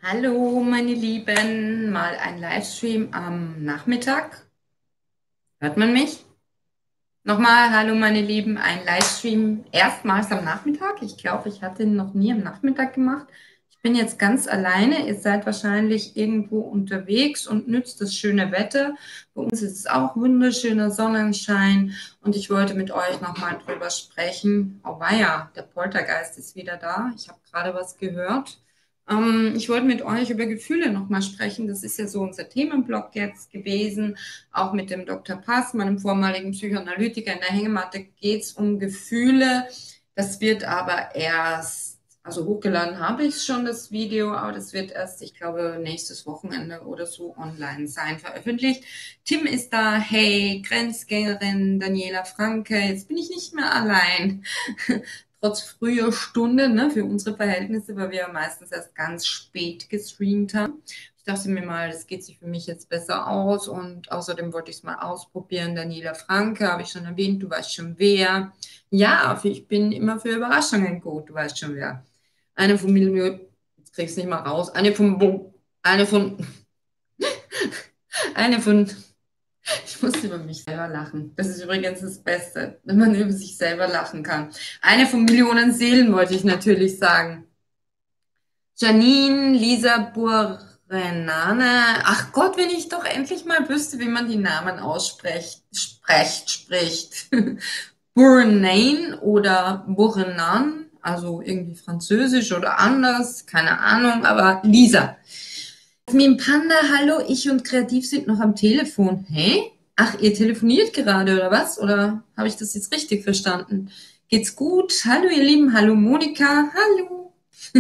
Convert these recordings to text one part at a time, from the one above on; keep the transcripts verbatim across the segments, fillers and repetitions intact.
Hallo, meine Lieben, mal ein Livestream am Nachmittag. Hört man mich? Nochmal, hallo, meine Lieben, ein Livestream erstmals am Nachmittag. Ich glaube, ich hatte ihn noch nie am Nachmittag gemacht. Ich bin jetzt ganz alleine. Ihr seid wahrscheinlich irgendwo unterwegs und nützt das schöne Wetter. Bei uns ist es auch wunderschöner Sonnenschein und ich wollte mit euch nochmal drüber sprechen. Oh weia, der Poltergeist ist wieder da. Ich habe gerade was gehört. Ähm, ich wollte mit euch über Gefühle nochmal sprechen. Das ist ja so unser Themenblock jetzt gewesen. Auch mit dem Doktor Pass, meinem vormaligen Psychoanalytiker in der Hängematte, geht es um Gefühle. Das wird aber erst, also hochgeladen habe ich schon das Video, aber das wird erst, ich glaube, nächstes Wochenende oder so online sein, veröffentlicht. Tim ist da, hey, Grenzgängerin, Daniela Franke, jetzt bin ich nicht mehr allein. Trotz früher Stunde, ne, für unsere Verhältnisse, weil wir ja meistens erst ganz spät gestreamt haben. Ich dachte mir mal, das geht sich für mich jetzt besser aus und außerdem wollte ich es mal ausprobieren. Daniela Franke, habe ich schon erwähnt, du weißt schon wer. Ja, ich bin immer für Überraschungen gut, du weißt schon wer. Eine von Millionen, jetzt kriegst du nicht mal raus, eine von, eine von, eine von, ich muss über mich selber lachen. Das ist übrigens das Beste, wenn man über sich selber lachen kann. Eine von Millionen Seelen wollte ich natürlich sagen. Janine, Lisa Burenane. Ach Gott, wenn ich doch endlich mal wüsste, wie man die Namen ausspricht, sprecht, spricht. Burenane oder Burenan, also irgendwie französisch oder anders, keine Ahnung, aber Lisa. Jasmin Panda, hallo, ich und Kreativ sind noch am Telefon. Hä? Ach, ihr telefoniert gerade oder was? Oder habe ich das jetzt richtig verstanden? Geht's gut? Hallo, ihr Lieben. Hallo, Monika. Hallo.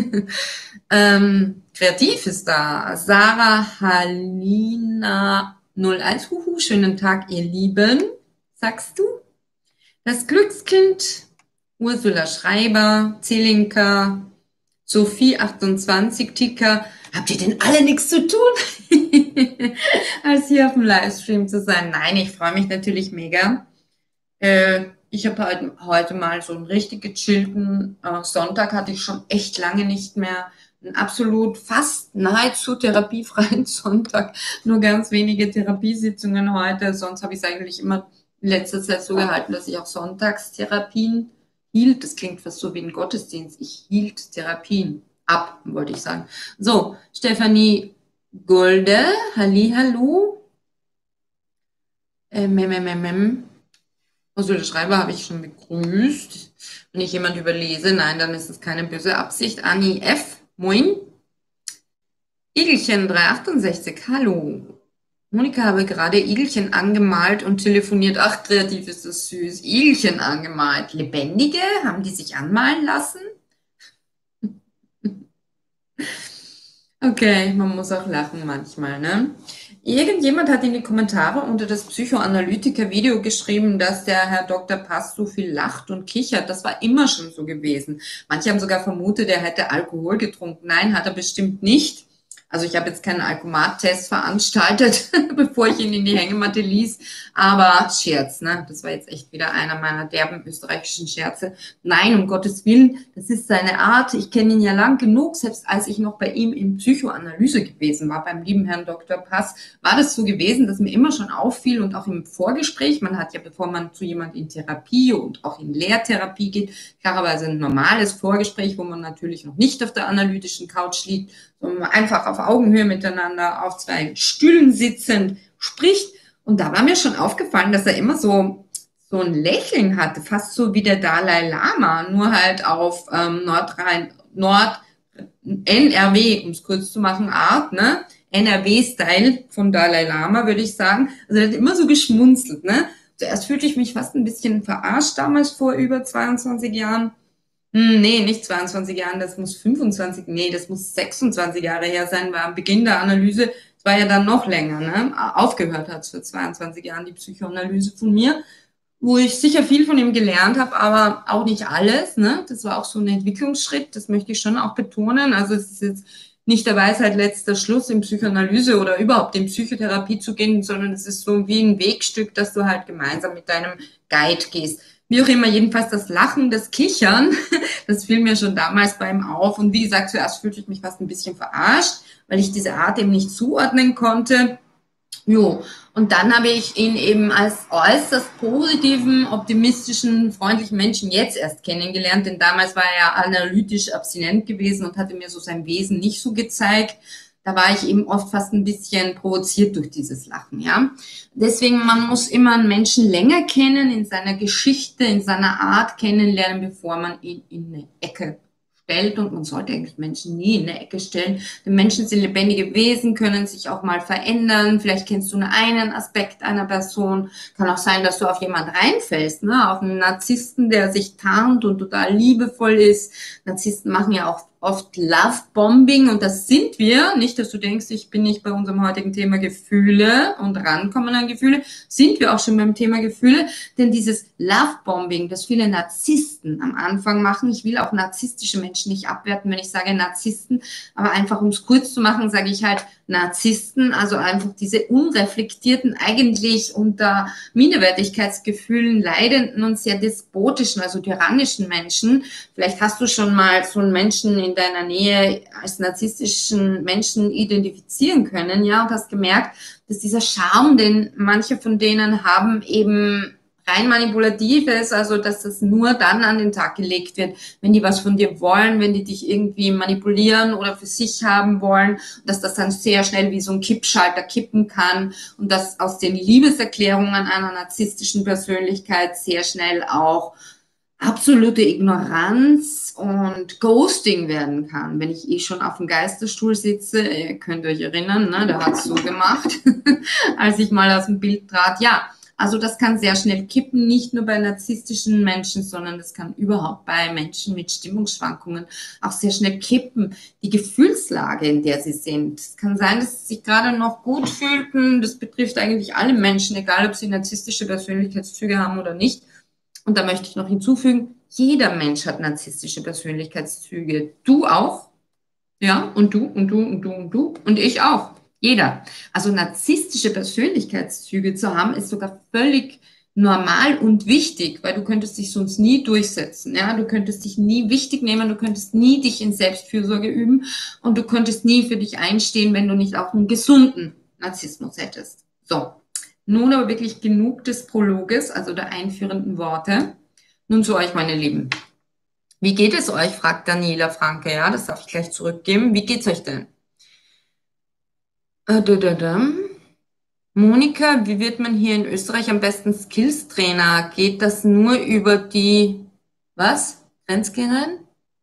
ähm, Kreativ ist da. Sarah Halina null eins. Huhu, schönen Tag, ihr Lieben. Sagst du? Das Glückskind. Ursula Schreiber. Zelinka. Sophie achtundzwanzig, Tika. Habt ihr denn alle nichts zu tun, als hier auf dem Livestream zu sein? Nein, ich freue mich natürlich mega. Äh, ich habe halt heute mal so einen richtig gechillten äh, Sonntag, hatte ich schon echt lange nicht mehr. Einen absolut fast nahezu therapiefreien Sonntag. Nur ganz wenige Therapiesitzungen heute. Sonst habe ich es eigentlich immer in letzter Zeit so gehalten, dass ich auch Sonntagstherapien hielt. Das klingt fast so wie ein Gottesdienst. Ich hielt Therapien ab, wollte ich sagen. So, Stefanie Golde, Hallihallo. Ähm, ähm, ähm, ähm. Ursula Schreiber habe ich schon begrüßt. Wenn ich jemand überlese, nein, dann ist es keine böse Absicht. Anni F., moin. Igelchen dreihundertachtundsechzig, hallo. Monika habe gerade Igelchen angemalt und telefoniert. Ach, kreativ ist das süß. Igelchen angemalt. Lebendige? Haben die sich anmalen lassen? Okay, man muss auch lachen manchmal, ne? Irgendjemand hat in die Kommentare unter das Psychoanalytiker-Video geschrieben, dass der Herr Doktor Pass so viel lacht und kichert. Das war immer schon so gewesen. Manche haben sogar vermutet, er hätte Alkohol getrunken. Nein, hat er bestimmt nicht. Also ich habe jetzt keinen Alkomat-Test veranstaltet, bevor ich ihn in die Hängematte ließ. Aber Scherz, ne? Das war jetzt echt wieder einer meiner derben österreichischen Scherze. Nein, um Gottes Willen, das ist seine Art. Ich kenne ihn ja lang genug. Selbst als ich noch bei ihm in Psychoanalyse gewesen war, beim lieben Herrn Doktor Pass, war das so gewesen, dass mir immer schon auffiel und auch im Vorgespräch, man hat ja, bevor man zu jemand in Therapie und auch in Lehrtherapie geht, klarerweise ein normales Vorgespräch, wo man natürlich noch nicht auf der analytischen Couch liegt, sondern einfach auf Augenhöhe miteinander auf zwei Stühlen sitzend spricht. Und da war mir schon aufgefallen, dass er immer so, so ein Lächeln hatte, fast so wie der Dalai Lama, nur halt auf ähm, Nordrhein, Nord, N R W, um es kurz zu machen, Art, ne? N R W-Style von Dalai Lama, würde ich sagen. Also er hat immer so geschmunzelt, ne? Zuerst fühlte ich mich fast ein bisschen verarscht damals vor über zweiundzwanzig Jahren. Hm, nee, nicht zweiundzwanzig Jahren, das muss fünfundzwanzig, nee, das muss sechsundzwanzig Jahre her sein, weil am Beginn der Analyse, es war ja dann noch länger, ne? Aufgehört hat es für zweiundzwanzig Jahren die Psychoanalyse von mir, wo ich sicher viel von ihm gelernt habe, aber auch nicht alles, ne? Das war auch so ein Entwicklungsschritt, das möchte ich schon auch betonen. Also es ist jetzt nicht der Weisheit letzter Schluss in Psychoanalyse oder überhaupt in Psychotherapie zu gehen, sondern es ist so wie ein Wegstück, dass du halt gemeinsam mit deinem Guide gehst. Wie auch immer, jedenfalls das Lachen, das Kichern, das fiel mir schon damals bei ihm auf. Und wie gesagt, zuerst fühlte ich mich fast ein bisschen verarscht, weil ich diese Art eben nicht zuordnen konnte. Jo, und dann habe ich ihn eben als äußerst positiven, optimistischen, freundlichen Menschen jetzt erst kennengelernt, denn damals war er ja analytisch abstinent gewesen und hatte mir so sein Wesen nicht so gezeigt. Da war ich eben oft fast ein bisschen provoziert durch dieses Lachen, ja. Deswegen, man muss immer einen Menschen länger kennen, in seiner Geschichte, in seiner Art kennenlernen, bevor man ihn in eine Ecke stellt. Und man sollte eigentlich Menschen nie in eine Ecke stellen. Denn Menschen sind lebendige Wesen, können sich auch mal verändern. Vielleicht kennst du nur einen Aspekt einer Person. Kann auch sein, dass du auf jemand reinfällst, ne? Auf einen Narzissten, der sich tarnt und total liebevoll ist. Narzissten machen ja auch oft Love-Bombing und das sind wir. Nicht, dass du denkst, ich bin nicht bei unserem heutigen Thema Gefühle und rankommen an Gefühle. Sind wir auch schon beim Thema Gefühle, denn dieses Love-Bombing, das viele Narzissten am Anfang machen, ich will auch narzisstische Menschen nicht abwerten, wenn ich sage Narzissten, aber einfach um es kurz zu machen, sage ich halt Narzissten, also einfach diese unreflektierten, eigentlich unter Minderwertigkeitsgefühlen leidenden und sehr despotischen, also tyrannischen Menschen. Vielleicht hast du schon mal so einen Menschen in deiner Nähe als narzisstischen Menschen identifizieren können, ja, und hast gemerkt, dass dieser Charme, den manche von denen haben, eben rein manipulativ ist, also dass das nur dann an den Tag gelegt wird, wenn die was von dir wollen, wenn die dich irgendwie manipulieren oder für sich haben wollen, dass das dann sehr schnell wie so ein Kippschalter kippen kann und dass aus den Liebeserklärungen einer narzisstischen Persönlichkeit sehr schnell auch absolute Ignoranz und Ghosting werden kann. Wenn ich eh schon auf dem Geisterstuhl sitze, ihr könnt euch erinnern, ne, der hat so gemacht, als ich mal aus dem Bild trat. Ja, also das kann sehr schnell kippen, nicht nur bei narzisstischen Menschen, sondern das kann überhaupt bei Menschen mit Stimmungsschwankungen auch sehr schnell kippen. Die Gefühlslage, in der sie sind. Es kann sein, dass sie sich gerade noch gut fühlten. Das betrifft eigentlich alle Menschen, egal ob sie narzisstische Persönlichkeitszüge haben oder nicht. Und da möchte ich noch hinzufügen, jeder Mensch hat narzisstische Persönlichkeitszüge. Du auch. Ja, und du, und du, und du, und du. Und ich auch. Jeder. Also narzisstische Persönlichkeitszüge zu haben, ist sogar völlig normal und wichtig, weil du könntest dich sonst nie durchsetzen. Ja, du könntest dich nie wichtig nehmen, du könntest nie dich in Selbstfürsorge üben und du könntest nie für dich einstehen, wenn du nicht auch einen gesunden Narzissmus hättest. So. Nun aber wirklich genug des Prologes, also der einführenden Worte. Nun zu euch, meine Lieben. Wie geht es euch, fragt Daniela Franke, ja, das darf ich gleich zurückgeben. Wie geht's euch denn? Äh, da, da, da. Monika, wie wird man hier in Österreich am besten Skills-Trainer? Geht das nur über die, was? Grenzgängerin?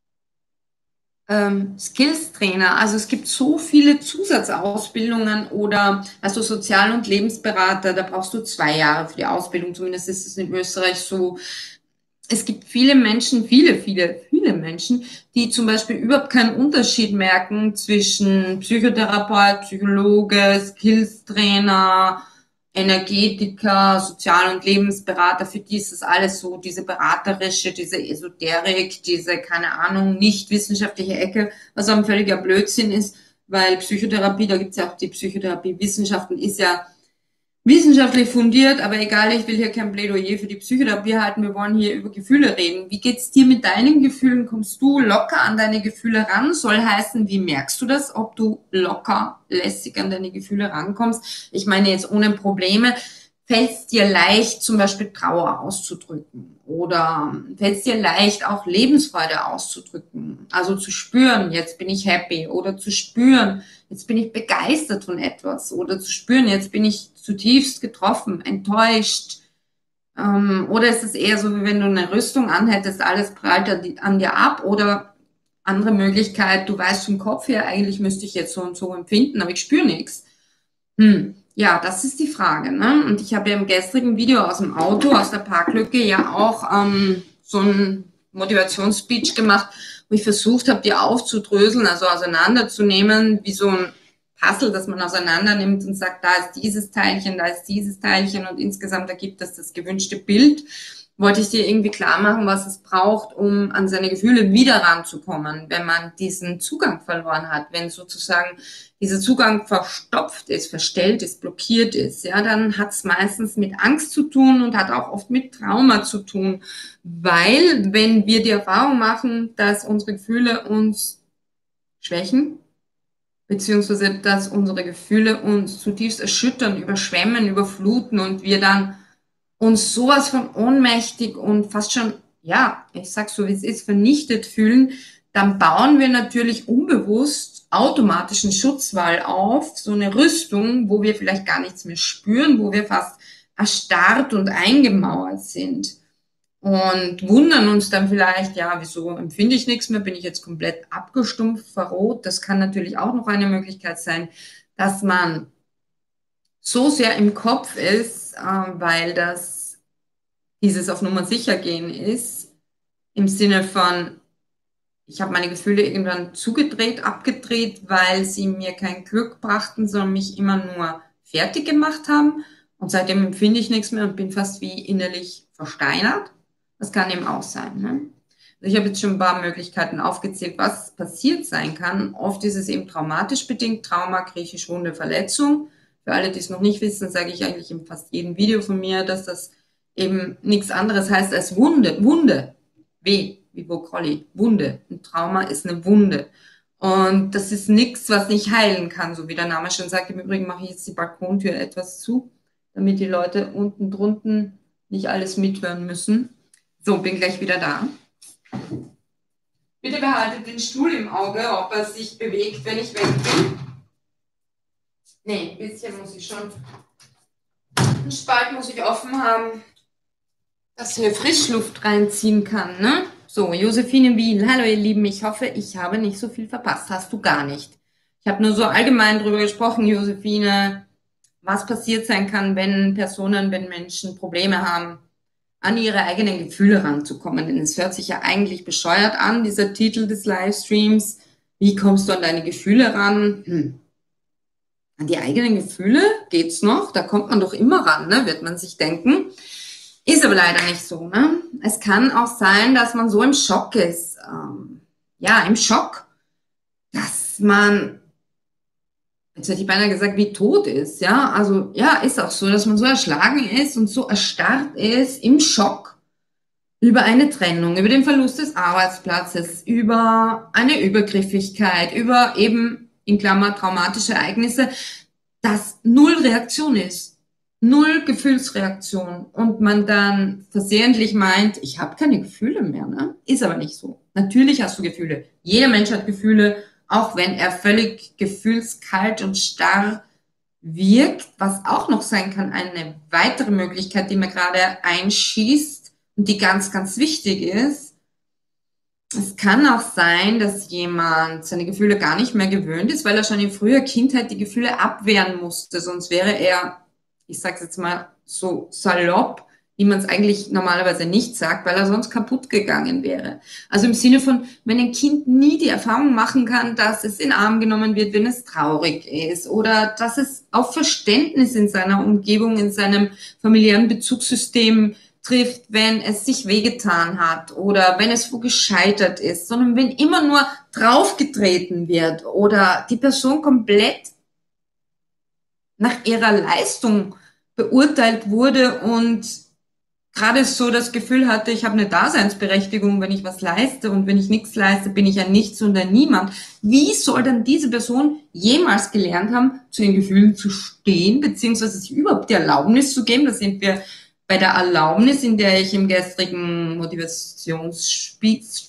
Ähm, Skills-Trainer. Also es gibt so viele Zusatzausbildungen oder also Sozial- und Lebensberater, da brauchst du zwei Jahre für die Ausbildung, zumindest ist es in Österreich so. Es gibt viele Menschen, viele, viele, viele Menschen, die zum Beispiel überhaupt keinen Unterschied merken zwischen Psychotherapeut, Psychologe, Skills-Trainer, Energetiker, Sozial- und Lebensberater. Für die ist das alles so, diese beraterische, diese Esoterik, diese, keine Ahnung, nicht wissenschaftliche Ecke, was auch ein völliger Blödsinn ist, weil Psychotherapie, da gibt's ja auch die Psychotherapie-Wissenschaften, ist ja wissenschaftlich fundiert, aber egal, ich will hier kein Plädoyer für die Psychotherapie halten, wir wollen hier über Gefühle reden. Wie geht's dir mit deinen Gefühlen? Kommst du locker an deine Gefühle ran? Soll heißen, wie merkst du das, ob du locker, lässig an deine Gefühle rankommst? Ich meine jetzt ohne Probleme. Fällt es dir leicht, zum Beispiel Trauer auszudrücken? Oder fällt es dir leicht, auch Lebensfreude auszudrücken? Also zu spüren, jetzt bin ich happy. Oder zu spüren, jetzt bin ich begeistert von etwas. Oder zu spüren, jetzt bin ich zutiefst getroffen, enttäuscht. Ähm, oder ist es eher so, wie wenn du eine Rüstung anhättest, alles prallt an dir ab? Oder andere Möglichkeit, du weißt vom Kopf her, eigentlich müsste ich jetzt so und so empfinden, aber ich spüre nichts. Hm. Ja, das ist die Frage, ne? Und ich habe ja im gestrigen Video aus dem Auto, aus der Parklücke ja auch ähm, so ein Motivationsspeech gemacht, wo ich versucht habe, die aufzudröseln, also auseinanderzunehmen, wie so ein Puzzle, das man auseinander nimmt und sagt, da ist dieses Teilchen, da ist dieses Teilchen und insgesamt ergibt das das gewünschte Bild. wollte ich dir irgendwie klar machen, was es braucht, um an seine Gefühle wieder ranzukommen, wenn man diesen Zugang verloren hat, wenn sozusagen dieser Zugang verstopft ist, verstellt ist, blockiert ist, ja, dann hat es meistens mit Angst zu tun und hat auch oft mit Trauma zu tun, weil wenn wir die Erfahrung machen, dass unsere Gefühle uns schwächen, beziehungsweise dass unsere Gefühle uns zutiefst erschüttern, überschwemmen, überfluten und wir dann uns sowas von ohnmächtig und fast schon, ja, ich sag so wie es ist, vernichtet fühlen, dann bauen wir natürlich unbewusst automatisch einen Schutzwall auf, so eine Rüstung, wo wir vielleicht gar nichts mehr spüren, wo wir fast erstarrt und eingemauert sind und wundern uns dann vielleicht, ja, wieso empfinde ich nichts mehr, bin ich jetzt komplett abgestumpft, verroht. Das kann natürlich auch noch eine Möglichkeit sein, dass man so sehr im Kopf ist, äh, weil das dieses auf Nummer sicher gehen ist, im Sinne von, ich habe meine Gefühle irgendwann zugedreht, abgedreht, weil sie mir kein Glück brachten, sondern mich immer nur fertig gemacht haben. Und seitdem empfinde ich nichts mehr und bin fast wie innerlich versteinert. Das kann eben auch sein. Ne? Also ich habe jetzt schon ein paar Möglichkeiten aufgezählt, was passiert sein kann. Oft ist es eben traumatisch bedingt, Trauma, griechisch Wunde, Verletzung. Für alle, die es noch nicht wissen, sage ich eigentlich in fast jedem Video von mir, dass das eben nichts anderes heißt als Wunde. Wunde. Weh, wie Brokkoli. Wunde. Ein Trauma ist eine Wunde. Und das ist nichts, was nicht heilen kann, so wie der Name schon sagt. Im Übrigen mache ich jetzt die Balkontür etwas zu, damit die Leute unten drunten nicht alles mithören müssen. So, bin gleich wieder da. Bitte behaltet den Stuhl im Auge, ob er sich bewegt, wenn ich weg bin. Nee, ein bisschen muss ich schon. Einen Spalt muss ich offen haben, dass eine Frischluft reinziehen kann, ne? So, Josephine Wiel. Hallo ihr Lieben, ich hoffe, ich habe nicht so viel verpasst. Hast du gar nicht. Ich habe nur so allgemein drüber gesprochen, Josephine, was passiert sein kann, wenn Personen, wenn Menschen Probleme haben, an ihre eigenen Gefühle ranzukommen. Denn es hört sich ja eigentlich bescheuert an, dieser Titel des Livestreams. Wie kommst du an deine Gefühle ran? Hm. An die eigenen Gefühle geht's noch, da kommt man doch immer ran, ne? Wird man sich denken. Ist aber leider nicht so, ne? Es kann auch sein, dass man so im Schock ist, ähm, ja, im Schock, dass man, jetzt hätte ich beinahe gesagt, wie tot ist, ja? Also, ja, ist auch so, dass man so erschlagen ist und so erstarrt ist im Schock über eine Trennung, über den Verlust des Arbeitsplatzes, über eine Übergriffigkeit, über eben in Klammer traumatische Ereignisse, dass null Reaktion ist, null Gefühlsreaktion und man dann versehentlich meint, ich habe keine Gefühle mehr, ne? Ist aber nicht so. Natürlich hast du Gefühle. Jeder Mensch hat Gefühle, auch wenn er völlig gefühlskalt und starr wirkt, was auch noch sein kann, eine weitere Möglichkeit, die mir gerade einschießt und die ganz, ganz wichtig ist. Es kann auch sein, dass jemand seine Gefühle gar nicht mehr gewöhnt ist, weil er schon in früher Kindheit die Gefühle abwehren musste. Sonst wäre er, ich sage es jetzt mal so salopp, wie man es eigentlich normalerweise nicht sagt, weil er sonst kaputt gegangen wäre. Also im Sinne von, wenn ein Kind nie die Erfahrung machen kann, dass es in den Arm genommen wird, wenn es traurig ist oder dass es auf Verständnis in seiner Umgebung, in seinem familiären Bezugssystem trifft, wenn es sich wehgetan hat oder wenn es wo gescheitert ist, sondern wenn immer nur draufgetreten wird oder die Person komplett nach ihrer Leistung beurteilt wurde und gerade so das Gefühl hatte, ich habe eine Daseinsberechtigung, wenn ich was leiste und wenn ich nichts leiste, bin ich ein Nichts und ein Niemand. Wie soll dann diese Person jemals gelernt haben, zu den Gefühlen zu stehen, beziehungsweise sich überhaupt die Erlaubnis zu geben? Da sind wir bei der Erlaubnis, in der ich im gestrigen Motivationsspeech,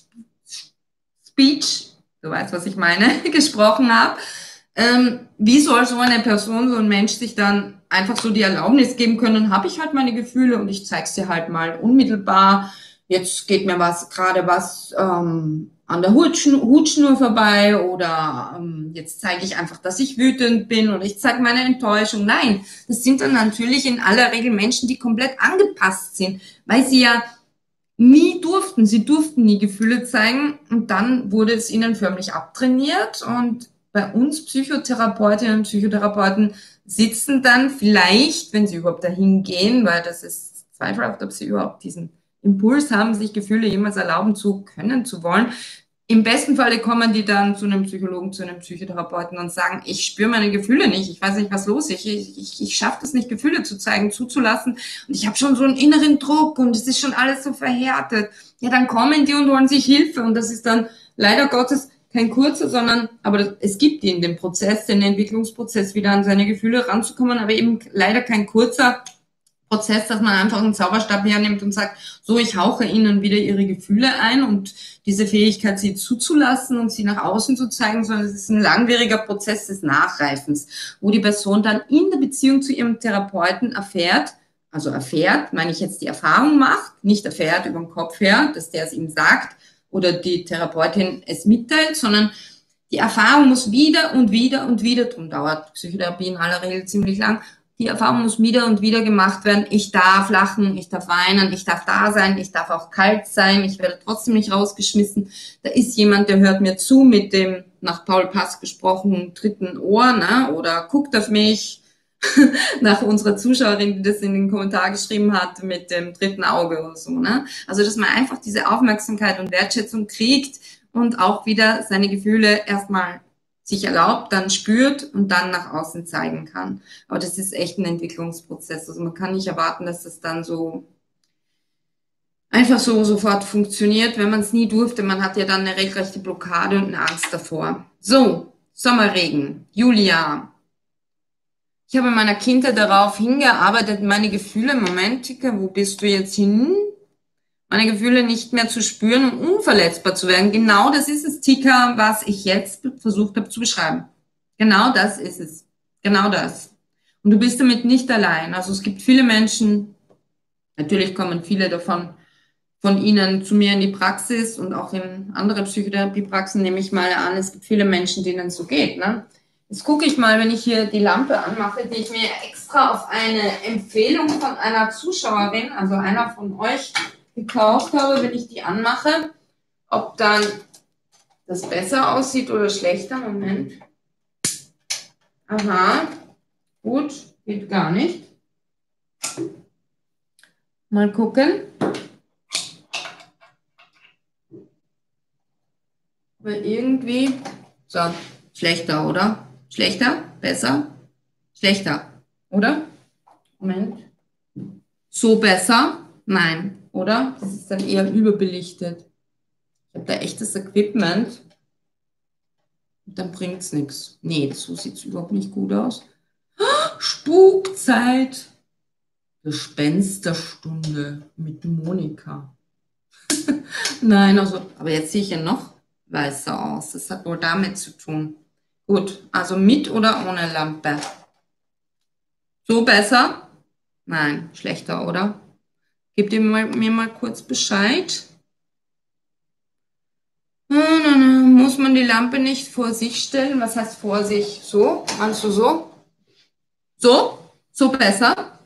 Speech, du weißt, was ich meine, gesprochen habe. Ähm, wie soll so eine Person, so ein Mensch sich dann einfach so die Erlaubnis geben können, habe ich halt meine Gefühle und ich zeig's dir halt mal unmittelbar. Jetzt geht mir was gerade was ähm, an der Hutschnur, Hutschnur vorbei oder ähm, jetzt zeige ich einfach, dass ich wütend bin oder ich zeige meine Enttäuschung. Nein, das sind dann natürlich in aller Regel Menschen, die komplett angepasst sind, weil sie ja nie durften. Sie durften nie Gefühle zeigen und dann wurde es ihnen förmlich abtrainiert und bei uns Psychotherapeutinnen und Psychotherapeuten sitzen dann vielleicht, wenn sie überhaupt dahin gehen, weil das ist zweifelhaft, ob sie überhaupt diesen Impuls haben, sich Gefühle jemals erlauben zu können, zu wollen. Im besten Falle kommen die dann zu einem Psychologen, zu einem Psychotherapeuten und sagen, ich spüre meine Gefühle nicht, ich weiß nicht, was los ist, ich, ich, ich schaffe das nicht, Gefühle zu zeigen, zuzulassen und ich habe schon so einen inneren Druck und es ist schon alles so verhärtet. Ja, dann kommen die und wollen sich Hilfe und das ist dann leider Gottes kein kurzer, sondern, aber das, es gibt ihnen den Prozess, den Entwicklungsprozess, wieder an seine Gefühle ranzukommen, aber eben leider kein kurzer Prozess, dass man einfach einen Zauberstab hernimmt und sagt, so, ich hauche ihnen wieder ihre Gefühle ein und diese Fähigkeit, sie zuzulassen und sie nach außen zu zeigen, sondern es ist ein langwieriger Prozess des Nachreifens, wo die Person dann in der Beziehung zu ihrem Therapeuten erfährt, also erfährt, meine ich jetzt die Erfahrung macht, nicht erfährt über den Kopf her, dass der es ihm sagt oder die Therapeutin es mitteilt, sondern die Erfahrung muss wieder und wieder und wieder, darum dauert Psychotherapie in aller Regel ziemlich lang, die Erfahrung muss wieder und wieder gemacht werden. Ich darf lachen, ich darf weinen, ich darf da sein, ich darf auch kalt sein, ich werde trotzdem nicht rausgeschmissen. Da ist jemand, der hört mir zu mit dem, nach Paul Pass gesprochen, dritten Ohr, ne? Oder guckt auf mich, nach unserer Zuschauerin, die das in den Kommentar geschrieben hat, mit dem dritten Auge oder so, ne? Also, dass man einfach diese Aufmerksamkeit und Wertschätzung kriegt und auch wieder seine Gefühle erstmal sich erlaubt, dann spürt und dann nach außen zeigen kann. Aber das ist echt ein Entwicklungsprozess. Also man kann nicht erwarten, dass das dann so einfach so sofort funktioniert, wenn man es nie durfte. Man hat ja dann eine regelrechte Blockade und eine Angst davor. So, Sommerregen. Julia. Ich habe in meiner Kindheit darauf hingearbeitet, meine Gefühle, Moment, Tika, wo bist du jetzt hin? Meine Gefühle nicht mehr zu spüren und unverletzbar zu werden. Genau das ist es, Tika, was ich jetzt versucht habe zu beschreiben. Genau das ist es. Genau das. Und du bist damit nicht allein. Also es gibt viele Menschen, natürlich kommen viele davon von ihnen zu mir in die Praxis und auch in andere Psychotherapiepraxen nehme ich mal an, es gibt viele Menschen, denen es so geht. Ne? Jetzt gucke ich mal, wenn ich hier die Lampe anmache, die ich mir extra auf eine Empfehlung von einer Zuschauerin, also einer von euch, gekauft habe, wenn ich die anmache, ob dann das besser aussieht oder schlechter. Moment. Aha, gut, geht gar nicht. Mal gucken. Weil irgendwie, so, schlechter, oder? Schlechter? Besser? Schlechter, oder? Moment. So besser? Nein, oder? Das ist dann eher überbelichtet. Ich habe da echtes Equipment. Dann bringt es nichts. Nee, so sieht es überhaupt nicht gut aus. Spukzeit. Gespensterstunde mit Monika. Nein, also, aber jetzt sehe ich ja noch weißer aus. Das hat wohl damit zu tun. Gut, also mit oder ohne Lampe? So besser? Nein, schlechter, oder? Gebt ihr mir, mir mal kurz Bescheid. Na, na, na. Muss man die Lampe nicht vor sich stellen? Was heißt vor sich? So? Meinst du so? So? So besser?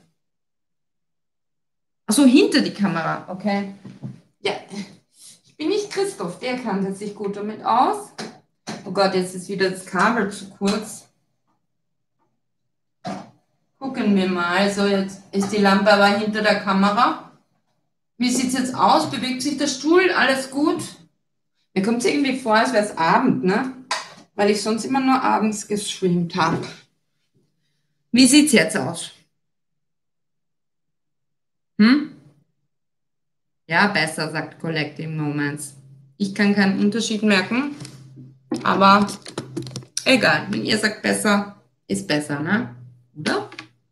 Achso, hinter die Kamera, okay. Ja, ich bin nicht Christoph, der kannte sich gut damit aus. Oh Gott, jetzt ist wieder das Kabel zu kurz. Gucken wir mal. So, jetzt ist die Lampe aber hinter der Kamera. Wie sieht es jetzt aus? Bewegt sich der Stuhl? Alles gut? Mir kommt es irgendwie vor, als wäre es Abend, ne? Weil ich sonst immer nur abends gestreamt habe. Wie sieht es jetzt aus? Hm? Ja, besser, sagt Collective Moments. Ich kann keinen Unterschied merken, aber egal. Wenn ihr sagt besser, ist besser, ne? Oder?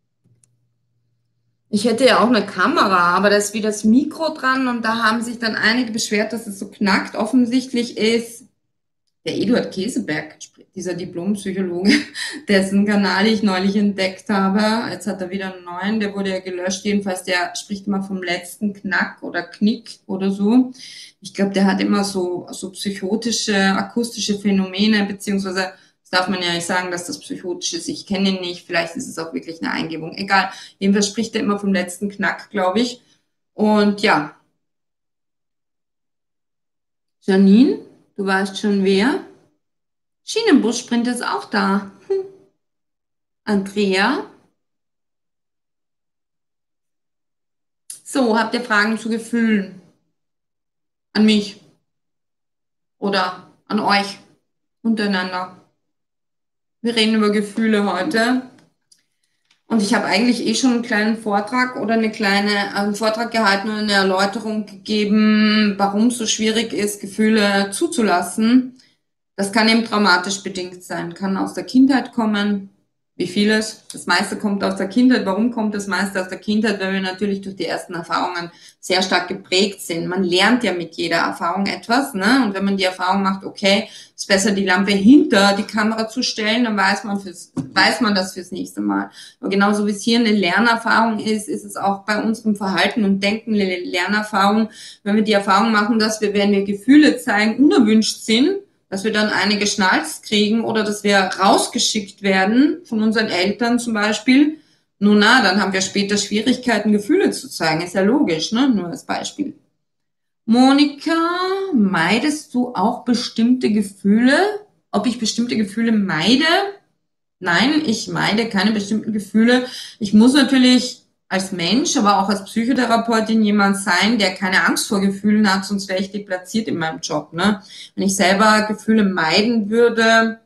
Ich hätte ja auch eine Kamera, aber da ist wie das Mikro dran und da haben sich dann einige beschwert, dass es so knackt. Offensichtlich ist der Eduard Käseberg, dieser Diplompsychologe, dessen Kanal ich neulich entdeckt habe. Jetzt hat er wieder einen neuen, der wurde ja gelöscht. Jedenfalls, der spricht immer vom letzten Knack oder Knick oder so. Ich glaube, der hat immer so, so psychotische, akustische Phänomene, beziehungsweise das darf man ja nicht sagen, dass das psychotisch ist. Ich kenne ihn nicht. Vielleicht ist es auch wirklich eine Eingebung. Egal. Jedenfalls spricht er immer vom letzten Knack, glaube ich. Und ja. Janine, du weißt schon wer? Schienenbussprint ist auch da. Hm. Andrea. So, habt ihr Fragen zu Gefühlen? An mich oder an euch untereinander. Wir reden über Gefühle heute. Und ich habe eigentlich eh schon einen kleinen Vortrag oder eine kleine, einen Vortrag gehalten und eine Erläuterung gegeben, warum es so schwierig ist, Gefühle zuzulassen. Das kann eben traumatisch bedingt sein, kann aus der Kindheit kommen, wie vieles. Das meiste kommt aus der Kindheit. Warum kommt das meiste aus der Kindheit? Weil wir natürlich durch die ersten Erfahrungen sehr stark geprägt sind. Man lernt ja mit jeder Erfahrung etwas, ne? Und wenn man die Erfahrung macht, okay, ist besser die Lampe hinter die Kamera zu stellen, dann weiß man fürs, weiß man das fürs nächste Mal. Aber genauso wie es hier eine Lernerfahrung ist, ist es auch bei unserem Verhalten und Denken eine Lernerfahrung. Wenn wir die Erfahrung machen, dass wir, wenn wir Gefühle zeigen, unerwünscht sind, dass wir dann eine geschnalzt kriegen oder dass wir rausgeschickt werden von unseren Eltern zum Beispiel. Nun na, dann haben wir später Schwierigkeiten, Gefühle zu zeigen. Ist ja logisch, ne? Nur als Beispiel. Monika, meidest du auch bestimmte Gefühle? Ob ich bestimmte Gefühle meide? Nein, ich meide keine bestimmten Gefühle. Ich muss natürlich als Mensch, aber auch als Psychotherapeutin jemand sein, der keine Angst vor Gefühlen hat, sonst wäre ich deplatziert in meinem Job. Ne? Wenn ich selber Gefühle meiden würde,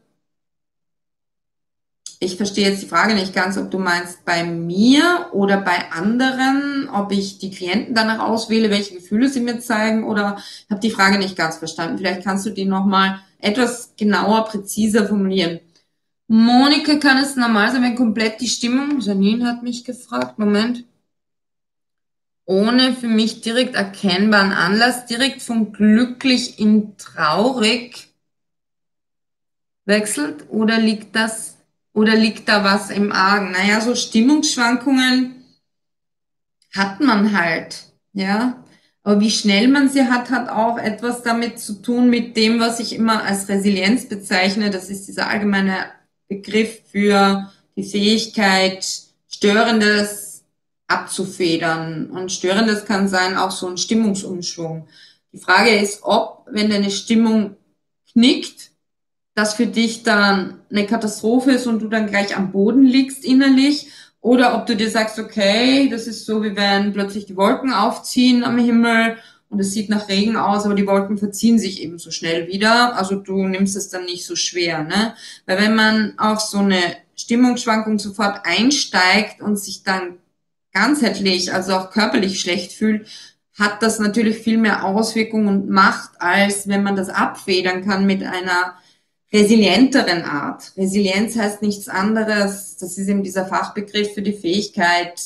ich verstehe jetzt die Frage nicht ganz, ob du meinst bei mir oder bei anderen, ob ich die Klienten danach auswähle, welche Gefühle sie mir zeigen, oder habe die Frage nicht ganz verstanden. Vielleicht kannst du die nochmal etwas genauer, präziser formulieren. Monika, kann es normal sein, wenn komplett die Stimmung, Janine hat mich gefragt, Moment, ohne für mich direkt erkennbaren Anlass, direkt von glücklich in traurig wechselt, oder liegt das, oder liegt da was im Argen? Naja, so Stimmungsschwankungen hat man halt, ja. Aber wie schnell man sie hat, hat auch etwas damit zu tun mit dem, was ich immer als Resilienz bezeichne. Das ist dieser allgemeine Begriff für die Fähigkeit, Störendes abzufedern. Und Störendes kann sein auch so ein Stimmungsumschwung. Die Frage ist, ob, wenn deine Stimmung knickt, das für dich dann eine Katastrophe ist und du dann gleich am Boden liegst innerlich, oder ob du dir sagst, okay, das ist so, wie wenn plötzlich die Wolken aufziehen am Himmel und es sieht nach Regen aus, aber die Wolken verziehen sich eben so schnell wieder. Also du nimmst es dann nicht so schwer, ne? Weil wenn man auf so eine Stimmungsschwankung sofort einsteigt und sich dann ganzheitlich, also auch körperlich schlecht fühlt, hat das natürlich viel mehr Auswirkungen und Macht, als wenn man das abfedern kann mit einer resilienteren Art. Resilienz heißt nichts anderes, das ist eben dieser Fachbegriff für die Fähigkeit,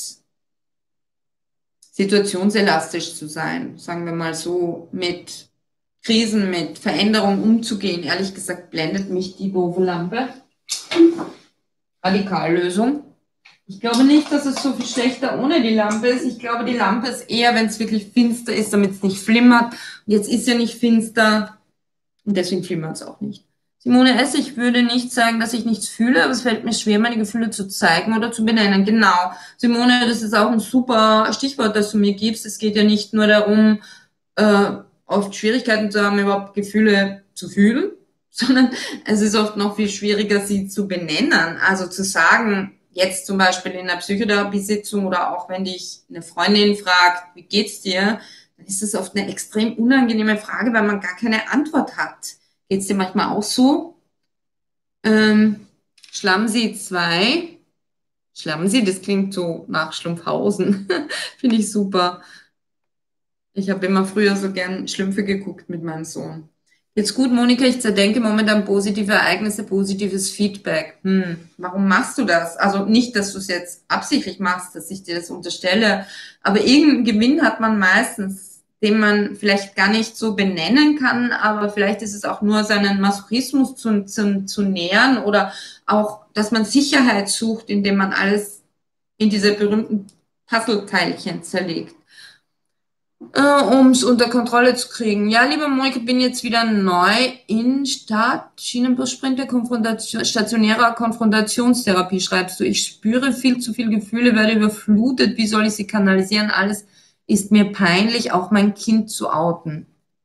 situationselastisch zu sein, sagen wir mal so, mit Krisen, mit Veränderungen umzugehen. Ehrlich gesagt blendet mich die Bovo-Lampe. Radikallösung. Ich glaube nicht, dass es so viel schlechter ohne die Lampe ist. Ich glaube, die Lampe ist eher, wenn es wirklich finster ist, damit es nicht flimmert. Und jetzt ist ja nicht finster und deswegen flimmert es auch nicht. Simone S., ich würde nicht sagen, dass ich nichts fühle, aber es fällt mir schwer, meine Gefühle zu zeigen oder zu benennen. Genau. Simone, das ist auch ein super Stichwort, das du mir gibst. Es geht ja nicht nur darum, äh, oft Schwierigkeiten zu haben, überhaupt Gefühle zu fühlen, sondern es ist oft noch viel schwieriger, sie zu benennen. Also zu sagen, jetzt zum Beispiel in einer Psychotherapiesitzung oder auch wenn dich eine Freundin fragt, wie geht's dir, dann ist das oft eine extrem unangenehme Frage, weil man gar keine Antwort hat. Geht's dir manchmal auch so? Ähm, Schlammsee zwei. Schlammsee, das klingt so nach Schlumpfhausen. Finde ich super. Ich habe immer früher so gern Schlümpfe geguckt mit meinem Sohn. Jetzt gut, Monika, ich zerdenke momentan positive Ereignisse, positives Feedback. Hm, warum machst du das? Also nicht, dass du es jetzt absichtlich machst, dass ich dir das unterstelle, aber irgendeinen Gewinn hat man meistens, den man vielleicht gar nicht so benennen kann, aber vielleicht ist es auch nur seinen Masochismus zu, zu, zu nähern oder auch, dass man Sicherheit sucht, indem man alles in diese berühmten Puzzleteilchen zerlegt, äh, um es unter Kontrolle zu kriegen. Ja, liebe Monika, bin jetzt wieder neu in Start, Schienenbussprinter, Konfrontation, stationärer Konfrontationstherapie, schreibst du. Ich spüre viel zu viele Gefühle, werde überflutet, wie soll ich sie kanalisieren? Alles ist mir peinlich, auch mein Kind zu outen.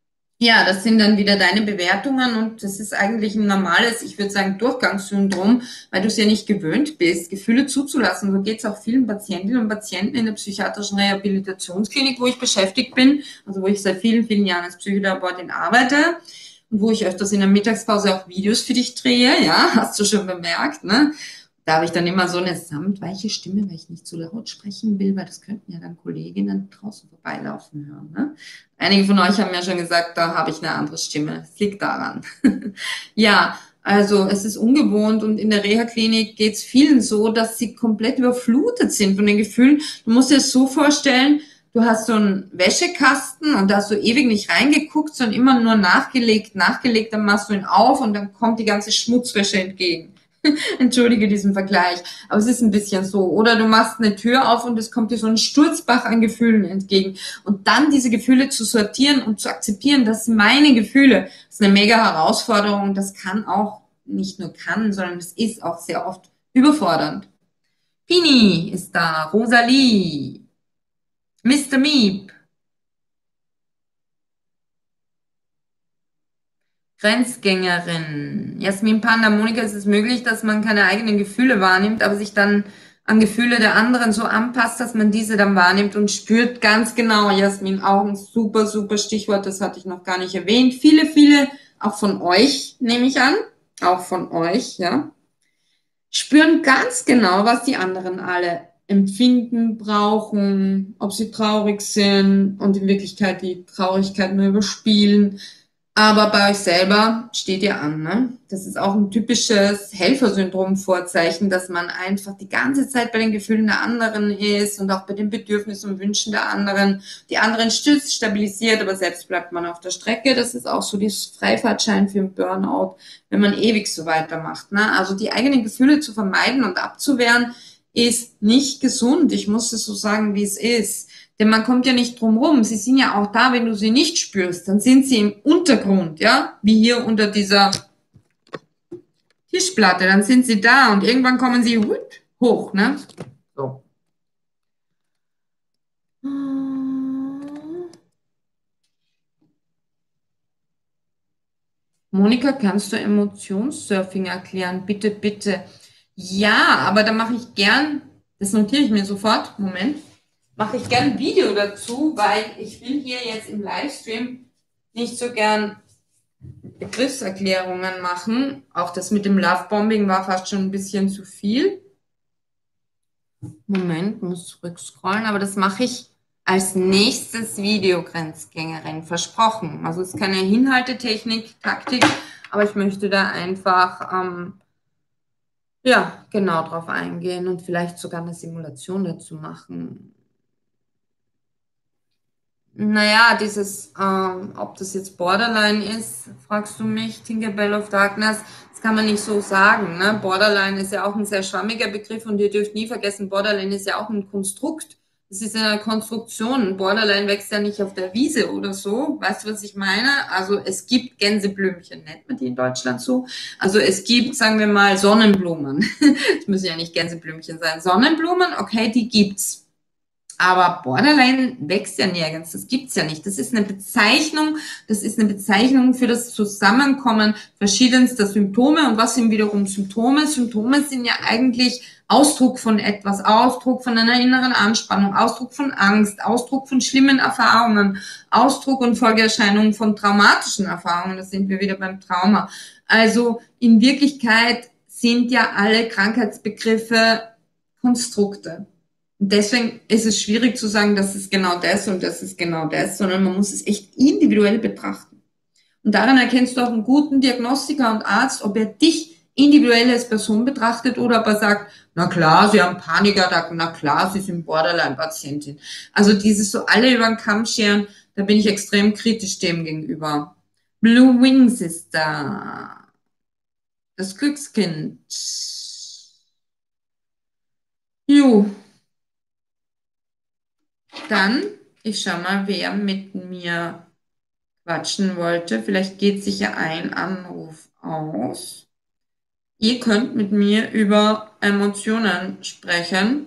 Ja, das sind dann wieder deine Bewertungen und das ist eigentlich ein normales, ich würde sagen, Durchgangssyndrom, weil du es ja nicht gewöhnt bist, Gefühle zuzulassen. So geht es auch vielen Patientinnen und Patienten in der psychiatrischen Rehabilitationsklinik, wo ich beschäftigt bin, also wo ich seit vielen, vielen Jahren als Psychotherapeutin arbeite und wo ich öfters in der Mittagspause auch Videos für dich drehe, ja, hast du schon bemerkt, ne? Da habe ich dann immer so eine samtweiche Stimme, weil ich nicht zu laut sprechen will, weil das könnten ja dann Kolleginnen draußen vorbeilaufen hören, ne? Einige von euch haben ja schon gesagt, da habe ich eine andere Stimme. Es liegt daran. Ja, also es ist ungewohnt und in der Reha-Klinik geht es vielen so, dass sie komplett überflutet sind von den Gefühlen. Du musst dir das so vorstellen, du hast so einen Wäschekasten und da hast du ewig nicht reingeguckt, sondern immer nur nachgelegt, nachgelegt, dann machst du ihn auf und dann kommt die ganze Schmutzwäsche entgegen. Entschuldige diesen Vergleich, aber es ist ein bisschen so. Oder du machst eine Tür auf und es kommt dir so ein Sturzbach an Gefühlen entgegen. Und dann diese Gefühle zu sortieren und zu akzeptieren, das sind meine Gefühle, das ist eine mega Herausforderung. Das kann auch, nicht nur kann, sondern es ist auch sehr oft überfordernd. Pini ist da, Rosalie, Mister Meep, Grenzgängerin. Jasmin Panda, Monika, ist es möglich, dass man keine eigenen Gefühle wahrnimmt, aber sich dann an Gefühle der anderen so anpasst, dass man diese dann wahrnimmt und spürt? Ganz genau, Jasmin, auch ein super, super Stichwort, das hatte ich noch gar nicht erwähnt. Viele, viele, auch von euch, nehme ich an, auch von euch, ja, spüren ganz genau, was die anderen alle empfinden, brauchen, ob sie traurig sind und in Wirklichkeit die Traurigkeit nur überspielen. Aber bei euch selber steht ihr an, ne? Das ist auch ein typisches Helfersyndrom-Vorzeichen, dass man einfach die ganze Zeit bei den Gefühlen der anderen ist und auch bei den Bedürfnissen und Wünschen der anderen. Die anderen stützt, stabilisiert, aber selbst bleibt man auf der Strecke. Das ist auch so das Freifahrtschein für einen Burnout, wenn man ewig so weitermacht, ne? Also die eigenen Gefühle zu vermeiden und abzuwehren, ist nicht gesund. Ich muss es so sagen, wie es ist. Denn man kommt ja nicht drum rum. Sie sind ja auch da, wenn du sie nicht spürst. Dann sind sie im Untergrund, ja, wie hier unter dieser Tischplatte. Dann sind sie da und irgendwann kommen sie hoch, ne? So. Monika, kannst du Emotionssurfing erklären? Bitte, bitte. Ja, aber da mache ich gern, das notiere ich mir sofort, Moment, mache ich gern ein Video dazu, weil ich will hier jetzt im Livestream nicht so gern Begriffserklärungen machen. Auch das mit dem Lovebombing war fast schon ein bisschen zu viel. Moment, muss zurückscrollen, aber das mache ich als nächstes Video, Grenzgängerin, versprochen. Also es ist keine Hinhaltetechnik, Taktik, aber ich möchte da einfach, ähm, ja, genau drauf eingehen und vielleicht sogar eine Simulation dazu machen. Naja, dieses, ähm, ob das jetzt Borderline ist, fragst du mich, Tinkerbell of Darkness, das kann man nicht so sagen. Ne? Borderline ist ja auch ein sehr schwammiger Begriff und ihr dürft nie vergessen, Borderline ist ja auch ein Konstrukt. Es ist eine Konstruktion. Borderline wächst ja nicht auf der Wiese oder so. Weißt du, was ich meine? Also es gibt Gänseblümchen, nennt man die in Deutschland so? Also es gibt, sagen wir mal, Sonnenblumen. Es müssen ja nicht Gänseblümchen sein. Sonnenblumen, okay, die gibt's. Aber Borderline wächst ja nirgends, das gibt's ja nicht. Das ist eine Bezeichnung, das ist eine Bezeichnung für das Zusammenkommen verschiedenster Symptome. Und was sind wiederum Symptome? Symptome sind ja eigentlich Ausdruck von etwas, Ausdruck von einer inneren Anspannung, Ausdruck von Angst, Ausdruck von schlimmen Erfahrungen, Ausdruck und Folgeerscheinungen von traumatischen Erfahrungen. Da sind wir wieder beim Trauma. Also in Wirklichkeit sind ja alle Krankheitsbegriffe Konstrukte. Und deswegen ist es schwierig zu sagen, das ist genau das und das ist genau das, sondern man muss es echt individuell betrachten. Und daran erkennst du auch einen guten Diagnostiker und Arzt, ob er dich individuell als Person betrachtet oder ob er sagt, na klar, Sie haben Panikattacken, na klar, Sie sind Borderline-Patientin. Also dieses so alle über den Kamm scheren, da bin ich extrem kritisch dem gegenüber. Blue Wings ist da. Das Glückskind. Jo, dann, ich schau mal, wer mit mir quatschen wollte. Vielleicht geht sich ja ein Anruf aus. Ihr könnt mit mir über Emotionen sprechen.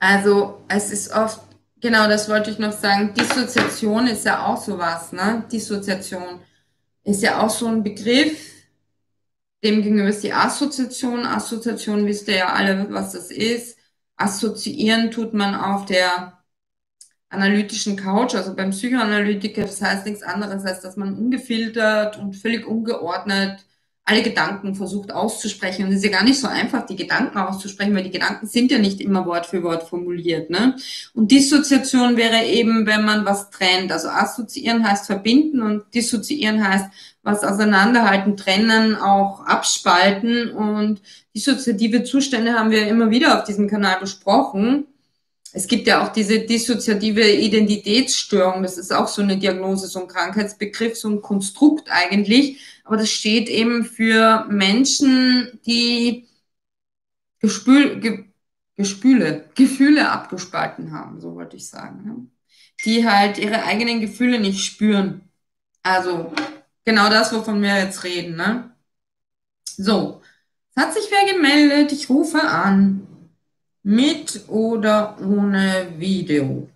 Also es ist oft, genau das wollte ich noch sagen, Dissoziation ist ja auch sowas, ne? Dissoziation ist ja auch so ein Begriff, demgegenüber ist die Assoziation. Assoziation wisst ihr ja alle, was das ist. Assoziieren tut man auf der analytischen Couch, also beim Psychoanalytiker, das heißt nichts anderes, als dass man ungefiltert und völlig ungeordnet alle Gedanken versucht auszusprechen. Und es ist ja gar nicht so einfach, die Gedanken auszusprechen, weil die Gedanken sind ja nicht immer Wort für Wort formuliert, ne? Und Dissoziation wäre eben, wenn man was trennt. Also assoziieren heißt verbinden und dissoziieren heißt was auseinanderhalten, trennen, auch abspalten. Und dissoziative Zustände haben wir immer wieder auf diesem Kanal besprochen. Es gibt ja auch diese dissoziative Identitätsstörung. Das ist auch so eine Diagnose, so ein Krankheitsbegriff, so ein Konstrukt eigentlich. Aber das steht eben für Menschen, die Gespül, Ge, Gespüle, Gefühle abgespalten haben, so wollte ich sagen. Ne? Die halt ihre eigenen Gefühle nicht spüren. Also genau das, wovon wir jetzt reden. Ne? So, es hat sich wer gemeldet. Ich rufe an. Mit oder ohne Video?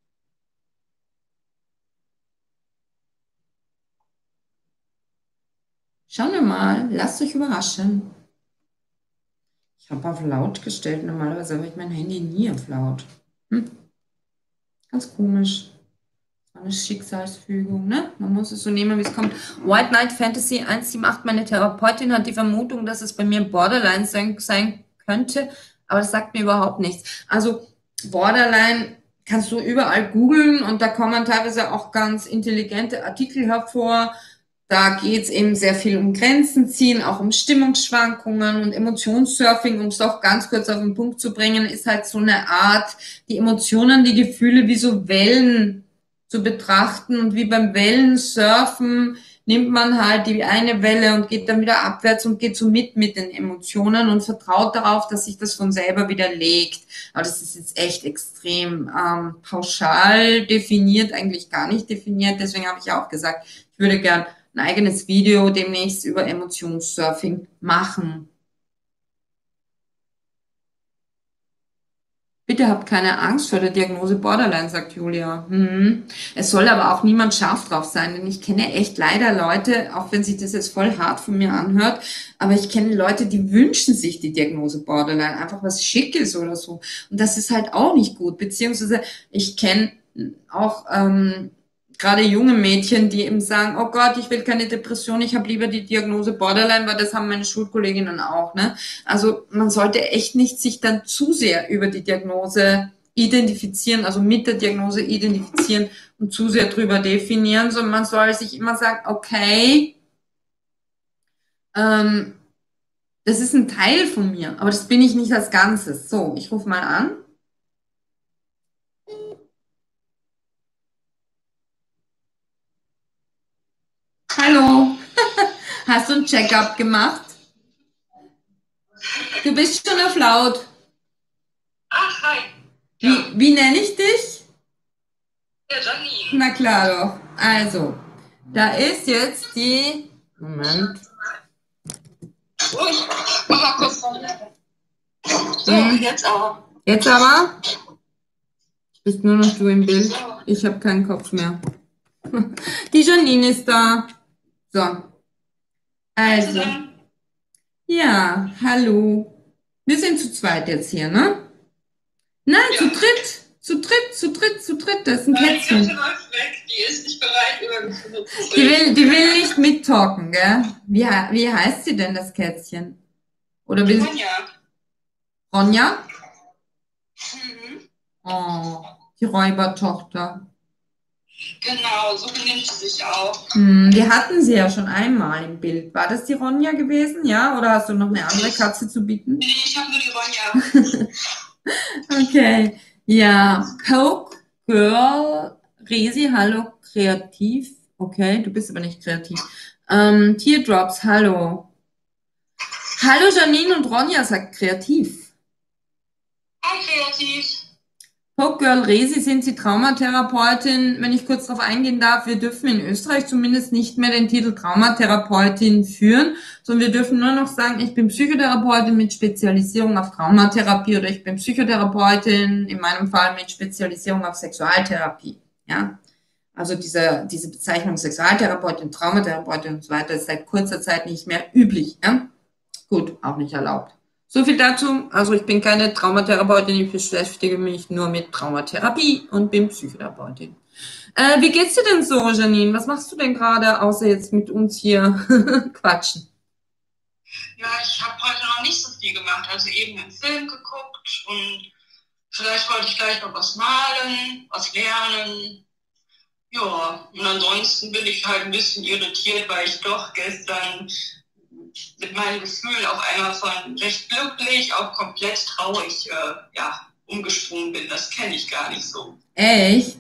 Schauen wir mal, lasst euch überraschen. Ich habe auf laut gestellt, normalerweise habe ich mein Handy nie auf laut. Hm, ganz komisch. Das war eine Schicksalsfügung, ne? Man muss es so nehmen, wie es kommt. White Knight Fantasy eins sieben acht, meine Therapeutin hat die Vermutung, dass es bei mir Borderline sein, sein könnte, aber das sagt mir überhaupt nichts. Also Borderline kannst du überall googeln und da kommen teilweise auch ganz intelligente Artikel hervor. Da geht's eben sehr viel um Grenzen ziehen, auch um Stimmungsschwankungen und Emotionssurfing, um es doch ganz kurz auf den Punkt zu bringen, ist halt so eine Art, die Emotionen, die Gefühle wie so Wellen zu betrachten. Und wie beim Wellensurfen nimmt man halt die eine Welle und geht dann wieder abwärts und geht so mit mit den Emotionen und vertraut darauf, dass sich das von selber wieder legt. Aber das ist jetzt echt extrem ähm, pauschal definiert, eigentlich gar nicht definiert. Deswegen habe ich auch gesagt, ich würde gern ein eigenes Video demnächst über Emotionssurfing machen. Bitte habt keine Angst vor der Diagnose Borderline, sagt Julia. Hm. Es soll aber auch niemand scharf drauf sein, denn ich kenne echt leider Leute, auch wenn sich das jetzt voll hart von mir anhört, aber ich kenne Leute, die wünschen sich die Diagnose Borderline, einfach was Schickes oder so. Und das ist halt auch nicht gut. Beziehungsweise ich kenne auch ähm, gerade junge Mädchen, die eben sagen, oh Gott, ich will keine Depression, ich habe lieber die Diagnose Borderline, weil das haben meine Schulkolleginnen auch, ne? Also man sollte echt nicht sich dann zu sehr über die Diagnose identifizieren, also mit der Diagnose identifizieren und zu sehr drüber definieren, sondern man soll sich immer sagen, okay, ähm, das ist ein Teil von mir, aber das bin ich nicht als Ganzes. So, ich rufe mal an. Hallo, hast du ein Check-up gemacht? Du bist schon auf laut. Ach, hi. Wie, Ja, wie nenne ich dich? ja, Janine. Na klar doch. Also, da ist jetzt die. Moment. Oh, ich mach mal kurz von. So, Hm, jetzt aber. jetzt aber bist nur noch du im Bild. So, Ich habe keinen Kopf mehr. Die Janine ist da. So, also also. dann. Ja, hallo. Wir sind zu zweit jetzt hier, ne? Nein, Ja. zu dritt. Zu dritt, zu dritt, zu dritt. Das ist ein Nein, die Katze Kätzchen. läuft weg. Die ist nicht bereit, über Gefühle zu Die will, reden. die will nicht mittalken, gell? Wie, he- wie heißt sie denn, das Kätzchen? Oder will Ronja. Ronja? Mhm. Oh, die Räubertochter. Genau, so benimmt sie sich auch. Hm, wir hatten sie ja schon einmal im Bild. War das die Ronja gewesen? Ja? Oder hast du noch eine andere Katze zu bieten? Nee, ich habe nur die Ronja. Okay. Ja, Poke Girl, Resi, hallo, kreativ. Okay, du bist aber nicht kreativ. Ähm, Teardrops, hallo. Hallo Janine und Ronja sagt kreativ. Hi, kreativ. Girl Resi, sind Sie Traumatherapeutin? Wenn ich kurz darauf eingehen darf, wir dürfen in Österreich zumindest nicht mehr den Titel Traumatherapeutin führen, sondern wir dürfen nur noch sagen, ich bin Psychotherapeutin mit Spezialisierung auf Traumatherapie oder ich bin Psychotherapeutin, in meinem Fall mit Spezialisierung auf Sexualtherapie. Ja, also diese, diese Bezeichnung Sexualtherapeutin, Traumatherapeutin und so weiter ist seit kurzer Zeit nicht mehr üblich. Ja? Gut, auch nicht erlaubt. So viel dazu. Also ich bin keine Traumatherapeutin, ich beschäftige mich nur mit Traumatherapie und bin Psychotherapeutin. Äh, wie geht's dir denn so, Janine? Was machst du denn gerade, außer jetzt mit uns hier quatschen? Ja, ich habe heute noch nicht so viel gemacht. Also eben einen Film geguckt und vielleicht wollte ich gleich noch was malen, was lernen. Ja, und ansonsten bin ich halt ein bisschen irritiert, weil ich doch gestern mit meinen Gefühlen auf einmal von recht glücklich auf komplett traurig äh, ja, umgesprungen bin. Das kenne ich gar nicht so. Echt?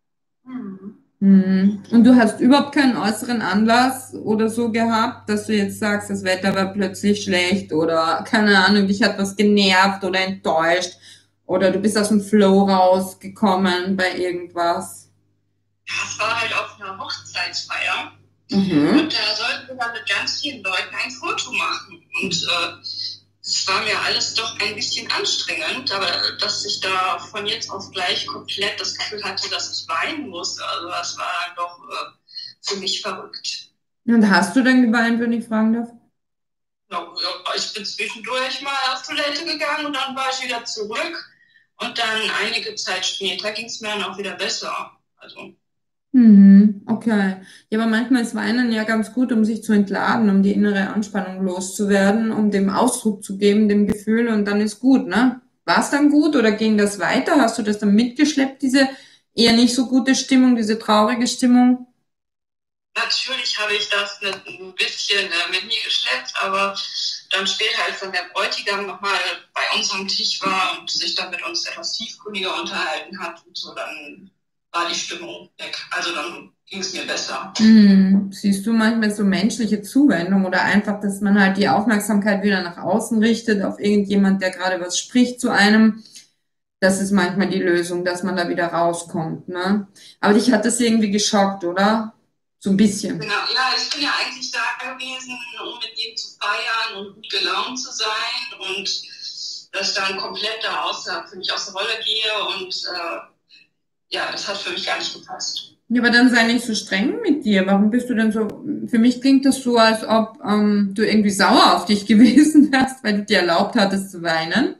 Hm. Hm. Und du hast überhaupt keinen äußeren Anlass oder so gehabt, dass du jetzt sagst, das Wetter war plötzlich schlecht oder keine Ahnung, dich hat was genervt oder enttäuscht oder du bist aus dem Flow rausgekommen bei irgendwas. Ja, es war halt auf einer Hochzeitsfeier. Mhm. Und da sollten wir dann mit ganz vielen Leuten ein Foto machen. Und äh, es war mir alles doch ein bisschen anstrengend, aber dass ich da von jetzt auf gleich komplett das Gefühl hatte, dass ich weinen muss, also das war dann doch äh, für mich verrückt. Und hast du denn geweint, wenn ich fragen darf? Ja, ja, ich bin zwischendurch mal auf Toilette gegangen und dann war ich wieder zurück. Und dann einige Zeit später ging es mir dann auch wieder besser. Also, Mhm, okay. Ja, aber manchmal ist Weinen ja ganz gut, um sich zu entladen, um die innere Anspannung loszuwerden, um dem Ausdruck zu geben, dem Gefühl, und dann ist gut, ne? War es dann gut oder ging das weiter? Hast du das dann mitgeschleppt, diese eher nicht so gute Stimmung, diese traurige Stimmung? natürlich habe ich das mit ein bisschen äh, mit mir geschleppt, aber dann später, als dann der Bräutigam nochmal bei uns am Tisch war und sich dann mit uns etwas tiefgründiger unterhalten hat und so, dann war die Stimmung weg. Also dann ging es mir besser. Hm, siehst du manchmal so menschliche Zuwendung oder einfach, dass man halt die Aufmerksamkeit wieder nach außen richtet auf irgendjemand, der gerade was spricht zu einem? Das ist manchmal die Lösung, dass man da wieder rauskommt, ne? Aber dich hat das irgendwie geschockt, oder? So ein bisschen. Genau, ja, ich bin ja eigentlich da gewesen, um mit dem zu feiern und gut gelaunt zu sein und dass ich dann komplett da außer, für mich aus der Rolle gehe und äh, ja, das hat für mich gar nicht gepasst. Ja, aber dann sei nicht so streng mit dir. Warum bist du denn so? Für mich klingt das so, als ob ähm, du irgendwie sauer auf dich gewesen wärst, weil du dir erlaubt hattest zu weinen.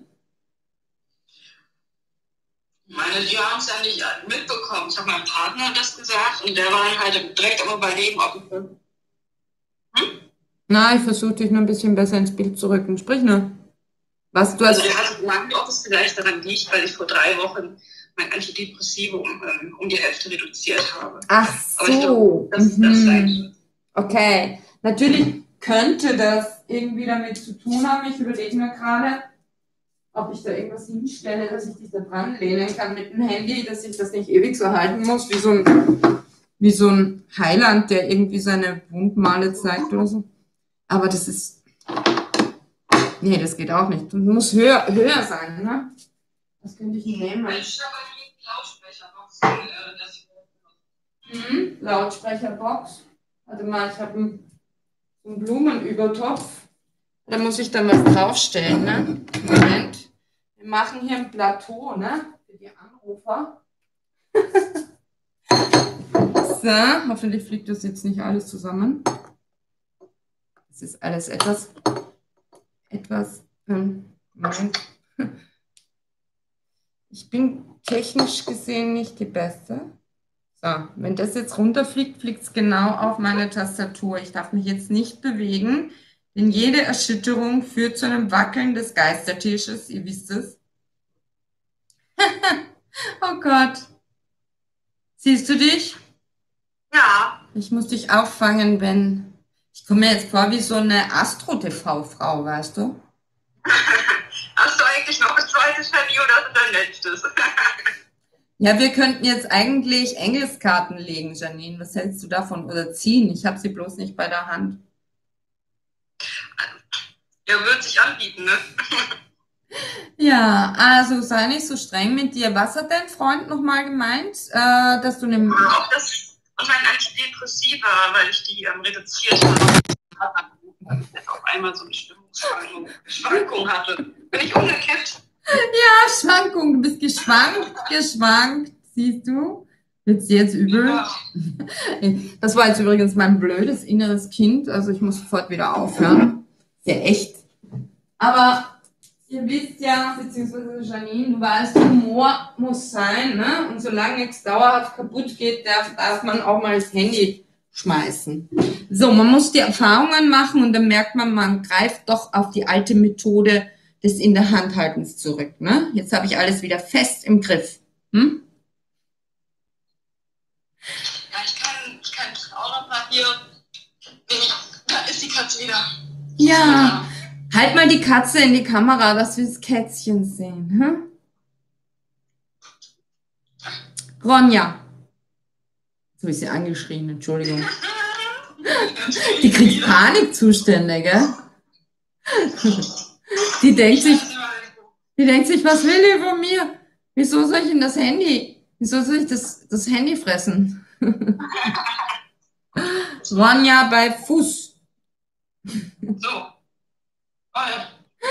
Meine, die haben es ja nicht mitbekommen. Ich habe meinem Partner das gesagt und der war dann halt direkt am Überlegen, ob ich das. Hm? Na, ich versuche dich nur ein bisschen besser ins Bild zu rücken. Sprich nur. Was du Also hast. der hat gemeint, ob es vielleicht daran liegt, weil ich vor drei Wochen mein Antidepressivo um, ähm, um die Hälfte reduziert habe. Ach Aber ich glaube, so. dass das sein Mhm. wird. Okay. Natürlich könnte das irgendwie damit zu tun haben. Ich überlege mir gerade, ob ich da irgendwas hinstelle, dass ich dich da dran lehnen kann mit dem Handy, dass ich das nicht ewig so halten muss, wie so ein, wie so ein Heiland, der irgendwie seine Wundmale zeigt oder so. Aber das ist, nee, das geht auch nicht. Du musst höher, höher sein, ne? Das könnte ich nehmen. Ich habe einen Lautsprecher noch, äh, dass ich Mhm. Lautsprecherbox. Warte mal, ich habe einen, einen Blumenübertopf. Da muss ich dann was draufstellen, ne? Moment. Wir machen hier ein Plateau, ne? Für die Anrufer. So, hoffentlich fliegt das jetzt nicht alles zusammen. Das ist alles etwas, etwas, ähm, Moment. Ich bin technisch gesehen nicht die Beste. So, wenn das jetzt runterfliegt, fliegt es genau auf meine Tastatur. Ich darf mich jetzt nicht bewegen, denn jede Erschütterung führt zu einem Wackeln des Geistertisches. Ihr wisst es. Oh Gott. Siehst du dich? ja. Ich muss dich auffangen, wenn... Ich komme mir jetzt vor wie so eine Astro-T V-Frau, weißt du? Hast du eigentlich noch ein zweites Handy oder ist das dein letztes? Ja, wir könnten jetzt eigentlich Engelskarten legen, Janine. Was hältst du davon? Oder ziehen? Ich habe sie bloß nicht bei der Hand. Ja, wird sich anbieten, ne? Ja, also sei nicht so streng mit dir. Was hat dein Freund nochmal gemeint? Äh, dass du eine... Auch das und mein Antidepressiva, weil ich die ähm, reduziert habe, jetzt auf einmal so eine Stimmungsschwankung Schwankung hatte. Bin ich umgekippt? Ja, Schwankung, du bist geschwankt, geschwankt, siehst du? Wird's dir jetzt übel? Ja. Das war jetzt übrigens mein blödes inneres Kind, also ich muss sofort wieder aufhören. Ist ja echt. Aber ihr wisst ja, beziehungsweise Janine, du weißt, Humor muss sein, ne? Und solange nichts dauerhaft kaputt geht, darf, darf man auch mal das Handy schmeißen. So, man muss die Erfahrungen machen und dann merkt man, man greift doch auf die alte Methode des in der Hand haltens zurück, ne? Jetzt habe ich alles wieder fest im Griff. Hm? Ja, ich kann, ich kann auch noch mal hier. Da ist die Katze wieder. Ja. Halt mal die Katze in die Kamera, dass wir das Kätzchen sehen. Hm? Ronja. So ist sie angeschrien, Entschuldigung. Die kriegt Panikzustände, gell? Die denkt sich, die denkt sich, was will die von mir? Wieso soll ich in das Handy? Wieso soll ich das, das Handy fressen? Ronja bei Fuß. So. Oh ja.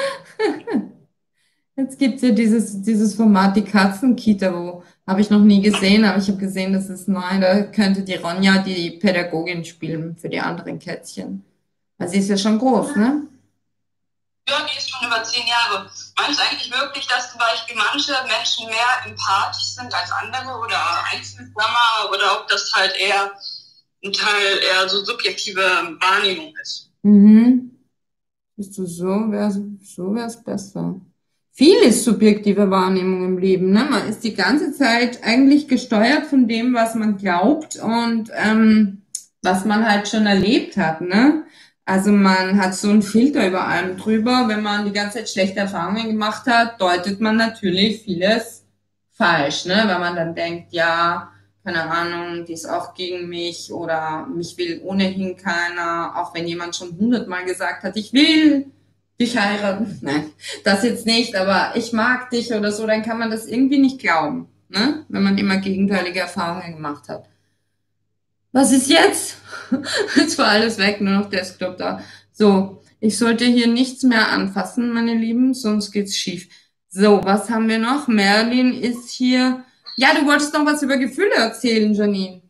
Jetzt gibt's ja dieses, dieses Format, die Katzenkita, wo habe ich noch nie gesehen, aber ich habe gesehen, das ist neu. Da könnte die Ronja die Pädagogin spielen für die anderen Kätzchen. Weil sie ist ja schon groß, ne? Ja, die ist schon über zehn Jahre. Meinst du eigentlich wirklich, dass zum Beispiel manche Menschen mehr empathisch sind als andere oder Einzelgänger oder ob das halt eher ein Teil eher so subjektive Wahrnehmung ist? Mhm. Bist du so, wär's, so wär's besser. Viel ist subjektive Wahrnehmung im Leben, ne? Man ist die ganze Zeit eigentlich gesteuert von dem, was man glaubt und ähm, was man halt schon erlebt hat, ne? Also man hat so einen Filter über allem drüber. Wenn man die ganze Zeit schlechte Erfahrungen gemacht hat, deutet man natürlich vieles falsch, ne? Weil man dann denkt, ja, keine Ahnung, die ist auch gegen mich oder mich will ohnehin keiner, auch wenn jemand schon hundertmal gesagt hat, ich will dich heiraten. Nein, das jetzt nicht, aber ich mag dich oder so, dann kann man das irgendwie nicht glauben, ne? Wenn man immer gegenteilige Erfahrungen gemacht hat. Was ist jetzt? Jetzt war alles weg, nur noch Desktop da. So, ich sollte hier nichts mehr anfassen, meine Lieben, sonst geht's schief. So, was haben wir noch? Merlin ist hier. Ja, du wolltest noch was über Gefühle erzählen, Janine.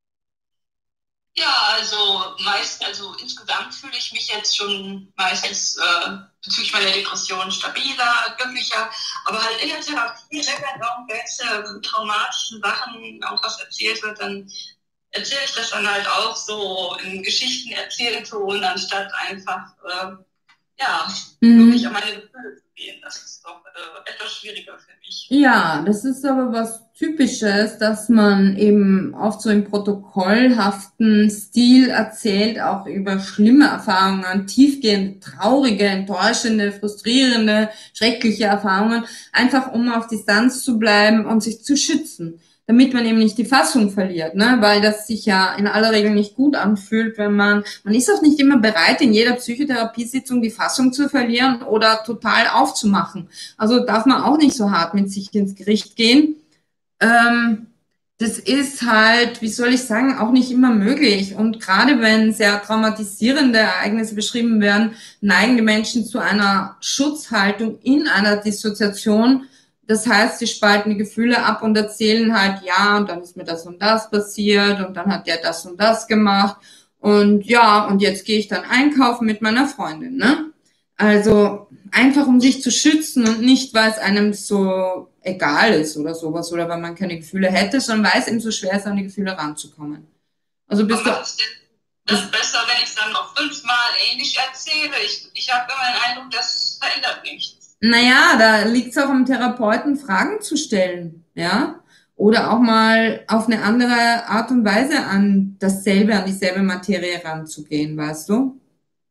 Ja, also meist, also insgesamt fühle ich mich jetzt schon meistens äh, bezüglich meiner Depression stabiler, glücklicher, aber halt in der Therapie, wenn dann irgendwelche traumatischen Sachen auch was erzählt wird, dann erzähle ich das dann halt auch so in Geschichten erzählton, anstatt einfach äh, ja, Mhm. wirklich an meine Gefühle zu gehen. Das ist doch äh, etwas schwieriger für mich. Ja, das ist aber was Typisches, dass man eben oft so im protokollhaften Stil erzählt, auch über schlimme Erfahrungen, tiefgehende, traurige, enttäuschende, frustrierende, schreckliche Erfahrungen, einfach um auf Distanz zu bleiben und sich zu schützen, damit man eben nicht die Fassung verliert, ne? Weil das sich ja in aller Regel nicht gut anfühlt, wenn man, man ist auch nicht immer bereit, in jeder Psychotherapiesitzung die Fassung zu verlieren oder total aufzumachen. Also darf man auch nicht so hart mit sich ins Gericht gehen. Ähm, das ist halt, wie soll ich sagen, auch nicht immer möglich. Und gerade wenn sehr traumatisierende Ereignisse beschrieben werden, neigen die Menschen zu einer Schutzhaltung in einer Dissoziation. Das heißt, sie spalten die Gefühle ab und erzählen halt, ja, und dann ist mir das und das passiert und dann hat der das und das gemacht. Und ja, und jetzt gehe ich dann einkaufen mit meiner Freundin, ne? Also einfach um sich zu schützen und nicht, weil es einem so egal ist oder sowas oder weil man keine Gefühle hätte, sondern weil es eben so schwer ist, an die Gefühle ranzukommen. Also bist du, Aber ist denn das besser, wenn ich es dann noch fünfmal ähnlich erzähle? Ich, ich habe immer den Eindruck, das verändert nichts. naja, da liegt es auch am Therapeuten, Fragen zu stellen, ja, oder auch mal auf eine andere Art und Weise an dasselbe, an dieselbe Materie ranzugehen, weißt du?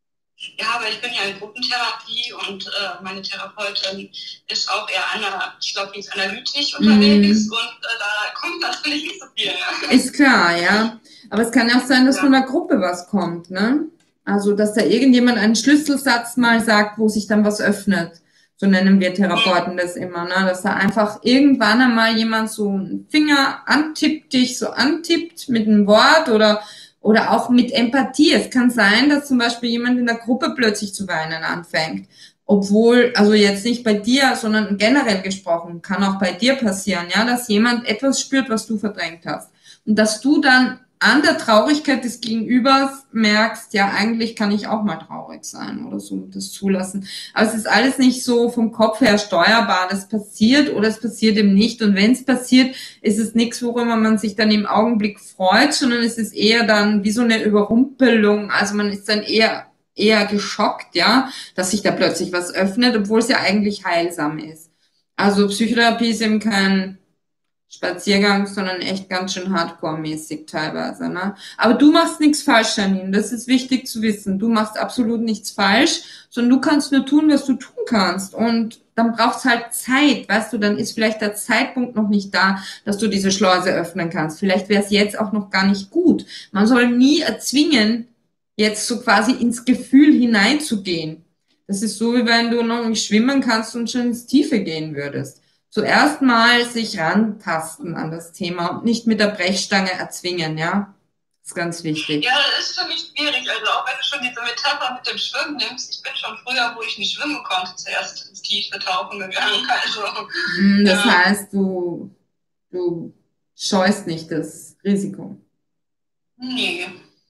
Ja, aber ich bin ja in Gruppentherapie und äh, meine Therapeutin ist auch eher einer, ich glaube, die ist analytisch unterwegs Mhm. und äh, da kommt natürlich nicht so viel. Ne? Ist klar, ja. Aber es kann ja auch sein, dass Ja. von der Gruppe was kommt, ne? Also, dass da irgendjemand einen Schlüsselsatz mal sagt, wo sich dann was öffnet. So nennen wir Therapeuten das immer, ne? Dass da einfach irgendwann einmal jemand so einen Finger antippt, dich so antippt mit einem Wort oder, oder auch mit Empathie. Es kann sein, dass zum Beispiel jemand in der Gruppe plötzlich zu weinen anfängt. Obwohl, also jetzt nicht bei dir, sondern generell gesprochen, kann auch bei dir passieren, ja, dass jemand etwas spürt, was du verdrängt hast. Und dass du dann an der Traurigkeit des Gegenübers merkst, ja, eigentlich kann ich auch mal traurig sein oder so, das zulassen. Aber es ist alles nicht so vom Kopf her steuerbar. Das passiert oder es passiert eben nicht. Und wenn es passiert, ist es nichts, worüber man sich dann im Augenblick freut, sondern es ist eher dann wie so eine Überrumpelung. Also man ist dann eher eher geschockt, ja, dass sich da plötzlich was öffnet, obwohl es ja eigentlich heilsam ist. Also Psychotherapie ist eben kein Spaziergang, sondern echt ganz schön hardcore-mäßig teilweise, ne? Aber du machst nichts falsch, Janine. Das ist wichtig zu wissen. Du machst absolut nichts falsch, sondern du kannst nur tun, was du tun kannst. Und dann braucht's halt Zeit, weißt du, dann ist vielleicht der Zeitpunkt noch nicht da, dass du diese Schleuse öffnen kannst. Vielleicht wäre es jetzt auch noch gar nicht gut. Man soll nie erzwingen, jetzt so quasi ins Gefühl hineinzugehen. Das ist so, wie wenn du noch nicht schwimmen kannst und schon ins Tiefe gehen würdest. Zuerst mal sich rantasten an das Thema und nicht mit der Brechstange erzwingen, ja? Das ist ganz wichtig. Ja, das ist für mich schwierig. Also auch wenn du schon diese Metapher mit dem Schwimmen nimmst, ich bin schon früher, wo ich nicht schwimmen konnte, zuerst ins tiefe Tauchen gegangen. Also, Hm, Das ja. heißt, du, du scheust nicht das Risiko. Nee.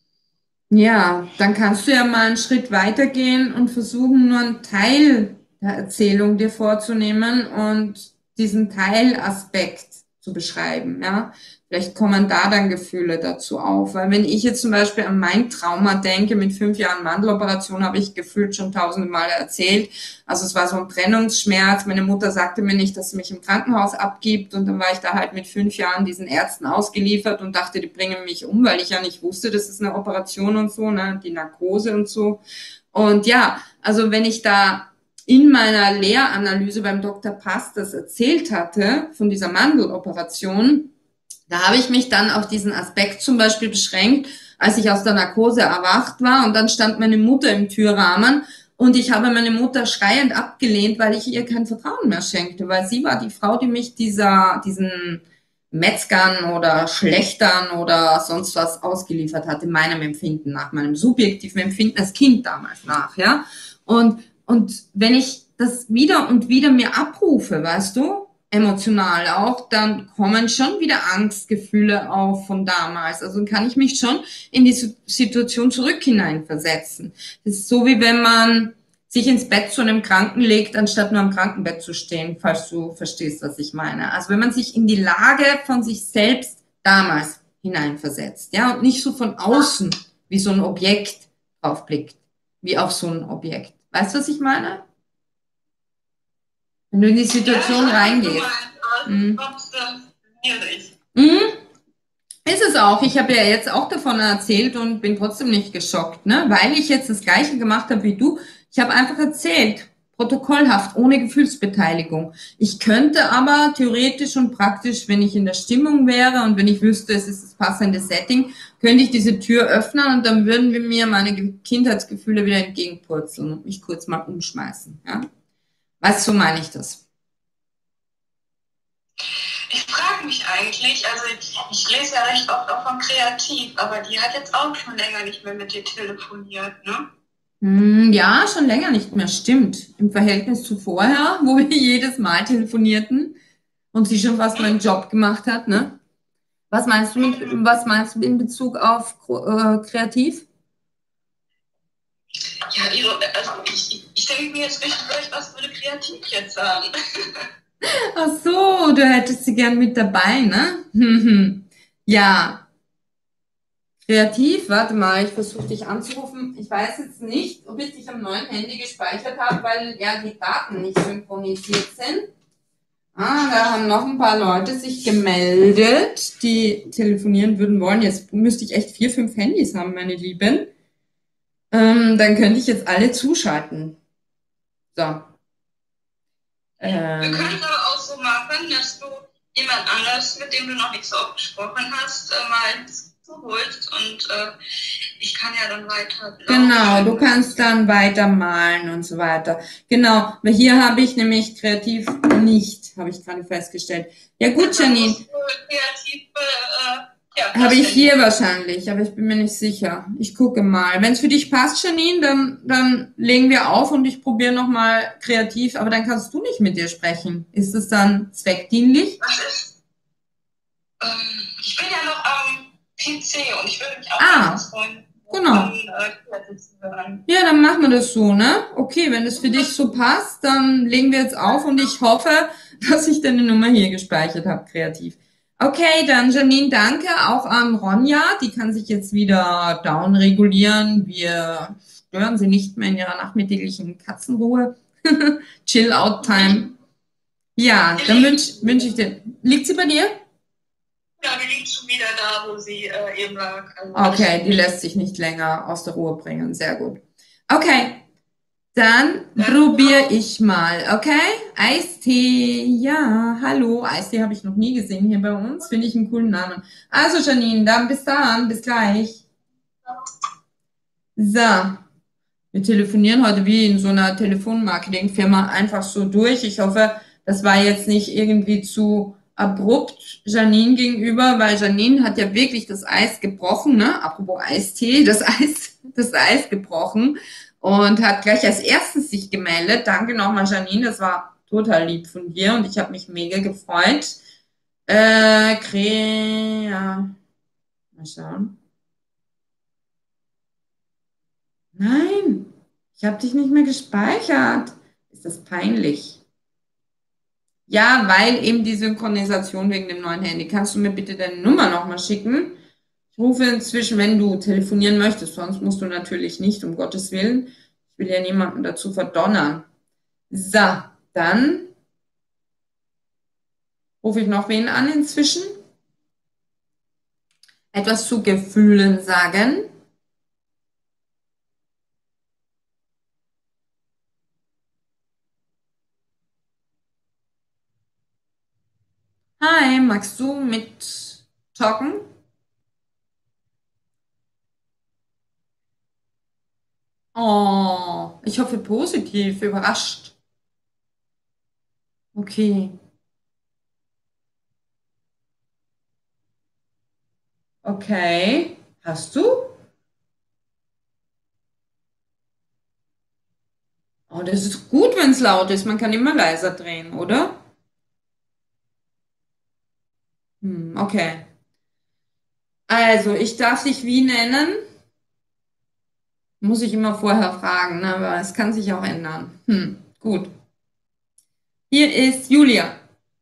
Ja, dann kannst du ja mal einen Schritt weitergehen und versuchen, nur einen Teil der Erzählung dir vorzunehmen und diesen Teilaspekt zu beschreiben, ja. Vielleicht kommen da dann Gefühle dazu auf, weil wenn ich jetzt zum Beispiel an mein Trauma denke, mit fünf Jahren Mandeloperation habe ich gefühlt schon tausende Male erzählt. Also es war so ein Trennungsschmerz. Meine Mutter sagte mir nicht, dass sie mich im Krankenhaus abgibt und dann war ich da halt mit fünf Jahren diesen Ärzten ausgeliefert und dachte, die bringen mich um, weil ich ja nicht wusste, das ist eine Operation und so, ne, die Narkose und so. Und ja, also wenn ich da in meiner Lehranalyse beim Doktor Pass das erzählt hatte, von dieser Mandeloperation, da habe ich mich dann auf diesen Aspekt zum Beispiel beschränkt, als ich aus der Narkose erwacht war und dann stand meine Mutter im Türrahmen und ich habe meine Mutter schreiend abgelehnt, weil ich ihr kein Vertrauen mehr schenkte, weil sie war die Frau, die mich dieser, diesen Metzgern oder Schlechtern oder sonst was ausgeliefert hat, in meinem Empfinden nach, meinem subjektiven Empfinden als Kind damals nach, ja. Und, und wenn ich das wieder und wieder mir abrufe, weißt du, emotional auch, dann kommen schon wieder Angstgefühle auf von damals. Also kann ich mich schon in die Situation zurück hineinversetzen. Das ist so, wie wenn man sich ins Bett zu einem Kranken legt, anstatt nur am Krankenbett zu stehen, falls du verstehst, was ich meine. Also wenn man sich in die Lage von sich selbst damals hineinversetzt, ja, und nicht so von außen wie so ein Objekt draufblickt, wie auf so ein Objekt. Weißt du, was ich meine? Wenn du in die Situation Ja, reingehst. Mhm. trotzdem schwierig. Mhm. Ist es auch. Ich habe ja jetzt auch davon erzählt und bin trotzdem nicht geschockt, ne? Weil ich jetzt das Gleiche gemacht habe wie du. Ich habe einfach erzählt, protokollhaft, ohne Gefühlsbeteiligung. Ich könnte aber theoretisch und praktisch, wenn ich in der Stimmung wäre und wenn ich wüsste, es ist das passende Setting, könnte ich diese Tür öffnen und dann würden wir mir meine Kindheitsgefühle wieder entgegenpurzeln und mich kurz mal umschmeißen, ja? Weißt du, so meine ich das. Ich frage mich eigentlich, also ich, ich lese ja recht oft auch von Kreativ, aber die hat jetzt auch schon länger nicht mehr mit dir telefoniert, ne? Hm, Ja, schon länger nicht mehr, stimmt. Im Verhältnis zu vorher, wo wir jedes Mal telefonierten und sie schon fast meinen Job gemacht hat, ne? Was meinst du mit, was meinst du in Bezug auf äh, kreativ? Ja, ihre, also ich, ich denke mir jetzt richtig durch, was würde Kreativ jetzt sagen? Ach so, du hättest sie gern mit dabei, ne? Mhm. Ja, kreativ, warte mal, ich versuche dich anzurufen. Ich weiß jetzt nicht, ob ich dich am neuen Handy gespeichert habe, weil ja die Daten nicht synchronisiert sind. Ah, da haben noch ein paar Leute sich gemeldet, die telefonieren würden wollen. Jetzt müsste ich echt vier, fünf Handys haben, meine Lieben. Ähm, dann könnte ich jetzt alle zuschalten. So. Wir Ähm, können es aber auch so machen, dass du jemand anders, mit dem du noch nicht so oft gesprochen hast, äh, mal so holst und äh, ich kann ja dann weiter Genau, du laufen. kannst dann weitermalen und so weiter. Genau, weil hier habe ich nämlich kreativ nicht, habe ich gerade festgestellt. Ja gut, Dann Janine, musst du kreativ, äh, ja, habe das ich Handy. hier wahrscheinlich, aber ich bin mir nicht sicher. Ich gucke mal. Wenn es für dich passt, Janine, dann, dann legen wir auf und ich probiere nochmal kreativ, aber dann kannst du nicht mit dir sprechen. Ist es dann zweckdienlich? Was ist? Ähm, ich bin ja noch am P C und ich würde mich auch Ah, etwas freuen, genau. von äh, kreativ zu hören. Ja, dann machen wir das so, ne? Okay, wenn es für dich so passt, dann legen wir jetzt auf und ich hoffe, dass ich deine Nummer hier gespeichert habe, kreativ. Okay, dann Janine, danke auch an Ronja. Die kann sich jetzt wieder down regulieren. Wir stören sie nicht mehr in ihrer nachmittäglichen Katzenruhe. Chill-out-Time. Ja, dann wünsche wünsch ich dir. Liegt sie bei dir? Ja, die liegt schon wieder da, wo sie äh, eben lag. Also Okay, die lässt sich nicht länger aus der Ruhe bringen. Sehr gut. Okay, dann probiere ich mal, okay? Eistee, ja, hallo. Eistee habe ich noch nie gesehen hier bei uns. Finde ich einen coolen Namen. Also Janine, dann bis dann, bis gleich. So, wir telefonieren heute wie in so einer Telefonmarketingfirma einfach so durch. Ich hoffe, das war jetzt nicht irgendwie zu abrupt Janine gegenüber, weil Janine hat ja wirklich das Eis gebrochen, ne? Apropos Eistee, das Eis, das Eis gebrochen und hat gleich als erstes sich gemeldet. Danke nochmal, Janine, das war total lieb von dir und ich habe mich mega gefreut. Äh, Krea, mal schauen. Nein, ich habe dich nicht mehr gespeichert. Ist das peinlich? Ja, weil eben die Synchronisation wegen dem neuen Handy. Kannst du mir bitte deine Nummer nochmal schicken? Ich rufe inzwischen, wenn du telefonieren möchtest, sonst musst du natürlich nicht, um Gottes Willen. Ich will ja niemanden dazu verdonnern. So, dann rufe ich noch wen an inzwischen. Etwas zu Gefühlen sagen. Hi, magst du mit talken? Oh, ich hoffe positiv, überrascht. Okay, okay. Hast du? Oh, das ist gut, wenn es laut ist. Man kann immer leiser drehen, oder? Hm, okay. Also, ich darf dich wie nennen? Muss ich immer vorher fragen, ne? Aber es kann sich auch ändern. Hm, gut. Hier ist Julia.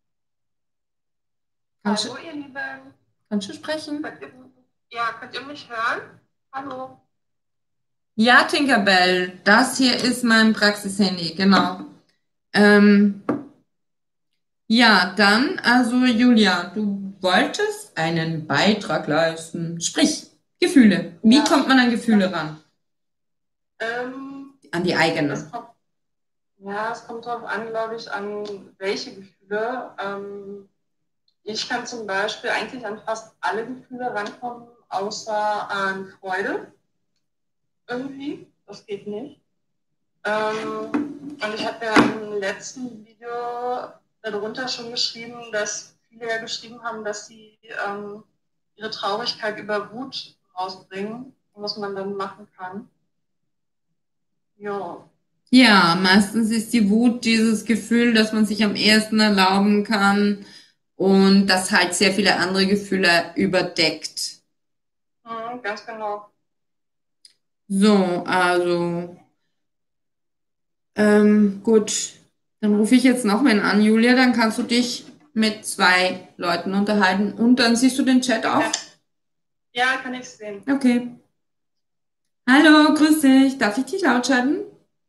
Kannst Hallo, du, ihr Lieben. kannst du sprechen? Könnt ihr, ja, könnt ihr mich hören? Hallo. Ja, Tinkerbell, das hier ist mein Praxishandy, genau. Ähm, ja, dann, also Julia, du wolltest einen Beitrag leisten. Sprich, Gefühle. Wie Ja, kommt man an Gefühle ran? ähm, An die es eigenen. kommt, ja, es kommt darauf an, glaube ich, an welche Gefühle. Ähm, ich kann zum Beispiel eigentlich an fast alle Gefühle rankommen, außer an Freude. Irgendwie. Das geht nicht. Ähm, und ich habe ja im letzten Video darunter schon geschrieben, dass viele ja geschrieben haben, dass sie ähm, ihre Traurigkeit über Wut rausbringen und was man dann machen kann. Ja. Ja, meistens ist die Wut dieses Gefühl, dass man sich am ehesten erlauben kann und das halt sehr viele andere Gefühle überdeckt. Mhm, ganz genau. So, also, ähm, gut, dann rufe ich jetzt noch mal an, Julia, dann kannst du dich mit zwei Leuten unterhalten und dann siehst du den Chat auch. Ja, ja, kann ich sehen. Okay. Hallo, grüß dich. Darf ich dich laut schalten?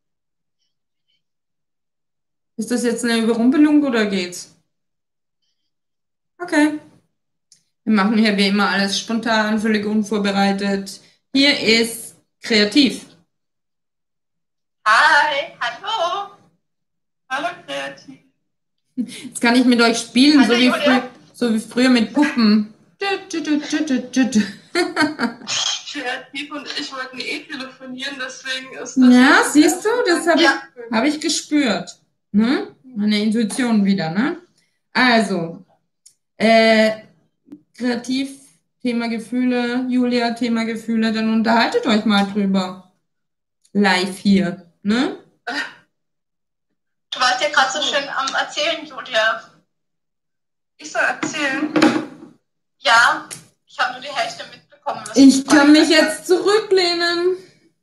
Ist das jetzt eine Überrumpelung oder geht's? Okay. Wir machen hier wie immer alles spontan, völlig unvorbereitet. Hier ist kreativ. Hi, hallo. Hallo, kreativ. Jetzt kann ich mit euch spielen, so Hallo, wie, frü Julia. so wie früher mit Puppen. Tü, tü, tü, tü, tü, tü, tü. Kreativ und ich wollten eh telefonieren, deswegen ist das Ja, jetzt siehst du, das habe ich, ja. hab ich gespürt. Ne? Meine Intuition wieder, ne? Also, äh, kreativ, Thema Gefühle, Julia, Thema Gefühle, dann unterhaltet euch mal drüber. Live hier, ne? Du warst ja gerade so schön am Erzählen, Julia. Ich soll erzählen? Ja, ich habe nur die Hälfte mitbekommen. Was Ich du kann mich gesagt jetzt zurücklehnen.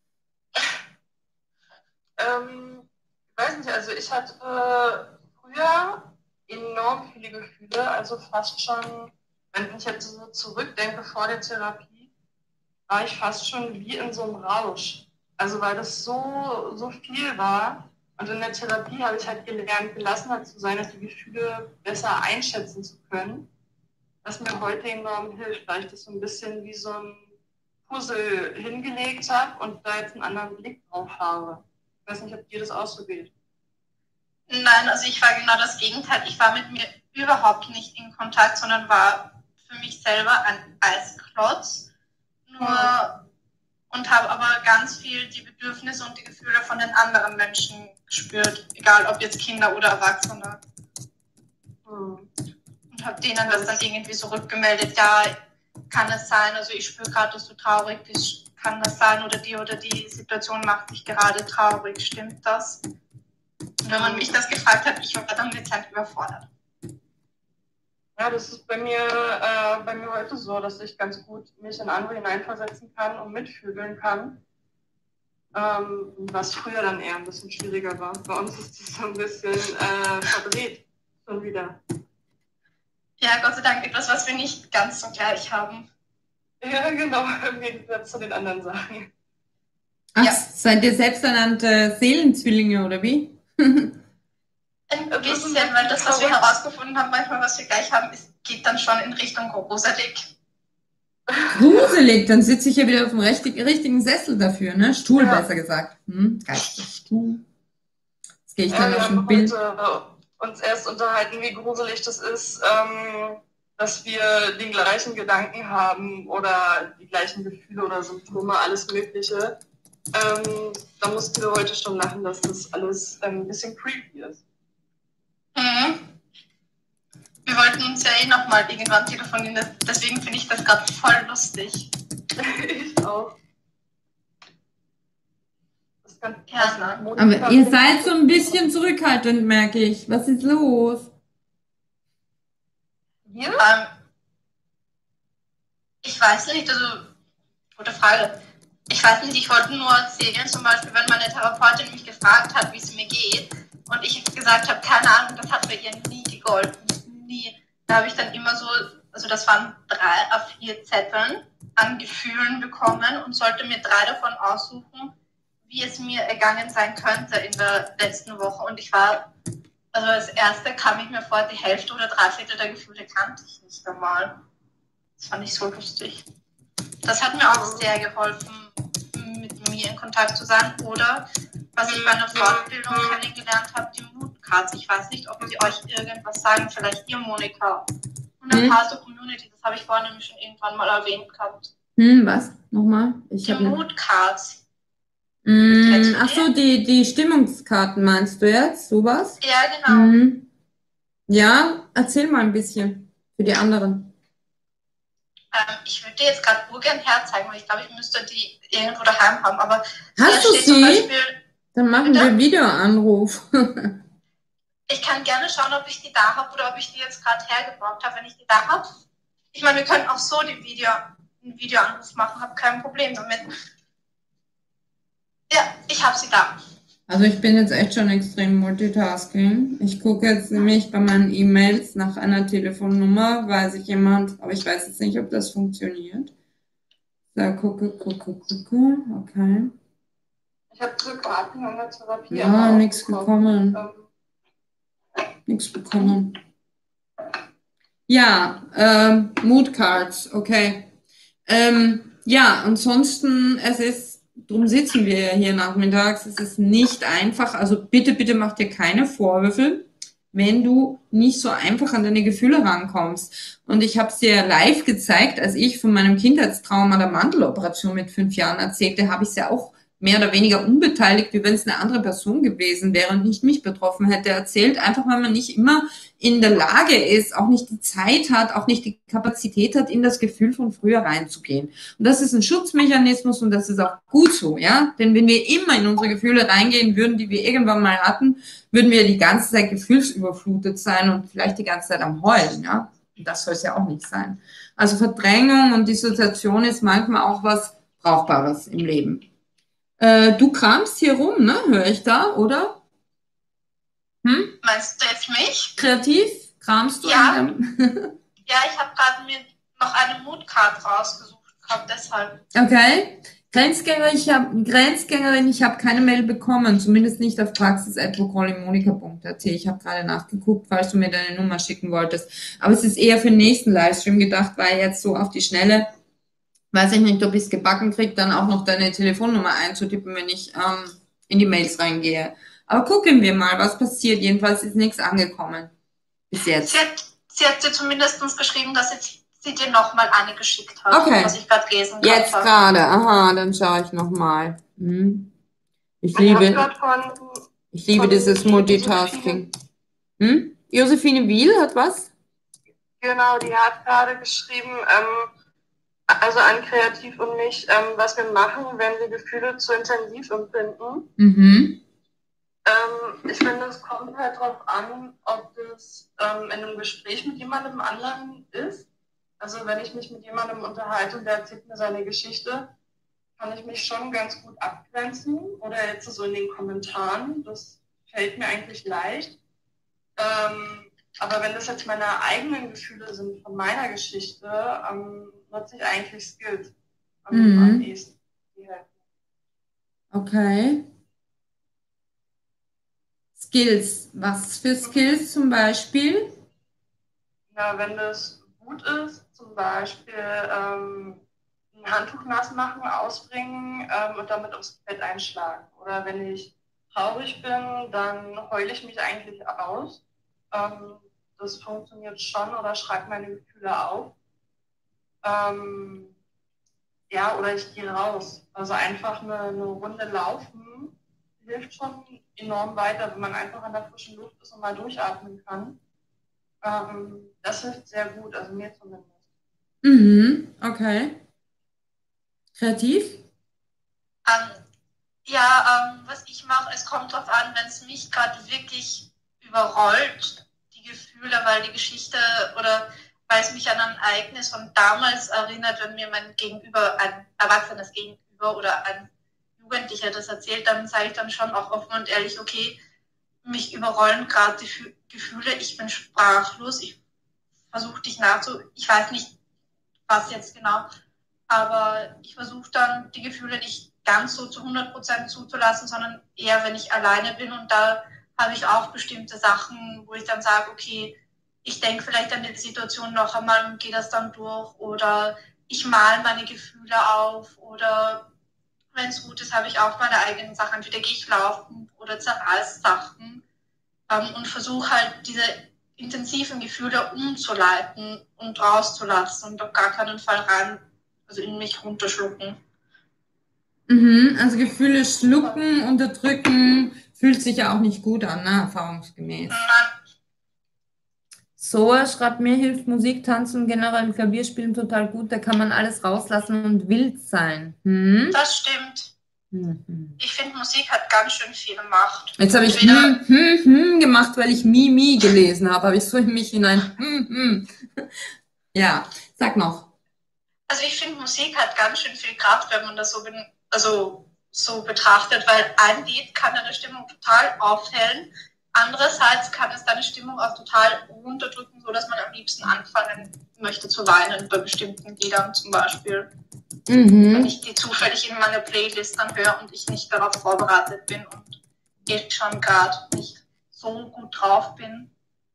Ähm, ich weiß nicht, also ich hatte äh, früher enorm viele Gefühle, also fast schon, wenn ich jetzt so zurückdenke vor der Therapie, war ich fast schon wie in so einem Rausch. Also weil das so, so viel war. Und in der Therapie habe ich halt gelernt, gelassener zu sein, die Gefühle besser einschätzen zu können. Was mir heute enorm hilft, weil ich das so ein bisschen wie so ein Puzzle hingelegt habe und da jetzt einen anderen Blick drauf habe. Ich weiß nicht, ob dir das auch so geht. Nein, also ich war genau das Gegenteil. Ich war mit mir überhaupt nicht in Kontakt, sondern war für mich selber ein Eisklotz. Nur mhm. Und habe aber ganz viel die Bedürfnisse und die Gefühle von den anderen Menschen gespürt, egal ob jetzt Kinder oder Erwachsene. Mhm. Und habe denen das dann irgendwie so rückgemeldet, ja, kann es sein, also ich spüre gerade, dass du traurig bist, kann das sein, oder die oder die Situation macht dich gerade traurig, stimmt das? Und wenn man mich das gefragt hat, ich war dann dezent überfordert. Ja, das ist bei mir, äh, bei mir heute so, dass ich ganz gut mich in andere hineinversetzen kann und mitfühlen kann. Ähm, was früher dann eher ein bisschen schwieriger war. Bei uns ist das so ein bisschen äh, verdreht schon wieder. Ja, Gott sei Dank etwas, was wir nicht ganz so gleich haben. Ja, genau, im Gegensatz zu den anderen Sachen. Ach, ja. Seid ihr selbsternannte Seelenzwillinge, oder wie? Ein bisschen, weil das, was wir herausgefunden haben, manchmal, was wir gleich haben, ist, geht dann schon in Richtung gruselig. Gruselig, dann sitze ich ja wieder auf dem richtig, richtigen Sessel dafür, ne? Stuhl, ja. Besser gesagt. Hm, Geisterstuhl. Jetzt gehe ich dann ja, auf ein ein Bild. Wir haben uns erst unterhalten, wie gruselig das ist, ähm, dass wir den gleichen Gedanken haben oder die gleichen Gefühle oder Symptome, alles Mögliche. Ähm, da mussten wir heute schon lachen, dass das alles ähm, ein bisschen creepy ist. Mhm. Wir wollten uns ja eh nochmal irgendwann telefonieren, deswegen finde ich das gerade voll lustig. Ich auch. Das kann ja, ne? Aber ihr seid so ein bisschen zurückhaltend, merke ich. Was ist los? Wir? Ähm, ich weiß nicht, also, gute Frage. Ich weiß nicht, ich wollte nur erzählen, zum Beispiel, wenn meine Therapeutin mich gefragt hat, wie es mir geht, und ich gesagt habe, keine Ahnung, das hat bei ihr nie gegolten. Nie. Da habe ich dann immer so, also das waren drei A vier Zetteln an Gefühlen bekommen und sollte mir drei davon aussuchen, wie es mir ergangen sein könnte in der letzten Woche. Und ich war, also als Erste kam ich mir vor, die Hälfte oder Dreiviertel der Gefühle kannte ich nicht einmal. Das fand ich so lustig. Das hat mir auch sehr geholfen, mit mir in Kontakt zu sein. Oder, was ich bei einer Fortbildung kennengelernt habe, die Moodcards. Ich weiß nicht, ob sie euch irgendwas sagen, vielleicht ihr, Monika. Und ein paar so Community, das habe ich vorhin nämlich schon irgendwann mal erwähnt gehabt. Hm, was? Nochmal? Ich die Moodcards. Mm, ach so, die, die Stimmungskarten meinst du jetzt? Sowas? Ja, genau. Mm. Ja, erzähl mal ein bisschen für die anderen. Ähm, ich würde dir jetzt gerade urgern herzeigen, weil ich glaube, ich müsste die irgendwo daheim haben. Aber hast du sie? Zum Beispiel, dann machen bitte? wir Videoanruf. Ich kann gerne schauen, ob ich die da habe oder ob ich die jetzt gerade hergebracht habe, wenn ich die da habe. Ich meine, wir können auch so die Video, einen Videoanruf machen, habe kein Problem damit. Ja, ich habe sie da. Also ich bin jetzt echt schon extrem multitasking. Ich gucke jetzt nämlich bei meinen E-Mails nach einer Telefonnummer, weiß ich jemand, aber ich weiß jetzt nicht, ob das funktioniert. Da gucke, gucke, gucke, okay. Ich habe Rückraten an der Therapie. Ja, nichts gekommen. Nichts bekommen. Ja, ähm, Moodcards, okay. Ähm, ja, ansonsten, es ist, drum sitzen wir ja hier nachmittags, es ist nicht einfach, also bitte, bitte macht ihr keine Vorwürfe. wenn du nicht so einfach an deine Gefühle rankommst. Und ich habe es dir live gezeigt, als ich von meinem Kindheitstrauma der Mandeloperation mit fünf Jahren erzählte, habe ich es ja auch mehr oder weniger unbeteiligt, wie wenn es eine andere Person gewesen wäre und nicht mich betroffen hätte, erzählt, einfach weil man nicht immer in der Lage ist, auch nicht die Zeit hat, auch nicht die Kapazität hat, in das Gefühl von früher reinzugehen. Und das ist ein Schutzmechanismus und das ist auch gut so, ja, denn wenn wir immer in unsere Gefühle reingehen würden, die wir irgendwann mal hatten, würden wir die ganze Zeit gefühlsüberflutet sein und vielleicht die ganze Zeit am Heulen, ja. Und das soll es ja auch nicht sein. Also Verdrängung und Dissoziation ist manchmal auch was Brauchbares im Leben. Äh, du kramst hier rum, ne? Höre ich da, oder? Hm? Meinst du jetzt mich? Kreativ? Kramst du? Ja. in Ja, ich habe gerade mir noch eine Moodcard rausgesucht gehabt, deshalb. Okay. Grenzgängerin, ich habe Grenzgängerin, ich habe keine Mail bekommen, zumindest nicht auf praxis at vokalimonika punkt at. Ich habe gerade nachgeguckt, falls du mir deine Nummer schicken wolltest. Aber es ist eher für den nächsten Livestream gedacht, weil jetzt so auf die Schnelle, weiß ich nicht, ob ich es gebacken kriege, dann auch noch deine Telefonnummer einzutippen, wenn ich ähm, in die Mails reingehe. Aber gucken wir mal, was passiert. Jedenfalls ist nichts angekommen bis jetzt. Sie hat, sie hat dir zumindest geschrieben, dass sie, sie dir nochmal eine geschickt hat, Okay. was ich gerade lesen kann. Jetzt gerade, aha, dann schaue ich nochmal. Hm. Ich Ich habe liebe, gerade von, ich liebe von dieses Multitasking. Hm? Josephine Wiel hat was? genau, die hat gerade geschrieben, ähm, also an Kreativ und mich, ähm, was wir machen, wenn wir Gefühle zu intensiv empfinden. Mhm. Ähm, ich finde, es kommt halt darauf an, ob das ähm, in einem Gespräch mit jemandem anderen ist. Also wenn ich mich mit jemandem unterhalte und der erzählt mir seine Geschichte, kann ich mich schon ganz gut abgrenzen. Oder jetzt so in den Kommentaren, das fällt mir eigentlich leicht. Ähm, aber wenn das jetzt meine eigenen Gefühle sind von meiner Geschichte, ähm, nutze ich eigentlich Skills am, Mhm. am ehesten. Die helfen. Okay. Skills. Was für Skills zum Beispiel? Ja, wenn das gut ist, zum Beispiel ähm, ein Handtuch nass machen, ausbringen ähm, und damit aufs Bett einschlagen. Oder wenn ich traurig bin, dann heule ich mich eigentlich aus. Ähm, das funktioniert schon oder schreibe meine Gefühle auf. Ähm, ja, oder ich gehe raus. Also einfach eine, eine Runde laufen hilft schon enorm weiter, wenn man einfach an der frischen Luft ist und mal durchatmen kann. Ähm, das hilft sehr gut, also mir zumindest. Mhm. Okay. Kreativ? Ähm, ja, ähm, was ich mache, es kommt drauf an, wenn es mich gerade wirklich überrollt, die Gefühle, weil die Geschichte oder weil es mich an ein Ereignis von damals erinnert, wenn mir mein Gegenüber, ein erwachsenes Gegenüber oder ein Jugendlicher das erzählt, dann sage ich dann schon auch offen und ehrlich, okay, mich überrollen gerade die Fü- Gefühle, ich bin sprachlos, ich versuche dich nachzu, ich weiß nicht, was jetzt genau, aber ich versuche dann die Gefühle nicht ganz so zu hundert Prozent zuzulassen, sondern eher, wenn ich alleine bin und da habe ich auch bestimmte Sachen, wo ich dann sage, okay, ich denke vielleicht an die Situation noch einmal und gehe das dann durch oder ich male meine Gefühle auf oder wenn es gut ist, habe ich auch meine eigenen Sachen. Entweder gehe ich laufen oder zerreiß Sachen ähm, und versuche halt diese intensiven Gefühle umzuleiten und rauszulassen und auf gar keinen Fall rein, also in mich runterschlucken. Mhm. Also Gefühle schlucken, unterdrücken, fühlt sich ja auch nicht gut an, ne? Erfahrungsgemäß. Man, Soa schreibt, mir hilft Musik, Tanzen, generell Klavierspielen total gut, da kann man alles rauslassen und wild sein. Hm? das stimmt. Mhm. Ich finde, Musik hat ganz schön viel Macht. Jetzt habe ich Entweder- hm, hm, hm gemacht, weil ich Mi, Mi gelesen habe. Habe ich so in mich hinein. Hm, hm. Ja, sag noch. Also ich finde, Musik hat ganz schön viel Kraft, wenn man das so, ben- also so betrachtet, weil ein Lied kann eine Stimmung total aufhellen. Andererseits kann es deine Stimmung auch total runterdrücken, so dass man am liebsten anfangen möchte zu weinen bei bestimmten Liedern zum Beispiel. Wenn Mhm. ich die zufällig in meine Playlist dann höre und ich nicht darauf vorbereitet bin und ich schon gerade nicht so gut drauf bin.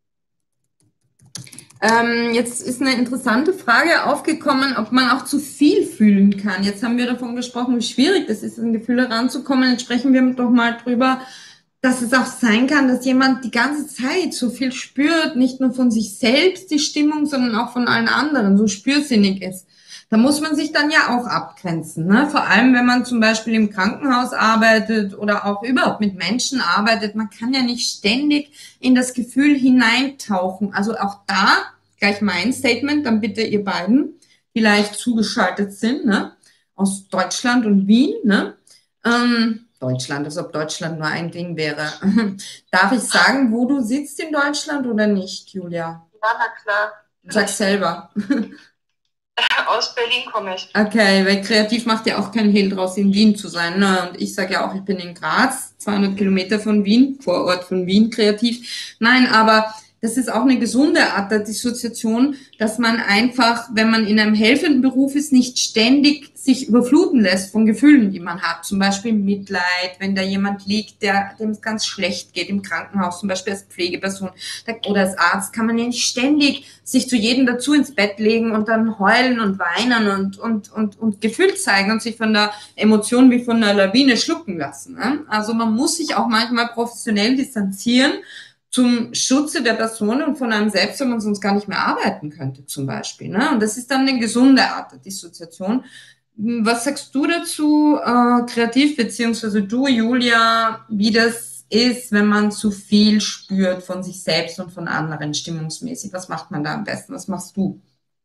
Ähm, jetzt ist eine interessante Frage aufgekommen, ob man auch zu viel fühlen kann. Jetzt haben wir davon gesprochen, wie schwierig das ist, an Gefühle ranzukommen. Jetzt sprechen wir doch mal drüber, dass es auch sein kann, dass jemand die ganze Zeit so viel spürt, nicht nur von sich selbst die Stimmung, sondern auch von allen anderen, so spürsinnig ist. Da muss man sich dann ja auch abgrenzen, ne? Vor allem, wenn man zum Beispiel im Krankenhaus arbeitet oder auch überhaupt mit Menschen arbeitet. Man kann ja nicht ständig in das Gefühl hineintauchen. Also auch da gleich mein Statement, dann bitte ihr beiden, die leicht zugeschaltet sind, ne? Aus Deutschland und Wien, ne? Ähm, Deutschland, als ob Deutschland nur ein Ding wäre. Darf ich sagen, wo du sitzt in Deutschland oder nicht, Julia? Ja, na klar. Sag selber. Aus Berlin komme ich. Okay, weil kreativ macht ja auch keinen Hehl draus, in Wien zu sein. Ne? Und ich sage ja auch, ich bin in Graz, zweihundert Kilometer von Wien, Vorort von Wien, kreativ. Nein, aber das ist auch eine gesunde Art der Dissoziation, dass man einfach, wenn man in einem helfenden Beruf ist, nicht ständig sich überfluten lässt von Gefühlen, die man hat. Zum Beispiel Mitleid, wenn da jemand liegt, der, dem es ganz schlecht geht im Krankenhaus, zum Beispiel als Pflegeperson oder als Arzt, kann man ja nicht ständig sich zu jedem dazu ins Bett legen und dann heulen und weinen und, und, und, und Gefühl zeigen und sich von der Emotion wie von einer Lawine schlucken lassen. Ne? Also man muss sich auch manchmal professionell distanzieren, zum Schutze der Person und von einem selbst, wenn man sonst gar nicht mehr arbeiten könnte, zum Beispiel. Ne? Und das ist dann eine gesunde Art der Dissoziation. Was sagst du dazu, äh, kreativ, beziehungsweise du, Julia, wie das ist, wenn man zu viel spürt von sich selbst und von anderen stimmungsmäßig? Was macht man da am besten? Was machst du?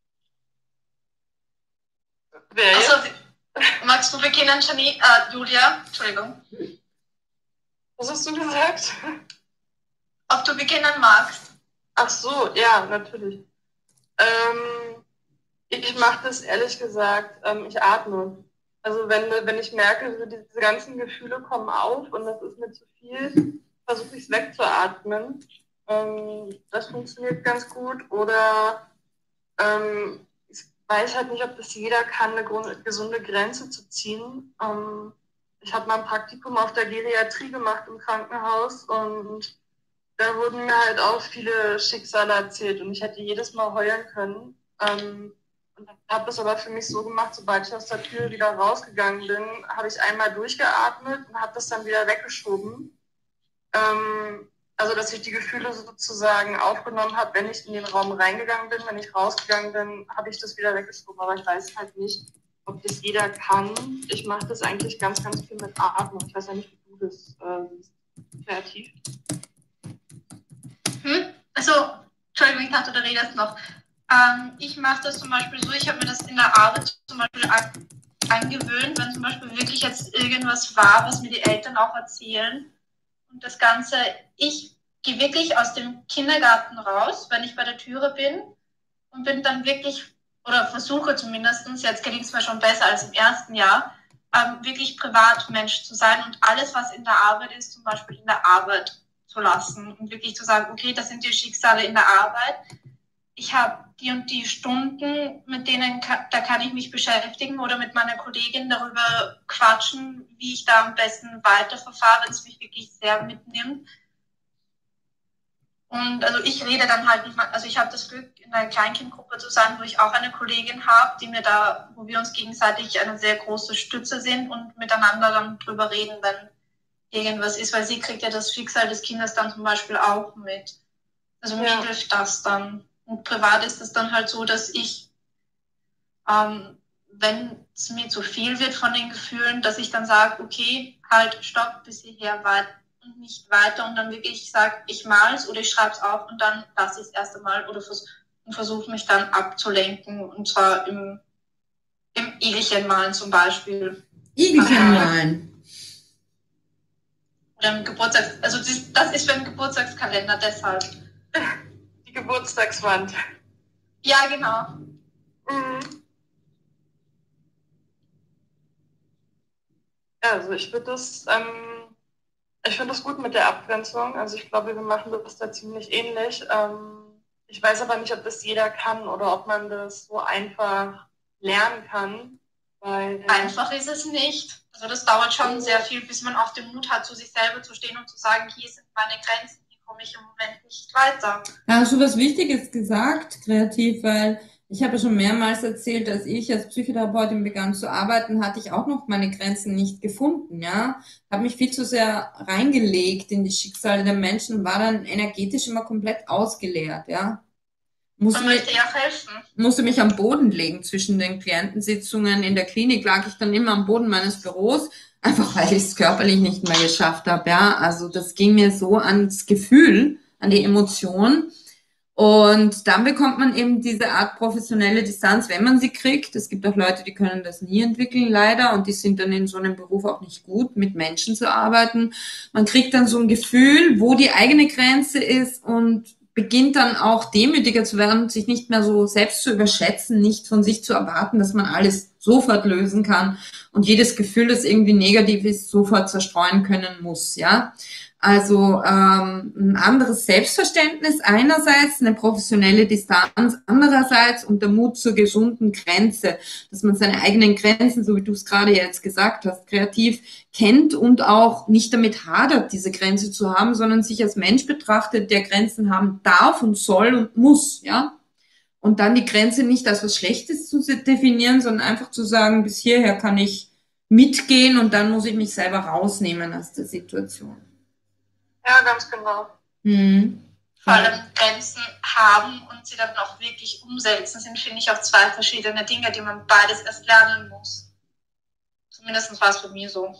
Wer Also, jetzt? magst du beginnen, Jani? Äh, Julia? Entschuldigung. Was hast du gesagt? Ob du beginnen magst? Ach so, ja, natürlich. Ähm, ich mache das ehrlich gesagt, ähm, ich atme. Also wenn, wenn ich merke, so diese ganzen Gefühle kommen auf und das ist mir zu viel, versuche ich es wegzuatmen. Ähm, das funktioniert ganz gut. Oder ähm, ich weiß halt nicht, ob das jeder kann, eine Grund gesunde Grenze zu ziehen. Ähm, ich habe mal ein Praktikum auf der Geriatrie gemacht im Krankenhaus und da wurden mir halt auch viele Schicksale erzählt und ich hätte jedes Mal heulen können. Ähm, und habe es aber für mich so gemacht, sobald ich aus der Tür wieder rausgegangen bin, habe ich einmal durchgeatmet und habe das dann wieder weggeschoben. Ähm, also, dass ich die Gefühle sozusagen aufgenommen habe, wenn ich in den Raum reingegangen bin. Wenn ich rausgegangen bin, habe ich das wieder weggeschoben. Aber ich weiß halt nicht, ob das jeder kann. Ich mache das eigentlich ganz, ganz viel mit Atmen. Ich weiß ja nicht, wie du das äh, siehst. Kreativ. Hm? Also, Entschuldigung, ich dachte, du redest noch. Ähm, ich mache das zum Beispiel so, ich habe mir das in der Arbeit zum Beispiel an, angewöhnt, wenn zum Beispiel wirklich jetzt irgendwas war, was mir die Eltern auch erzählen. Und das Ganze, ich gehe wirklich aus dem Kindergarten raus, wenn ich bei der Türe bin und bin dann wirklich, oder versuche zumindest, jetzt gelingt es mir schon besser als im ersten Jahr, ähm, wirklich Privatmensch zu sein und alles, was in der Arbeit ist, zum Beispiel in der Arbeit zu lassen und wirklich zu sagen, okay, das sind die Schicksale in der Arbeit. Ich habe die und die Stunden, mit denen kann, da kann ich mich beschäftigen oder mit meiner Kollegin darüber quatschen, wie ich da am besten weiterverfahre, wenn es mich wirklich sehr mitnimmt. Und also ich rede dann halt nicht mal, also ich habe das Glück, in einer Kleinkindgruppe zu sein, wo ich auch eine Kollegin habe, die mir da, wo wir uns gegenseitig eine sehr große Stütze sind und miteinander dann drüber reden, wenn irgendwas ist, weil sie kriegt ja das Schicksal des Kindes dann zum Beispiel auch mit. Also mir Ja. hilft das dann. Und privat ist es dann halt so, dass ich, ähm, wenn es mir zu viel wird von den Gefühlen, dass ich dann sage, okay, halt, stopp, bis hierher weit und nicht weiter und dann wirklich sage, ich mal's oder ich schreibe es auf und dann lasse ich es erst einmal oder vers und versuche mich dann abzulenken und zwar im, im Igelchenmalen zum Beispiel. Igelchenmalen. Oder im Geburtstags... Also das, das ist für einen Geburtstagskalender, deshalb. Die Geburtstagswand. Ja, genau. Mhm. Ja, also ich würde das, ähm, ich finde das gut mit der Abgrenzung. Also ich glaube, wir machen das da ziemlich ähnlich. Ähm, ich weiß aber nicht, ob das jeder kann oder ob man das so einfach lernen kann. Weil, Einfach ist es nicht. Also das dauert schon sehr viel, bis man auch den Mut hat, zu sich selber zu stehen und zu sagen, hier sind meine Grenzen, hier komme ich im Moment nicht weiter. Ja, hast du was Wichtiges gesagt, kreativ, weil Ich habe ja schon mehrmals erzählt, als ich als Psychotherapeutin begann zu arbeiten, hatte ich auch noch meine Grenzen nicht gefunden, ja. Habe mich viel zu sehr reingelegt in die Schicksale der Menschen und war dann energetisch immer komplett ausgeleert, ja. Musste Man mir, möchte ja auch helfen. musste mich am Boden legen zwischen den Klientensitzungen. In der Klinik lag ich dann immer am Boden meines Büros, einfach weil ich es körperlich nicht mehr geschafft habe, ja. Also das ging mir so ans Gefühl, an die Emotion. Und dann bekommt man eben diese Art professionelle Distanz, wenn man sie kriegt. Es gibt auch Leute, die können das nie entwickeln, leider, und die sind dann in so einem Beruf auch nicht gut, mit Menschen zu arbeiten. Man kriegt dann so ein Gefühl, wo die eigene Grenze ist und beginnt dann auch demütiger zu werden, sich nicht mehr so selbst zu überschätzen, nicht von sich zu erwarten, dass man alles sofort lösen kann und jedes Gefühl, das irgendwie negativ ist, sofort zerstreuen können muss, ja. Also ähm, ein anderes Selbstverständnis einerseits, eine professionelle Distanz andererseits und der Mut zur gesunden Grenze, dass man seine eigenen Grenzen, so wie du es gerade jetzt gesagt hast, kreativ kennt und auch nicht damit hadert, diese Grenze zu haben, sondern sich als Mensch betrachtet, der Grenzen haben darf und soll und muss, ja. Und dann die Grenze nicht als was Schlechtes zu definieren, sondern einfach zu sagen, bis hierher kann ich mitgehen und dann muss ich mich selber rausnehmen aus der Situation. Ja, ganz genau. Mhm. Vor allem Grenzen haben und sie dann auch wirklich umsetzen, sind, finde ich, auch zwei verschiedene Dinge, die man beides erst lernen muss. Zumindest war es bei mir so.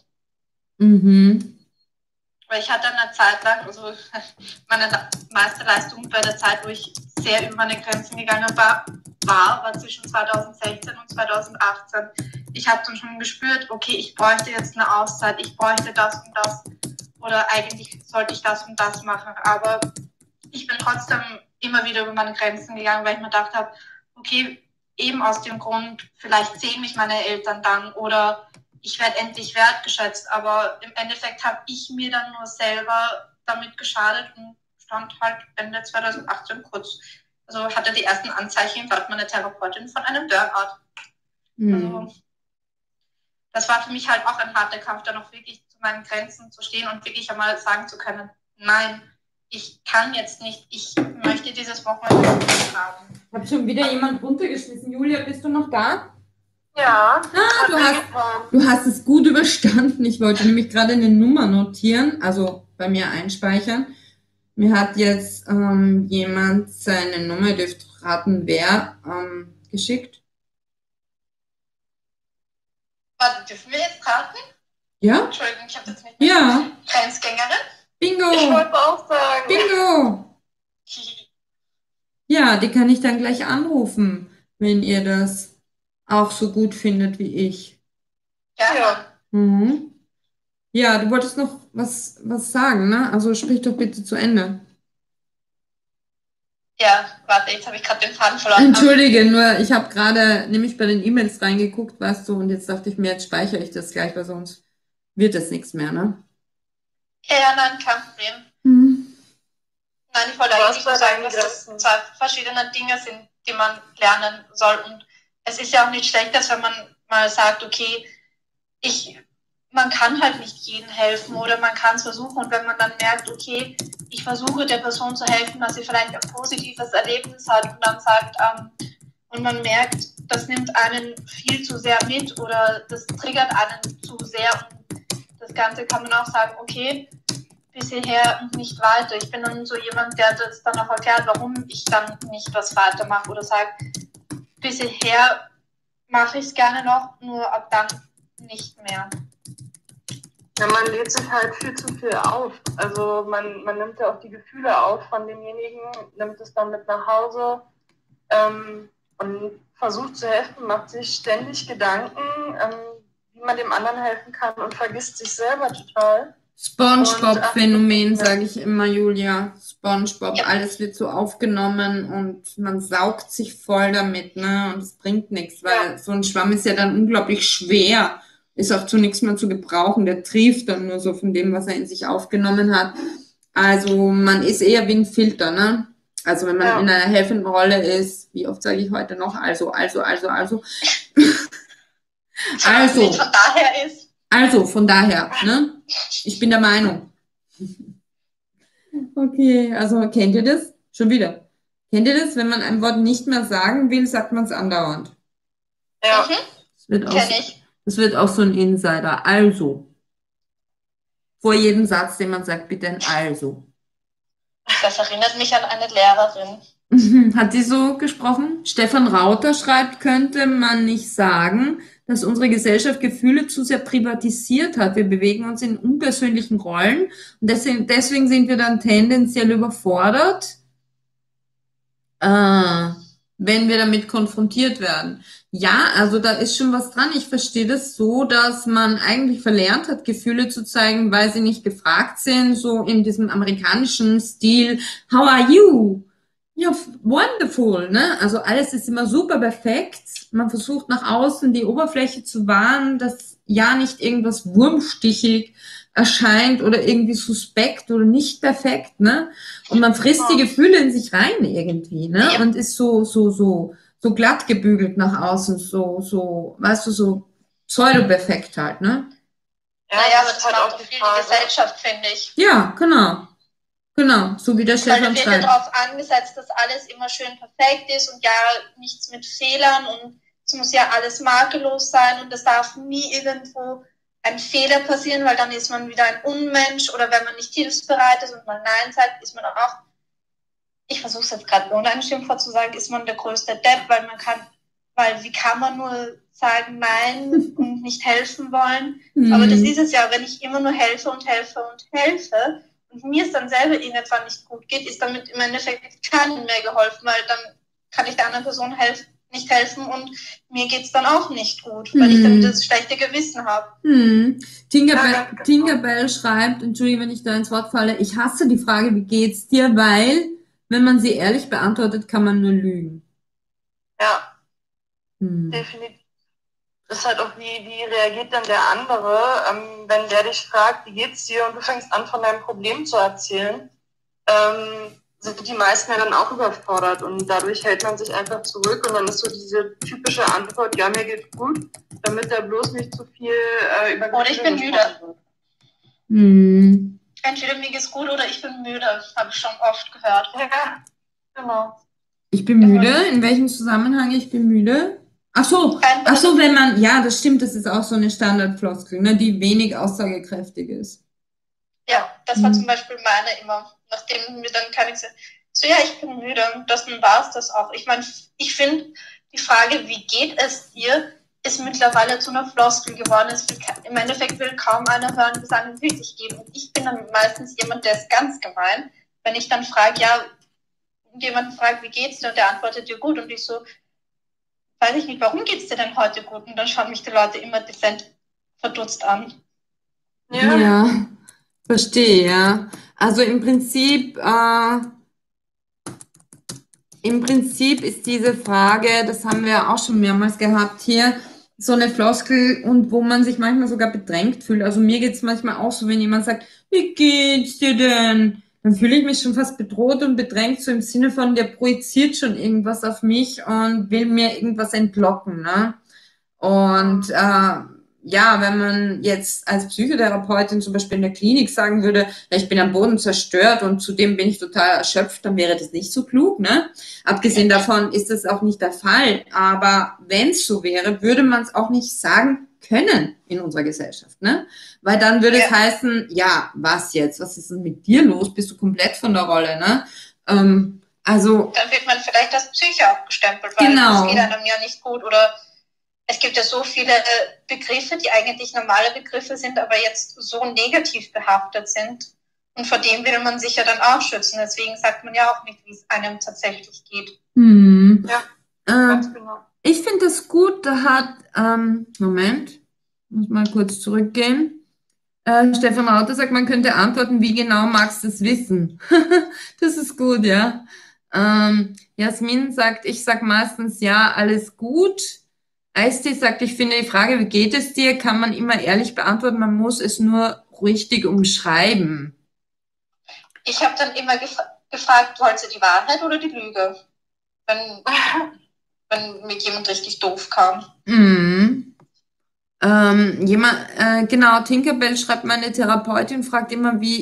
Mhm. Weil ich hatte eine Zeit lang, also meine Meisterleistung bei der Zeit, wo ich sehr über meine Grenzen gegangen war, war, war zwischen zweitausendsechzehn und zweitausendachtzehn. Ich habe dann schon gespürt, okay, ich bräuchte jetzt eine Auszeit, ich bräuchte das und das. Oder eigentlich sollte ich das und das machen. Aber ich bin trotzdem immer wieder über meine Grenzen gegangen, weil ich mir gedacht habe, okay, eben aus dem Grund, vielleicht sehen mich meine Eltern dann oder ich werde endlich wertgeschätzt. Aber im Endeffekt habe ich mir dann nur selber damit geschadet und stand halt Ende zweitausendachtzehn kurz. Also hatte die ersten Anzeichen, sagt meine Therapeutin, von einem Burnout. Mhm. Also, das war für mich halt auch ein harter Kampf, dann auch wirklich zu meinen Grenzen zu stehen und wirklich einmal sagen zu können, nein, ich kann jetzt nicht, ich möchte dieses Wochenende nicht haben. Ich habe schon wieder jemand runtergeschmissen. Julia, bist du noch da? Ja. Ah, du hast, du hast es gut überstanden. Ich wollte nämlich gerade eine Nummer notieren, also bei mir einspeichern. Mir hat jetzt ähm, jemand seine Nummer, ihr dürft raten, wer, ähm, geschickt. Warte, dürfen wir jetzt raten? Ja? Entschuldigung, ich habe jetzt nicht Ja. Grenzgängerin. Bingo! Ich wollte auch sagen. Bingo! Ja, die kann ich dann gleich anrufen, wenn ihr das auch so gut findet wie ich. Ja. Ja. Mhm. Ja, du wolltest noch was, was sagen, ne? Also sprich doch bitte zu Ende. Ja, warte, jetzt habe ich gerade den Faden verloren. Entschuldige, nur ich habe gerade nämlich bei den E-Mails reingeguckt, weißt du, und jetzt dachte ich mir, jetzt speichere ich das gleich, weil sonst wird das nichts mehr, ne? Ja, ja, nein, kein Problem. Mhm. Nein, ich wollte Was eigentlich war nur sagen, deine dass das Grenzen? zwei verschiedene Dinge sind, die man lernen soll. Und es ist ja auch nicht schlecht, dass wenn man mal sagt, okay, ich, man kann halt nicht jedem helfen oder man kann es versuchen. Und wenn man dann merkt, okay, ich versuche der Person zu helfen, dass sie vielleicht ein positives Erlebnis hat und dann sagt, ähm, und man merkt, das nimmt einen viel zu sehr mit oder das triggert einen zu sehr. Und das Ganze kann man auch sagen, okay, bis hierher und nicht weiter. Ich bin dann so jemand, der das dann auch erklärt, warum ich dann nicht was weitermache oder sagt, bis hierher mache ich es gerne noch, nur ab dann nicht mehr. Ja, man lädt sich halt viel zu viel auf. Also man, man nimmt ja auch die Gefühle auf von demjenigen, nimmt es dann mit nach Hause ähm, und versucht zu helfen, macht sich ständig Gedanken, ähm, wie man dem anderen helfen kann und vergisst sich selber total. SpongeBob-Phänomen, sage ich immer, Julia. SpongeBob, Ja. alles wird so aufgenommen und man saugt sich voll damit, ne? Und es bringt nichts, weil Ja. so ein Schwamm ist ja dann unglaublich schwer, ist auch zu nichts mehr zu gebrauchen. Der trieft dann nur so von dem, was er in sich aufgenommen hat. Also man ist eher wie ein Filter, ne? Also wenn man Ja. in einer helfenden Rolle ist, wie oft sage ich heute noch, also, also, also, also. Also. Nicht von daher ist. Also, von daher, ne? Ich bin der Meinung. Okay, also kennt ihr das? Schon wieder. Kennt ihr das? Wenn man ein Wort nicht mehr sagen will, sagt man es andauernd. Ja. Mhm, Das wird auch, kenne ich. das wird auch so ein Insider. Also. Vor jedem Satz, den man sagt, bitte ein Also. Das erinnert mich an eine Lehrerin. Mhm. Hat die so gesprochen? Stefan Rauter schreibt, könnte man nicht sagen, dass unsere Gesellschaft Gefühle zu sehr privatisiert hat. Wir bewegen uns in unpersönlichen Rollen und deswegen, deswegen sind wir dann tendenziell überfordert, äh, wenn wir damit konfrontiert werden. Ja, also da ist schon was dran. Ich verstehe das so, dass man eigentlich verlernt hat, Gefühle zu zeigen, weil sie nicht gefragt sind, so in diesem amerikanischen Stil. How are you? Ja, f- wonderful, ne? Also alles ist immer super perfekt. Man versucht nach außen die Oberfläche zu wahren, dass ja nicht irgendwas wurmstichig erscheint oder irgendwie suspekt oder nicht perfekt, ne? Und man frisst die Gefühle in sich rein irgendwie, ne? Ja. Und ist so, so, so, so glatt gebügelt nach außen, so, so, weißt du, so pseudo-perfekt halt, ne? Ja, Naja, aber das das ist halt macht auch doch die viel die Frage. Gesellschaft, finde ich. Ja, genau. Genau, so wie der Weil Stefan da wird ja schreibt. darauf angesetzt, dass alles immer schön perfekt ist und ja, nichts mit Fehlern und es muss ja alles makellos sein und es darf nie irgendwo ein Fehler passieren, weil dann ist man wieder ein Unmensch oder wenn man nicht hilfsbereit ist und mal Nein sagt, ist man auch, ich versuche es jetzt gerade ohne ein Schimpfwort zu sagen, ist man der größte Depp, weil man kann, weil wie kann man nur sagen Nein und nicht helfen wollen? Aber das Hm. ist es ja, wenn ich immer nur helfe und helfe und helfe und mir es dann selber irgendwann nicht gut geht, ist damit im Endeffekt keinem mehr geholfen, weil dann kann ich der anderen Person helf nicht helfen und mir geht es dann auch nicht gut, weil ich dann Hm. das schlechte Gewissen habe. Hm. Ja, Tinkerbell, ganz genau. Tinkerbell schreibt, Entschuldige, wenn ich da ins Wort falle, ich hasse die Frage, wie geht's dir, weil, wenn man sie ehrlich beantwortet, kann man nur lügen. Ja, Hm. definitiv. Das ist halt auch, wie, wie reagiert dann der andere, ähm, wenn der dich fragt, wie geht's dir, und du fängst an, von deinem Problem zu erzählen, ähm, sind die meisten ja dann auch überfordert und dadurch hält man sich einfach zurück und dann ist so diese typische Antwort, ja, mir geht's gut, damit da bloß nicht zu viel äh, über Oder ich bin Gefühle müde. gesprochen wird. Hm. Entweder mir geht's gut oder ich bin müde, habe ich schon oft gehört. Ja, genau. Ich bin müde. In welchem Zusammenhang ich bin müde? Ach so, Kein ach so, Problem. wenn man, ja, das stimmt, das ist auch so eine Standardfloskel, ne, die wenig aussagekräftig ist. Ja, das war Hm. zum Beispiel meine immer, nachdem mir dann keine gesagt, so ja, ich bin müde und das war es das auch. Ich meine, ich finde, die Frage, wie geht es dir, ist mittlerweile zu einer Floskel geworden. Es will, ke- Im Endeffekt will kaum einer hören, wie es einem wirklich geht. Und ich bin dann meistens jemand, der ist ganz gemein, wenn ich dann frage, ja, jemand fragt, wie geht's dir und der antwortet dir gut und ich so, weiß ich nicht, warum geht's dir denn heute gut? Und dann schauen mich die Leute immer dezent verdutzt an. Ja, Ja, verstehe, ja. Also im Prinzip, äh, im Prinzip ist diese Frage, das haben wir auch schon mehrmals gehabt hier, so eine Floskel und wo man sich manchmal sogar bedrängt fühlt. Also mir geht's manchmal auch so, wenn jemand sagt, wie geht's dir denn? Dann fühle ich mich schon fast bedroht und bedrängt, so im Sinne von, der projiziert schon irgendwas auf mich und will mir irgendwas entlocken, ne? Und äh, ja, wenn man jetzt als Psychotherapeutin zum Beispiel in der Klinik sagen würde, ja, ich bin am Boden zerstört und zudem bin ich total erschöpft, dann wäre das nicht so klug, ne? Abgesehen davon ist das auch nicht der Fall. Aber wenn es so wäre, würde man es auch nicht sagen können in unserer Gesellschaft, ne? Weil dann würde es Ja. heißen, ja, was jetzt? Was ist denn mit dir los? Bist du komplett von der Rolle, ne? Ähm, also, Dann wird man vielleicht als Psycho abgestempelt, weil Genau. es geht einem ja nicht gut oder es gibt ja so viele äh, Begriffe, die eigentlich normale Begriffe sind, aber jetzt so negativ behaftet sind. Und vor dem will man sich ja dann auch schützen. Deswegen sagt man ja auch nicht, wie es einem tatsächlich geht. hm, ja, ähm, ganz genau. ich finde das gut, da hat, ähm, Moment, muss mal kurz zurückgehen. Äh, Stefan Rauter sagt, man könnte antworten, wie genau magst du es wissen? Das ist gut, ja. Ähm, Jasmin sagt, ich sag meistens ja, alles gut. Eisti sagt, ich finde die Frage, wie geht es dir, kann man immer ehrlich beantworten, man muss es nur richtig umschreiben. Ich habe dann immer gef gefragt, wolltest du die Wahrheit oder die Lüge? Wenn, wenn mir jemand richtig doof kam. Mhm. Ähm, jemand, äh, genau, Tinkerbell schreibt, meine Therapeutin fragt immer, wie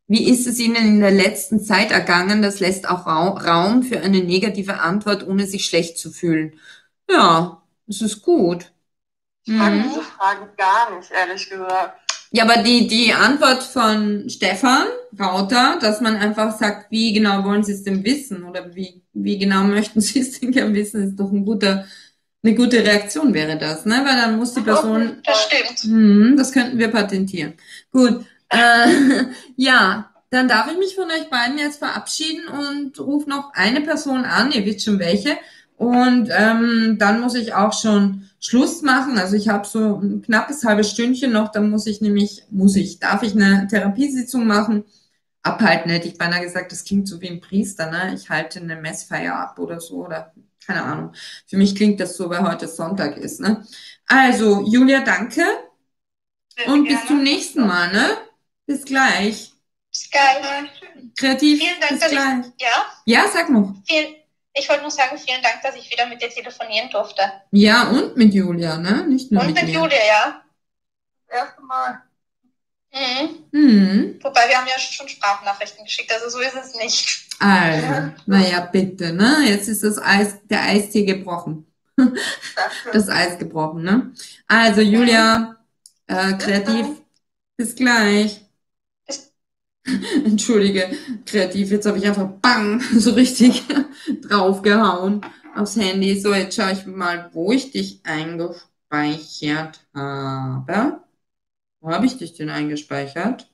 Wie ist es Ihnen in der letzten Zeit ergangen? Das lässt auch Rau- Raum für eine negative Antwort, ohne sich schlecht zu fühlen. Ja, das ist gut. Ich mag Mhm. diese Frage gar nicht, ehrlich gesagt. Ja, aber die, die Antwort von Stefan Rauter, dass man einfach sagt, wie genau wollen Sie es denn wissen oder wie, wie genau möchten Sie es denn gern wissen, ist doch ein guter, eine gute Reaktion wäre das, ne? Weil dann muss die Person, Das stimmt. hm, das könnten wir patentieren. Gut, äh, ja, dann darf ich mich von euch beiden jetzt verabschieden und rufe noch eine Person an, ihr wisst schon welche. Und ähm, dann muss ich auch schon Schluss machen. Also ich habe so ein knappes halbes Stündchen noch, dann muss ich nämlich, muss ich, darf ich eine Therapiesitzung machen? Abhalten hätte ich beinahe gesagt, das klingt so wie ein Priester, ne? Ich halte eine Messfeier ab oder so, oder keine Ahnung. Für mich klingt das so, weil heute Sonntag ist, ne? Also, Julia, danke Sehr und bis gerne. zum nächsten Mal, ne? Bis gleich. Ist geil. Kreativ, Vielen Dank, bis dass ich, gleich. ja, Ja, sag noch. viel, ich wollte nur sagen, vielen Dank, dass ich wieder mit dir telefonieren durfte. Ja, und mit Julia, ne? Nicht nur Und mit mit mir. Julia, ja. Das erste Mal. Mhm. Mhm. Wobei, wir haben ja schon Sprachnachrichten geschickt, also so ist es nicht. Also, naja, bitte, ne? Jetzt ist das Eis, der Eistee gebrochen. Danke. Das Eis gebrochen, ne? Also, Julia, äh, kreativ, bis gleich. Bis- Entschuldige, kreativ, jetzt habe ich einfach bang, so richtig draufgehauen aufs Handy. So, jetzt schaue ich mal, wo ich dich eingespeichert habe. Wo habe ich dich denn eingespeichert?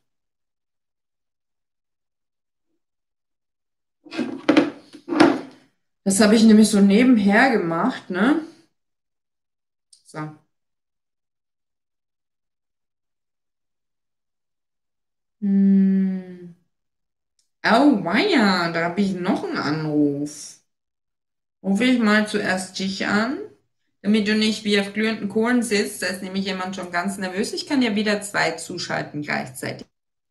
Das habe ich nämlich so nebenher gemacht, ne? So. Hm. Oh, weia, da habe ich noch einen Anruf. Rufe ich mal zuerst dich an, damit du nicht wie auf glühenden Kohlen sitzt. Da ist nämlich jemand schon ganz nervös. Ich kann ja wieder zwei zuschalten gleichzeitig.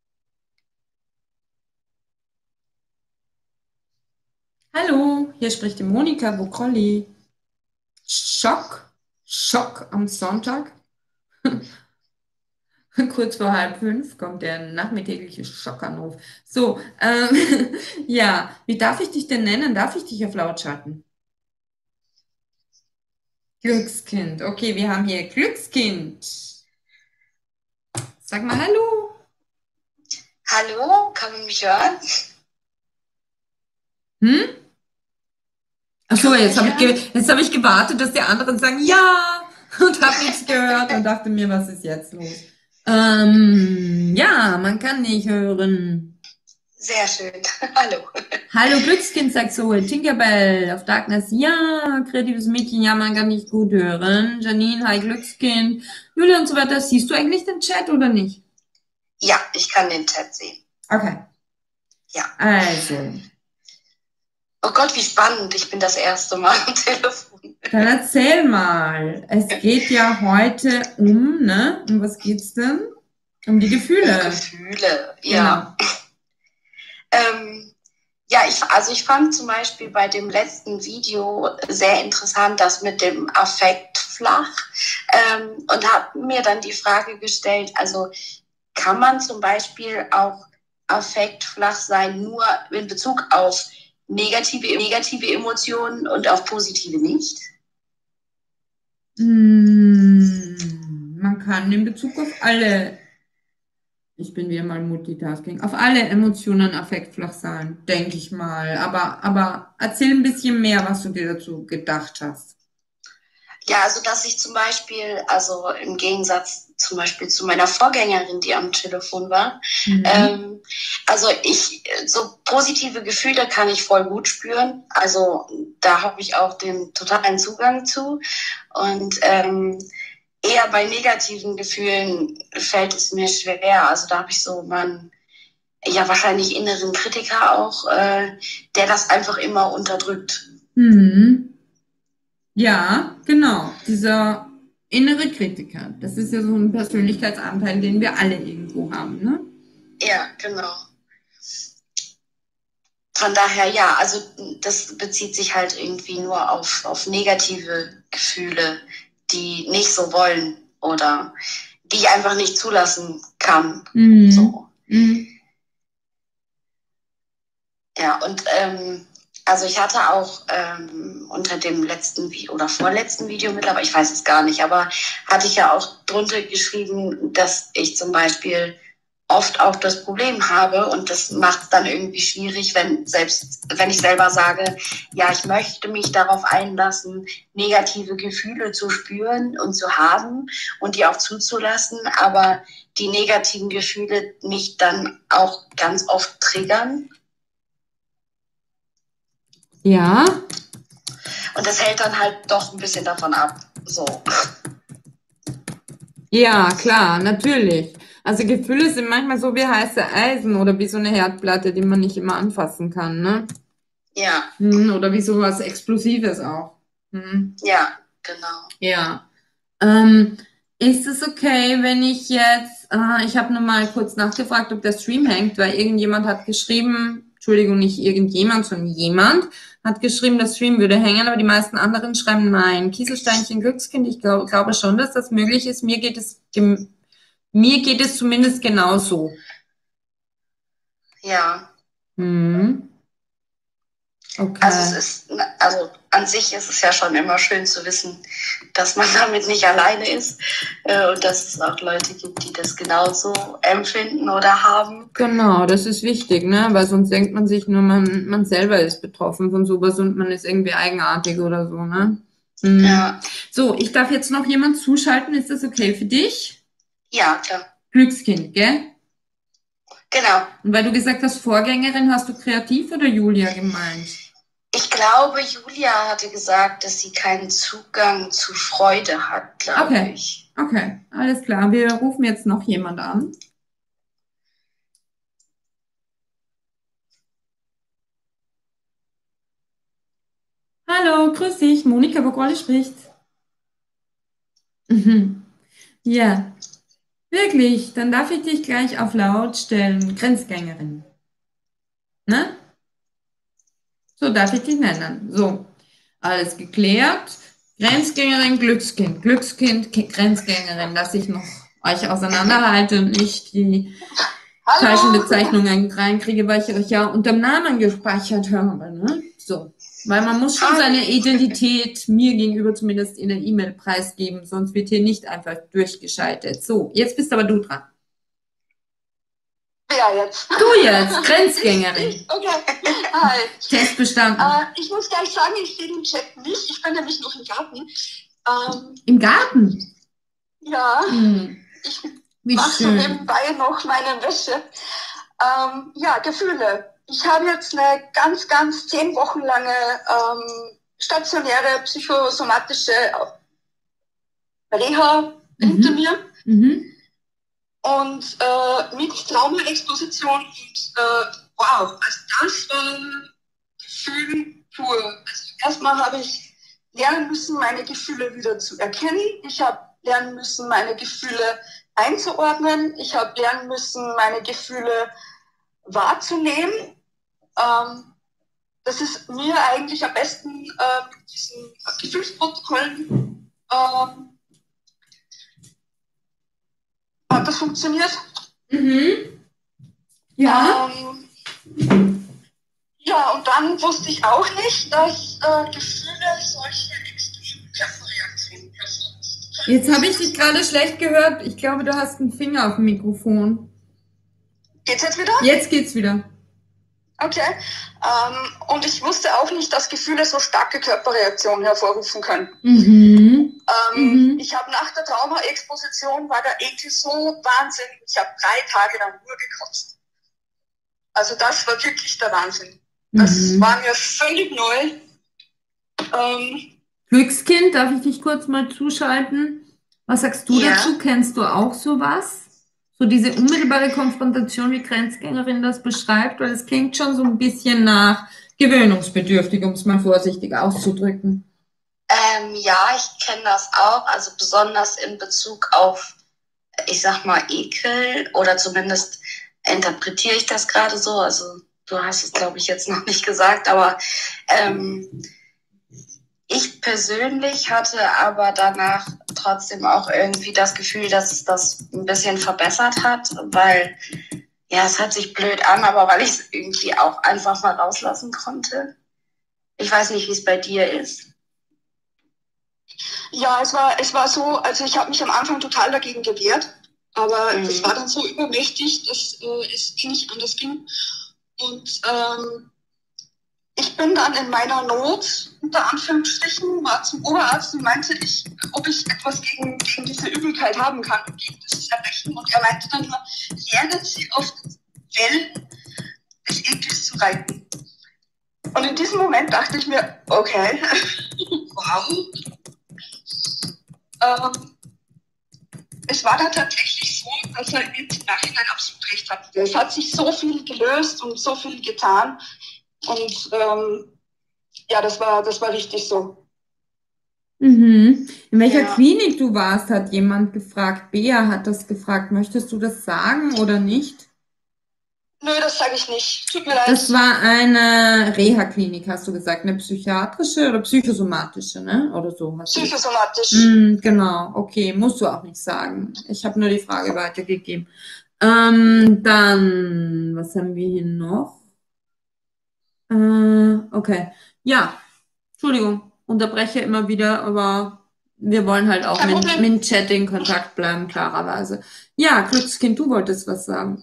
Hallo, hier spricht die Monika Bokrolli. Schock, Schock am Sonntag. Kurz vor halb fünf kommt der nachmittägliche Schockanruf. So, ähm, ja, wie darf ich dich denn nennen? Darf ich dich auf laut schalten? Glückskind. Okay, wir haben hier Glückskind. Sag mal Hallo. Hallo, kann man mich hören? Hm? Ach so, Kann man jetzt habe ich, mich ge jetzt hab ich gewartet, dass die anderen sagen Ja und habe nichts gehört und dachte mir, was ist jetzt los? Ähm, ja, man kann nicht hören. Sehr schön. Hallo. Hallo Glückskind, sagt Zoe. Tinkerbell auf Darkness. Ja, kreatives Mädchen. Ja, man kann nicht gut hören. Janine, hi Glückskind. Julia und so weiter. Siehst du eigentlich den Chat oder nicht? Ja, ich kann den Chat sehen. Okay. Ja. Also, Oh Gott, wie spannend. Ich bin das erste Mal am Telefon. dann erzähl mal. Es geht ja heute um, ne? Um was geht's denn? Um die Gefühle. Gefühle, ja. Ähm, ja, ich, also ich fand zum Beispiel bei dem letzten Video sehr interessant, das mit dem Affekt flach, ähm, und habe mir dann die Frage gestellt, also kann man zum Beispiel auch affektflach sein, nur in Bezug auf negative, negative Emotionen und auf positive nicht? Mm, man kann in Bezug auf alle, ich bin wieder mal Multitasking, auf alle Emotionen affektflach sein, denke ich mal. Aber, aber erzähl ein bisschen mehr, was du dir dazu gedacht hast. Ja, also dass ich zum Beispiel, also im Gegensatz zum Beispiel zu meiner Vorgängerin, die am Telefon war, Mhm. ähm, also ich, so positive Gefühle kann ich voll gut spüren. Also da habe ich auch den totalen Zugang zu. Und ähm, eher bei negativen Gefühlen fällt es mir schwer. Also da habe ich so meinen, ja wahrscheinlich inneren Kritiker auch, äh, der das einfach immer unterdrückt. Mhm. Ja, genau. Dieser innere Kritiker. Das ist ja so ein Persönlichkeitsanteil, den wir alle irgendwo haben, ne? Ja, genau. Von daher, ja, also das bezieht sich halt irgendwie nur auf, auf negative Gefühle, die nicht so wollen oder die ich einfach nicht zulassen kann. Mhm. So. Mhm. Ja, und ähm, also ich hatte auch ähm, unter dem letzten Video oder vorletzten Video mittlerweile, ich weiß es gar nicht, aber hatte ich ja auch drunter geschrieben, dass ich zum Beispiel oft auch das Problem habe und das macht es dann irgendwie schwierig, wenn selbst wenn ich selber sage, ja, ich möchte mich darauf einlassen, negative Gefühle zu spüren und zu haben und die auch zuzulassen, aber die negativen Gefühle mich dann auch ganz oft triggern. Ja. Und das hält dann halt doch ein bisschen davon ab. So. Ja, klar, natürlich. Also Gefühle sind manchmal so wie heiße Eisen oder wie so eine Herdplatte, die man nicht immer anfassen kann, ne? Ja. Hm, oder wie sowas Explosives auch. Hm. Ja, genau. Ja. Ähm, ist es okay, wenn ich jetzt, äh, ich habe nur mal kurz nachgefragt, ob der Stream hängt, weil irgendjemand hat geschrieben, Entschuldigung, nicht irgendjemand, sondern jemand hat geschrieben, der Stream würde hängen, aber die meisten anderen schreiben nein. Kieselsteinchen Glückskind, ich glaub, glaube schon, dass das möglich ist. Mir geht es, gem- mir geht es zumindest genauso. Ja. Hm. Okay. Also es ist, also an sich ist es ja schon immer schön zu wissen, dass man damit nicht alleine ist äh, und dass es auch Leute gibt, die das genauso empfinden oder haben. Genau, das ist wichtig, ne? Weil sonst denkt man sich nur, man, man selber ist betroffen von sowas und man ist irgendwie eigenartig oder so, ne? Hm. Ja. So, ich darf jetzt noch jemand zuschalten. Ist das okay für dich? Ja, klar. Glückskind, gell? Genau. Und weil du gesagt hast, Vorgängerin, hast du Kreativ oder Julia gemeint? Ich glaube, Julia hatte gesagt, dass sie keinen Zugang zu Freude hat, glaube Okay. ich. Okay, alles klar. Wir rufen jetzt noch jemand an. Hallo, grüß dich. Monika Bogolle spricht. Mhm. Ja, wirklich. Dann darf ich dich gleich auf laut stellen. Grenzgängerin. Ne? So darf ich dich nennen. So, alles geklärt. Grenzgängerin, Glückskind. Glückskind, Ki- Grenzgängerin, dass ich noch euch auseinanderhalte und nicht die falschen Bezeichnungen reinkriege, weil ich euch ja unter dem Namen gespeichert habe. Ne? So. Weil man muss schon seine Identität mir gegenüber zumindest in der E-Mail preisgeben, sonst wird hier nicht einfach durchgeschaltet. So, jetzt bist aber du dran. Ja, jetzt. Du jetzt, Grenzgängerin. Okay, hi. Test bestanden. Äh, ich muss gleich sagen, ich sehe den Chat nicht. Ich bin nämlich noch im Garten. Ähm, Im Garten? ja, Hm, ich wie mache so schön. nebenbei noch meine Wäsche. Ähm, ja, Gefühle. Ich habe jetzt eine ganz, ganz zehn Wochen lange ähm, stationäre psychosomatische Reha hinter Mhm. mir. Mhm. Und äh, mit Traumaexposition und äh, wow, also das war Gefühl pur. Also erstmal habe ich lernen müssen, meine Gefühle wieder zu erkennen. Ich habe lernen müssen, meine Gefühle einzuordnen. Ich habe lernen müssen, meine Gefühle wahrzunehmen. Ähm, das ist mir eigentlich am besten äh, mit diesen Gefühlsprotokollen ähm, hat das funktioniert. Mhm. Ja. Ähm, ja, und dann wusste ich auch nicht, dass äh, Gefühle solche extremen Körperreaktionen hervorrufen. Jetzt habe ich dich gerade schlecht gehört. Ich glaube, du hast einen Finger auf dem Mikrofon. Geht's jetzt wieder? Jetzt geht's wieder. Okay. Ähm, und ich wusste auch nicht, dass Gefühle so starke Körperreaktionen hervorrufen können. Mhm. Ähm, Mhm. Ich habe nach der Traumaexposition, war der Ekel so Wahnsinn. Ich habe drei Tage lang nur gekotzt. Also das war wirklich der Wahnsinn. Das Mhm. war mir völlig neu. Ähm, Glückskind, darf ich dich kurz mal zuschalten? Was sagst du Ja. dazu? Kennst du auch sowas? So diese unmittelbare Konfrontation, wie Grenzgängerin das beschreibt, weil es klingt schon so ein bisschen nach gewöhnungsbedürftig, um es mal vorsichtig auszudrücken. Ähm, ja, ich kenne das auch, also besonders in Bezug auf, ich sag mal, Ekel oder zumindest interpretiere ich das gerade so. Also du hast es, glaube ich, jetzt noch nicht gesagt, aber ähm, ich persönlich hatte aber danach trotzdem auch irgendwie das Gefühl, dass es das ein bisschen verbessert hat, weil ja, es hört sich blöd an, aber weil ich es irgendwie auch einfach mal rauslassen konnte. Ich weiß nicht, wie es bei dir ist. Ja, es war, es war so, also ich habe mich am Anfang total dagegen gewehrt, aber Mhm. das war dann so übermächtig, dass äh, es eh nicht anders ging. Und ähm, ich bin dann in meiner Not, unter Anführungsstrichen, mal zum Oberarzt und meinte, ich, ob ich etwas gegen, gegen diese Übelkeit haben kann und gegen dieses Erbrechen. Und er meinte dann nur, lernen Sie auf den Wellen des Ekels zu reiten. Und in diesem Moment dachte ich mir, okay, wow. Ähm, es war dann tatsächlich so, dass er im Nachhinein absolut recht hatte. Es hat sich so viel gelöst und so viel getan. Und ähm, ja, das war, das war richtig so. Mhm. In welcher Ja. Klinik du warst, hat jemand gefragt. Bea hat das gefragt. Möchtest du das sagen oder nicht? Nö, das sage ich nicht. Tut mir leid. Das war eine Reha-Klinik, hast du gesagt. Eine psychiatrische oder psychosomatische, ne? Oder so hast du gesagt. Psychosomatisch. Mm, genau, okay, musst du auch nicht sagen. Ich habe nur die Frage weitergegeben. Ähm, dann, was haben wir hier noch? Äh, okay. Ja, Entschuldigung, unterbreche immer wieder, aber wir wollen halt auch Kein mit, Problem. mit dem Chat in Kontakt bleiben, klarerweise. Ja, Glückskind, du wolltest was sagen.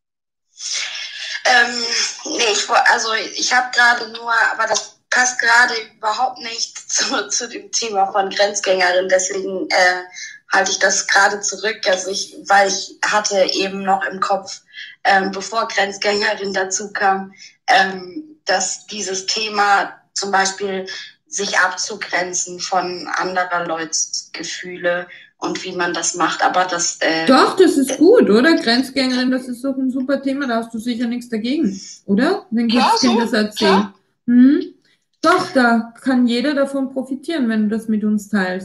Ähm, nee, ich, woll- also ich habe gerade nur, aber das passt gerade überhaupt nicht zu, zu dem Thema von Grenzgängerin, deswegen äh, halte ich das gerade zurück, also ich, weil ich hatte eben noch im Kopf, ähm, bevor Grenzgängerin dazu kam, ähm, dass dieses Thema zum Beispiel sich abzugrenzen von anderer Leuts Gefühle und wie man das macht, aber das äh, Doch, das ist gut, oder? Grenzgängerin, das ist doch ein super Thema, da hast du sicher nichts dagegen, oder? Wenn Klar, Glückskind so, das erzählt. Hm? Doch, da kann jeder davon profitieren, wenn du das mit uns teilst.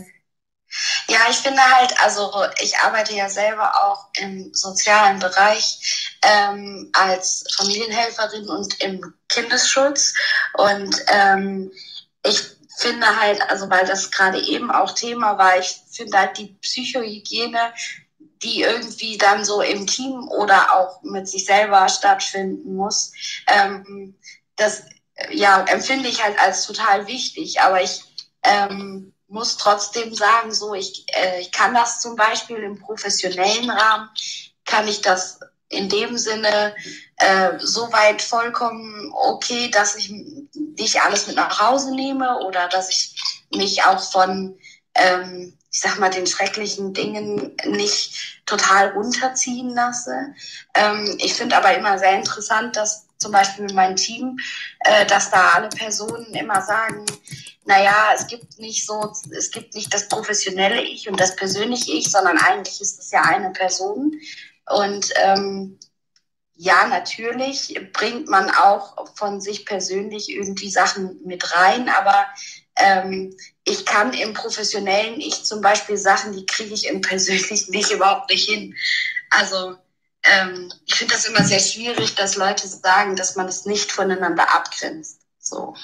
Ja, ich finde halt, also ich arbeite ja selber auch im sozialen Bereich ähm, als Familienhelferin und im Kindesschutz. Und ähm, ich finde halt, also weil das gerade eben auch Thema war, ich finde halt die Psychohygiene, die irgendwie dann so im Team oder auch mit sich selber stattfinden muss, ähm, das ja, empfinde ich halt als total wichtig. Aber ich ähm, muss trotzdem sagen, so ich, äh, ich kann das zum Beispiel im professionellen Rahmen, kann ich das in dem Sinne äh, so weit vollkommen okay, dass ich nicht alles mit nach Hause nehme oder dass ich mich auch von, ähm, ich sag mal, den schrecklichen Dingen nicht total runterziehen lasse. Ähm, ich finde aber immer sehr interessant, dass zum Beispiel mein Team, äh, dass da alle Personen immer sagen, naja, es gibt nicht so, es gibt nicht das professionelle Ich und das persönliche Ich, sondern eigentlich ist es ja eine Person. Und ähm, ja, natürlich bringt man auch von sich persönlich irgendwie Sachen mit rein, aber ähm, ich kann im professionellen Ich zum Beispiel Sachen, die kriege ich im persönlichen Ich überhaupt nicht hin. Also ähm, ich finde das immer sehr schwierig, dass Leute sagen, dass man es nicht voneinander abgrenzt. So.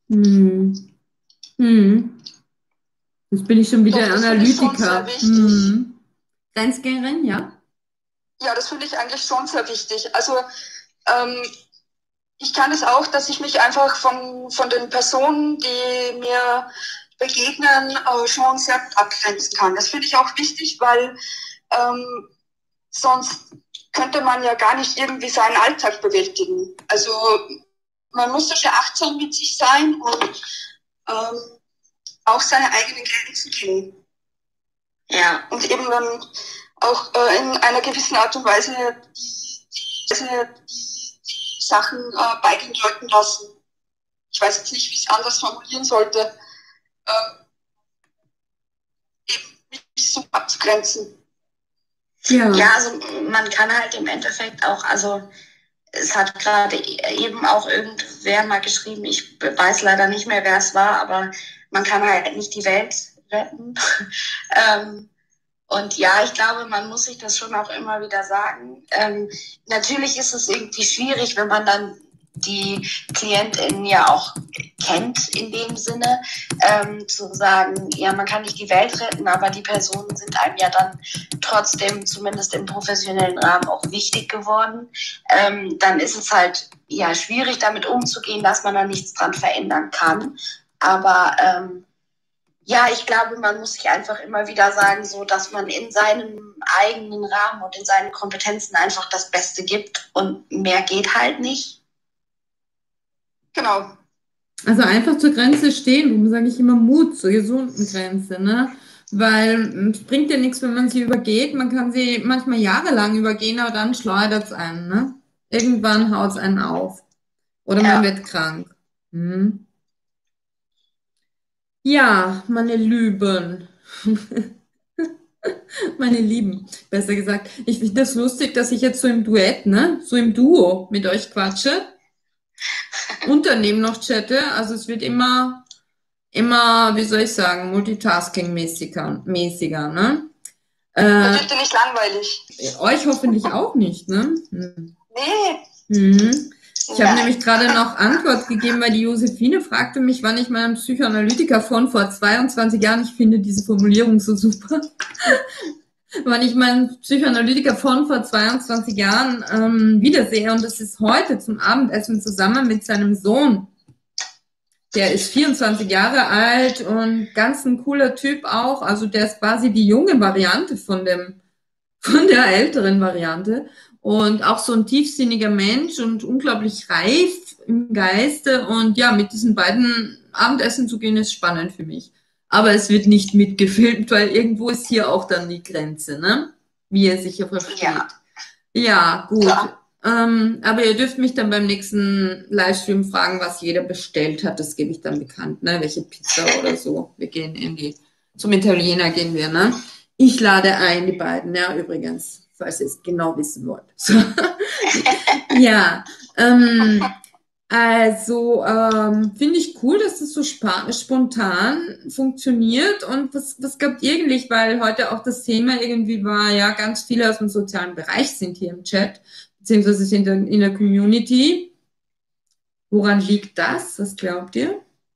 Hm. Hm. Jetzt bin ich schon wieder Doch, das finde ich schon Analytiker. sehr wichtig. Hm. Grenzgängerin, ja? Ja, das finde ich eigentlich schon sehr wichtig. Also ähm, ich kann es auch, dass ich mich einfach von, von den Personen, die mir begegnen, äh, schon sehr gut abgrenzen kann. Das finde ich auch wichtig, weil ähm, sonst könnte man ja gar nicht irgendwie seinen Alltag bewältigen. Also man muss sehr achtsam mit sich sein und ähm, auch seine eigenen Grenzen kennen. Ja. Und eben dann auch äh, in einer gewissen Art und Weise die, die, die, die Sachen äh, bei den Leuten lassen. Ich weiß jetzt nicht, wie ich es anders formulieren sollte. Äh, eben mich so abzugrenzen. Ja. Ja, also man kann halt im Endeffekt auch, also es hat gerade eben auch irgendwer mal geschrieben, ich weiß leider nicht mehr, wer es war, aber man kann halt nicht die Welt retten. ähm, und ja, ich glaube, man muss sich das schon auch immer wieder sagen. Ähm, natürlich ist es irgendwie schwierig, wenn man dann die Klientin ja auch kennt in dem Sinne, ähm, zu sagen, ja, man kann nicht die Welt retten, aber die Personen sind einem ja dann trotzdem, zumindest im professionellen Rahmen, auch wichtig geworden. Ähm, dann ist es halt ja schwierig, damit umzugehen, dass man da nichts dran verändern kann. Aber ähm, ja, ich glaube, man muss sich einfach immer wieder sagen, so, dass man in seinem eigenen Rahmen und in seinen Kompetenzen einfach das Beste gibt und mehr geht halt nicht. Genau. Also einfach zur Grenze stehen, darum sage ich immer Mut zur gesunden Grenze, ne? Weil es bringt ja nichts, wenn man sie übergeht. Man kann sie manchmal jahrelang übergehen, aber dann schleudert es einen, ne? Irgendwann haut es einen auf. Oder man Ja. wird krank. Hm. Ja, meine Lieben. Meine Lieben, besser gesagt. Ich finde das lustig, dass ich jetzt so im Duett, ne? So im Duo mit euch quatsche. Und daneben noch chatte. Also es wird immer, immer, wie soll ich sagen, Multitasking-mäßiger, mäßiger, ne? Das Äh, wird dir nicht langweilig. euch hoffentlich auch nicht, ne? Hm. Nee. Mhm. Ich habe Nein. nämlich gerade noch Antwort gegeben, weil die Josephine fragte mich, wann ich meinen Psychoanalytiker von vor zweiundzwanzig Jahren, ich finde diese Formulierung so super, wann ich meinen Psychoanalytiker von vor zweiundzwanzig Jahren ähm, wiedersehe. Und das ist heute zum Abendessen zusammen mit seinem Sohn. Der ist vierundzwanzig Jahre alt und ganz ein cooler Typ auch. Also der ist quasi die junge Variante von dem, von der älteren Variante. Und auch so ein tiefsinniger Mensch und unglaublich reif im Geiste. Und ja, mit diesen beiden Abendessen zu gehen, ist spannend für mich. Aber es wird nicht mitgefilmt, weil irgendwo ist hier auch dann die Grenze, ne? Wie ihr sicher versteht. Ja. Ja, gut. Klar. Ähm, aber ihr dürft mich dann beim nächsten Livestream fragen, was jeder bestellt hat. Das gebe ich dann bekannt, ne? Welche Pizza oder so. Wir gehen irgendwie, zum Italiener gehen wir, ne? Ich lade ein, die beiden, ja, übrigens, falls ihr es genau wissen wollt. So. Ja, ähm, also ähm, finde ich cool, dass das so spa- spontan funktioniert. Und was, was glaubt ihr eigentlich, weil heute auch das Thema irgendwie war, ja, ganz viele aus dem sozialen Bereich sind hier im Chat, beziehungsweise sind in, in der Community. Woran liegt das? Was glaubt ihr?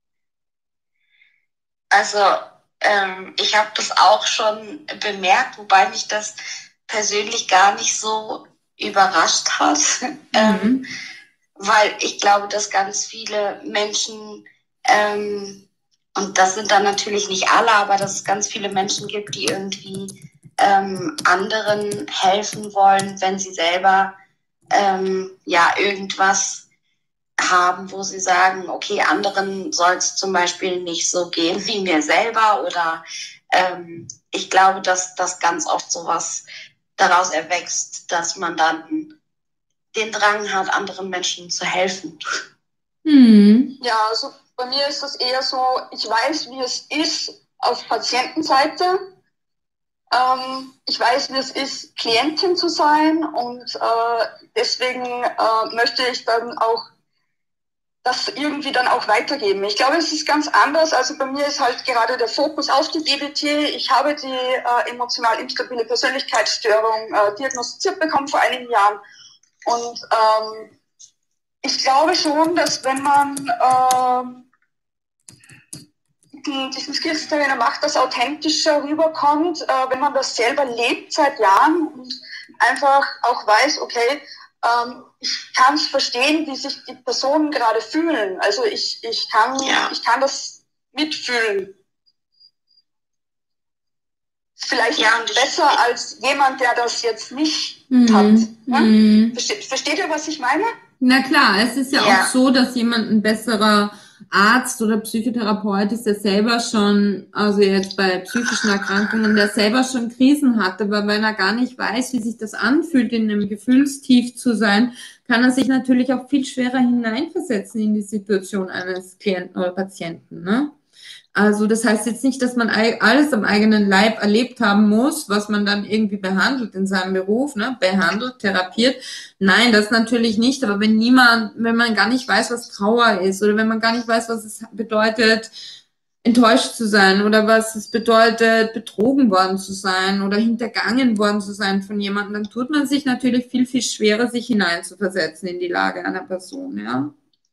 Also ähm, ich habe das auch schon bemerkt, wobei mich das persönlich gar nicht so überrascht hat, ähm, Mhm. weil ich glaube, dass ganz viele Menschen, ähm, und das sind dann natürlich nicht alle, aber dass es ganz viele Menschen gibt, die irgendwie ähm, anderen helfen wollen, wenn sie selber ähm, ja irgendwas haben, wo sie sagen, okay, anderen soll es zum Beispiel nicht so gehen wie mir selber, oder ähm, ich glaube, dass das ganz oft sowas daraus erwächst, dass man dann den Drang hat, anderen Menschen zu helfen. Mhm. Ja, also bei mir ist das eher so, ich weiß, wie es ist auf Patientenseite. Ähm, ich weiß, wie es ist, Klientin zu sein, und äh, deswegen äh, möchte ich dann auch das irgendwie dann auch weitergeben. Ich glaube, es ist ganz anders. Also bei mir ist halt gerade der Fokus auf die D B T. Ich habe die äh, emotional instabile Persönlichkeitsstörung äh, diagnostiziert bekommen vor einigen Jahren. Und ähm, ich glaube schon, dass wenn man ähm, die, diesen Skills-Trainer macht, das authentischer rüberkommt, äh, wenn man das selber lebt seit Jahren und einfach auch weiß, okay, ähm, ich kann verstehen, wie sich die Personen gerade fühlen. Also ich, ich, kann, Ja. ich kann das mitfühlen. Vielleicht Ja, und ich- besser als jemand, der das jetzt nicht Mhm. hat. Ne? Mhm. Versteht, versteht ihr, was ich meine? Na klar, es ist ja, Ja. auch so, dass jemand ein besserer Arzt oder Psychotherapeut ist, der selber schon, also jetzt bei psychischen Erkrankungen, der selber schon Krisen hatte, aber wenn er gar nicht weiß, wie sich das anfühlt, in einem Gefühlstief zu sein, kann er sich natürlich auch viel schwerer hineinversetzen in die Situation eines Klienten oder Patienten, ne? Also das heißt jetzt nicht, dass man ei- alles am eigenen Leib erlebt haben muss, was man dann irgendwie behandelt in seinem Beruf, ne? Behandelt, therapiert. Nein, das natürlich nicht. Aber wenn niemand, wenn man gar nicht weiß, was Trauer ist, oder wenn man gar nicht weiß, was es bedeutet, enttäuscht zu sein oder was es bedeutet, betrogen worden zu sein oder hintergangen worden zu sein von jemandem, dann tut man sich natürlich viel, viel schwerer, sich hineinzuversetzen in die Lage einer Person, ja.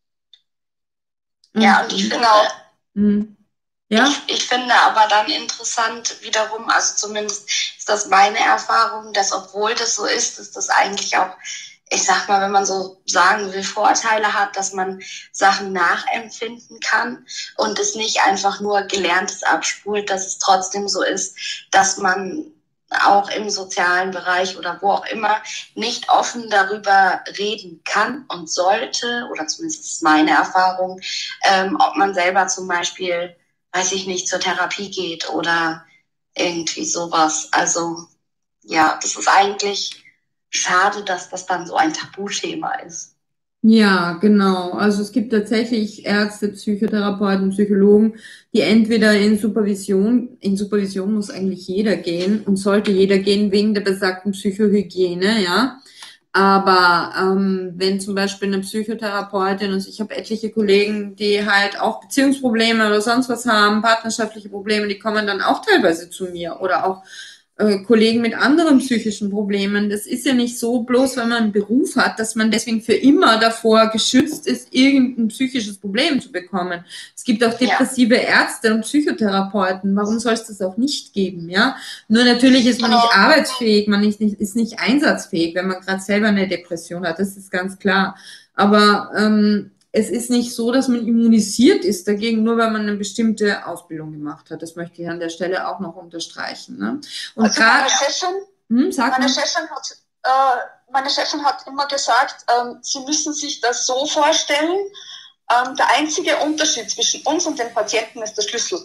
Ja, und ich finde, Mhm. Ja? ich, ich finde aber dann interessant wiederum, also zumindest ist das meine Erfahrung, dass obwohl das so ist, dass das eigentlich auch, ich sag mal, wenn man so sagen will, Vorteile hat, dass man Sachen nachempfinden kann und es nicht einfach nur Gelerntes abspult, dass es trotzdem so ist, dass man auch im sozialen Bereich oder wo auch immer nicht offen darüber reden kann und sollte, oder zumindest ist meine Erfahrung, ähm, ob man selber zum Beispiel, weiß ich nicht, zur Therapie geht oder irgendwie sowas. Also ja, das ist eigentlich schade, dass das dann so ein Tabuthema ist. Ja, genau. Also es gibt tatsächlich Ärzte, Psychotherapeuten, Psychologen, die entweder in Supervision, in Supervision muss eigentlich jeder gehen und sollte jeder gehen wegen der besagten Psychohygiene, ja. Aber ähm, wenn zum Beispiel eine Psychotherapeutin, und ich habe etliche Kollegen, die halt auch Beziehungsprobleme oder sonst was haben, partnerschaftliche Probleme, die kommen dann auch teilweise zu mir oder auch äh, Kollegen mit anderen psychischen Problemen. Das ist ja nicht so, bloß wenn man einen Beruf hat, dass man deswegen für immer davor geschützt ist, irgendein psychisches Problem zu bekommen. Es gibt auch depressive Ärzte und Psychotherapeuten. Warum soll es das auch nicht geben, ja? Nur natürlich ist man nicht arbeitsfähig, man ist nicht, ist nicht einsatzfähig, wenn man gerade selber eine Depression hat. Das ist ganz klar. Aber ähm, es ist nicht so, dass man immunisiert ist dagegen, nur weil man eine bestimmte Ausbildung gemacht hat. Das möchte ich an der Stelle auch noch unterstreichen. Ne? Und also grad, meine Chefin, hm, sag meine, mal. Chefin hat, äh, meine Chefin hat immer gesagt, ähm, Sie müssen sich das so vorstellen, ähm, der einzige Unterschied zwischen uns und den Patienten ist der Schlüssel.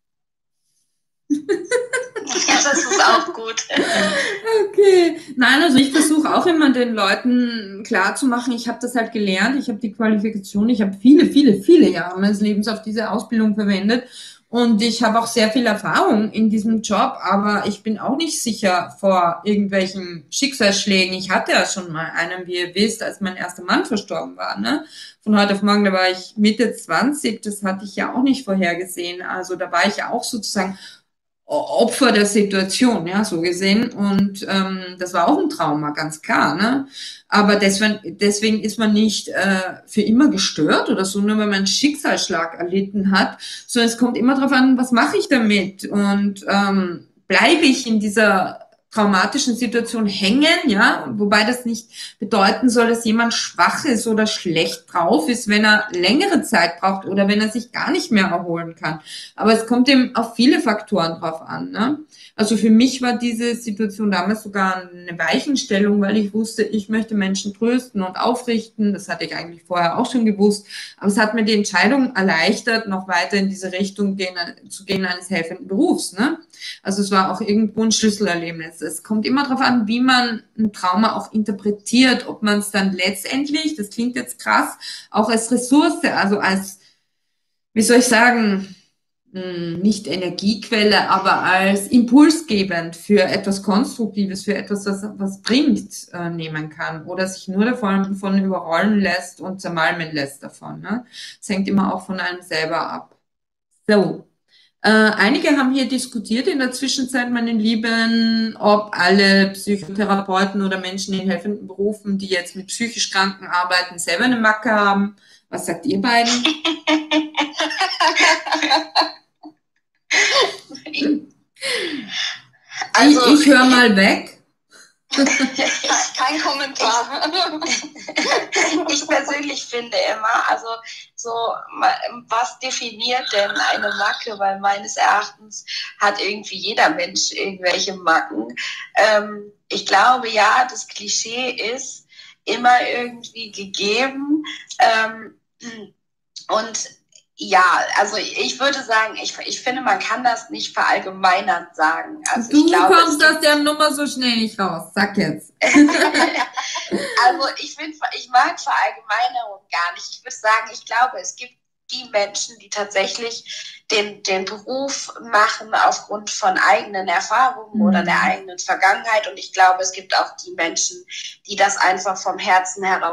Das ist auch gut. Okay. Nein, also ich versuche auch immer den Leuten klarzumachen, ich habe das halt gelernt, ich habe die Qualifikation, ich habe viele, viele, viele Jahre meines Lebens auf diese Ausbildung verwendet und ich habe auch sehr viel Erfahrung in diesem Job, aber ich bin auch nicht sicher vor irgendwelchen Schicksalsschlägen. Ich hatte ja schon mal einen, wie ihr wisst, als mein erster Mann verstorben war, ne? Von heute auf morgen, da war ich Mitte zwanzig, das hatte ich ja auch nicht vorhergesehen. Also da war ich ja auch sozusagen Opfer der Situation, ja, so gesehen. Und ähm, das war auch ein Trauma, ganz klar, ne? Aber deswegen, deswegen ist man nicht äh, für immer gestört oder so, nur weil man einen Schicksalsschlag erlitten hat, sondern es kommt immer darauf an, was mache ich damit? Und ähm, bleibe ich in dieser traumatischen Situation hängen, ja, wobei das nicht bedeuten soll, dass jemand schwach ist oder schlecht drauf ist, wenn er längere Zeit braucht oder wenn er sich gar nicht mehr erholen kann. Aber es kommt eben auf viele Faktoren drauf an, ne? Also für mich war diese Situation damals sogar eine Weichenstellung, weil ich wusste, ich möchte Menschen trösten und aufrichten. Das hatte ich eigentlich vorher auch schon gewusst. Aber es hat mir die Entscheidung erleichtert, noch weiter in diese Richtung gehen, zu gehen eines helfenden Berufs, ne? Also es war auch irgendwo ein Schlüsselerlebnis. Es kommt immer darauf an, wie man ein Trauma auch interpretiert, ob man es dann letztendlich, das klingt jetzt krass, auch als Ressource, also als, wie soll ich sagen, nicht Energiequelle, aber als impulsgebend für etwas Konstruktives, für etwas, was was bringt, äh, nehmen kann oder sich nur davon von überrollen lässt und zermalmen lässt davon. Ne? Das hängt immer auch von einem selber ab. So. Äh, einige haben hier diskutiert in der Zwischenzeit, meine Lieben, ob alle Psychotherapeuten oder Menschen in helfenden Berufen, die jetzt mit psychisch Kranken arbeiten, selber eine Macke haben. Was sagt ihr beiden? Also, ich ich höre mal weg. Kein Kommentar. Ich persönlich finde immer, also so, was definiert denn eine Macke? Weil meines Erachtens hat irgendwie jeder Mensch irgendwelche Macken. Ähm, ich glaube, ja, das Klischee ist immer irgendwie gegeben. Ähm, und ja, also ich würde sagen, ich, ich finde, man kann das nicht verallgemeinert sagen. Also du ich glaube, kommst aus der Nummer so schnell nicht raus. Sag jetzt. Also ich, find, ich mag Verallgemeinerung gar nicht. Ich würde sagen, ich glaube, es gibt die Menschen, die tatsächlich den, den Beruf machen aufgrund von eigenen Erfahrungen mhm. oder der eigenen Vergangenheit. Und ich glaube, es gibt auch die Menschen, die das einfach vom Herzen heraus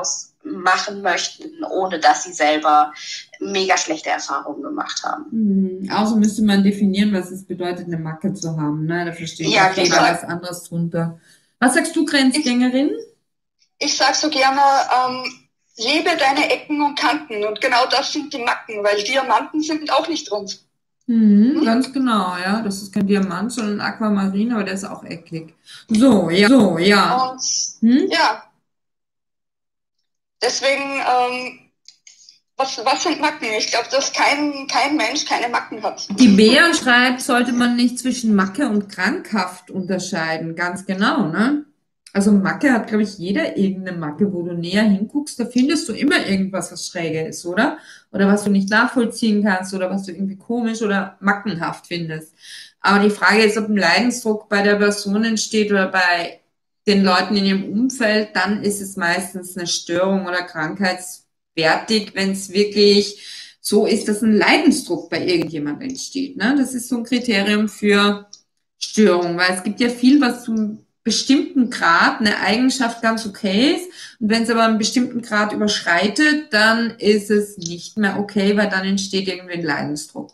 machen möchten, ohne dass sie selber mega schlechte Erfahrungen gemacht haben. Hm. Also müsste man definieren, was es bedeutet, eine Macke zu haben. Ne? Da versteht Ja, auch jeder genau. was anderes drunter. Was sagst du, Grenzgängerin? Ich sag so gerne, ähm, lebe deine Ecken und Kanten. Und genau das sind die Macken, weil Diamanten sind auch nicht rund. Mhm, ganz genau, ja. Das ist kein Diamant, sondern Aquamarin, aber der ist auch eckig. So, ja, so, ja. Und Hm? ja, deswegen, ähm, was, was sind Macken? Ich glaube, dass kein, kein Mensch keine Macken hat. Die Bea schreibt, sollte man nicht zwischen Macke und krankhaft unterscheiden. Ganz genau, ne? Also Macke hat, glaube ich, jeder irgendeine Macke, wo du näher hinguckst, da findest du immer irgendwas, was schräge ist, oder? Oder was du nicht nachvollziehen kannst oder was du irgendwie komisch oder mackenhaft findest. Aber die Frage ist, ob ein Leidensdruck bei der Person entsteht oder bei den Leuten in ihrem Umfeld, dann ist es meistens eine Störung oder krankheitswertig, wenn es wirklich so ist, dass ein Leidensdruck bei irgendjemandem entsteht. Ne? Das ist so ein Kriterium für Störung, weil es gibt ja viel, was zum bestimmten Grad eine Eigenschaft ganz okay ist. Und wenn es aber einen bestimmten Grad überschreitet, dann ist es nicht mehr okay, weil dann entsteht irgendwie ein Leidensdruck.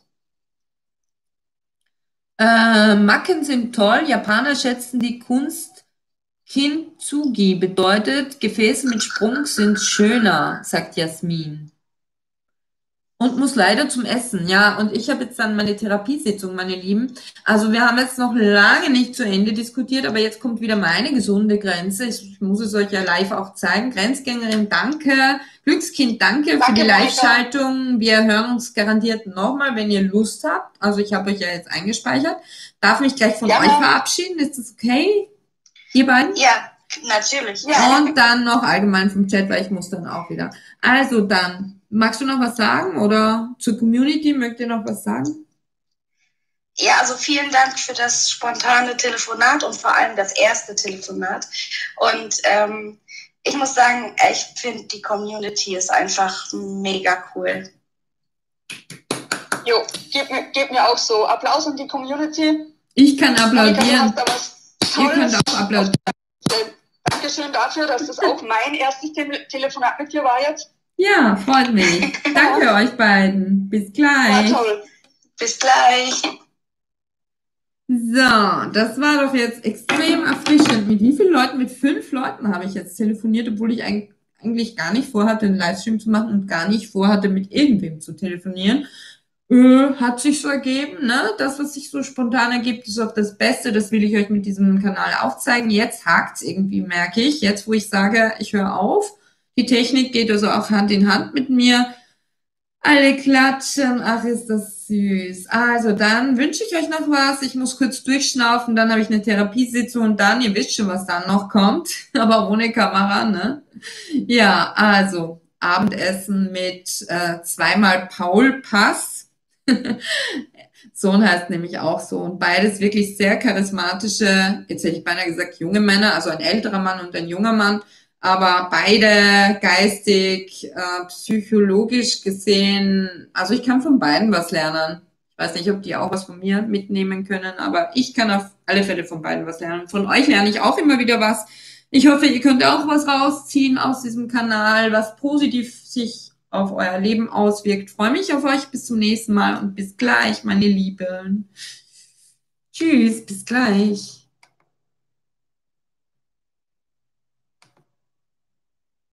Äh, Macken sind toll. Japaner schätzen die Kunst Kintsugi, bedeutet, Gefäße mit Sprung sind schöner, sagt Jasmin. Und muss leider zum Essen, ja. Und ich habe jetzt dann meine Therapiesitzung, meine Lieben. Also wir haben jetzt noch lange nicht zu Ende diskutiert, aber jetzt kommt wieder meine gesunde Grenze. Ich muss es euch ja live auch zeigen. Grenzgängerin, danke. Glückskind, danke, für Danke, die Monika. Live-Schaltung. Wir hören uns garantiert nochmal, wenn ihr Lust habt. Also ich habe euch ja jetzt eingespeichert. Darf mich gleich von Ja. euch verabschieden. Ist das okay? Ihr beiden? Ja, natürlich. Ja. Und dann noch allgemein vom Chat, weil ich muss dann auch wieder. Also dann, magst du noch was sagen oder zur Community, mögt ihr noch was sagen? Ja, also vielen Dank für das spontane Telefonat und vor allem das erste Telefonat. Und ähm, ich muss sagen, ich finde, die Community ist einfach mega cool. Jo, geht mir, geht mir auch so. Applaus an die Community. Ich kann Monika, du applaudieren. hast da was Ihr könnt Tolles. auch applaudieren. Äh, Dankeschön dafür, dass das auch mein erstes Te Telefonat mit dir war jetzt. Ja, freut mich. Danke euch beiden. Bis War gleich. toll. Bis gleich. So, das war doch jetzt extrem erfrischend. Mit wie vielen Leuten? Mit fünf Leuten habe ich jetzt telefoniert, obwohl ich eigentlich eigentlich gar nicht vorhatte, einen Livestream zu machen und gar nicht vorhatte, mit irgendwem zu telefonieren. Äh, hat sich so ergeben, ne? Das, was sich so spontan ergibt, ist auch das Beste. Das will ich euch mit diesem Kanal aufzeigen. Jetzt hakt's irgendwie, merke ich. Jetzt, wo ich sage, ich höre auf. Die Technik geht also auch Hand in Hand mit mir. Alle klatschen. Ach, ist das süß. Also, dann wünsche ich euch noch was. Ich muss kurz durchschnaufen. Dann habe ich eine Therapiesitzung und dann, ihr wisst schon, was dann noch kommt. Aber ohne Kamera, ne? Ja, also, Abendessen mit äh, zweimal Paul Pass. Sohn heißt nämlich auch so. Und beides wirklich sehr charismatische, jetzt hätte ich beinahe gesagt, junge Männer, also ein älterer Mann und ein junger Mann, aber beide geistig, äh, psychologisch gesehen, also ich kann von beiden was lernen. Ich weiß nicht, ob die auch was von mir mitnehmen können, aber ich kann auf alle Fälle von beiden was lernen. Von euch lerne ich auch immer wieder was. Ich hoffe, ihr könnt auch was rausziehen aus diesem Kanal, was positiv sich auf euer Leben auswirkt. Freue mich auf euch. Bis zum nächsten Mal und bis gleich, meine Lieben. Tschüss, bis gleich.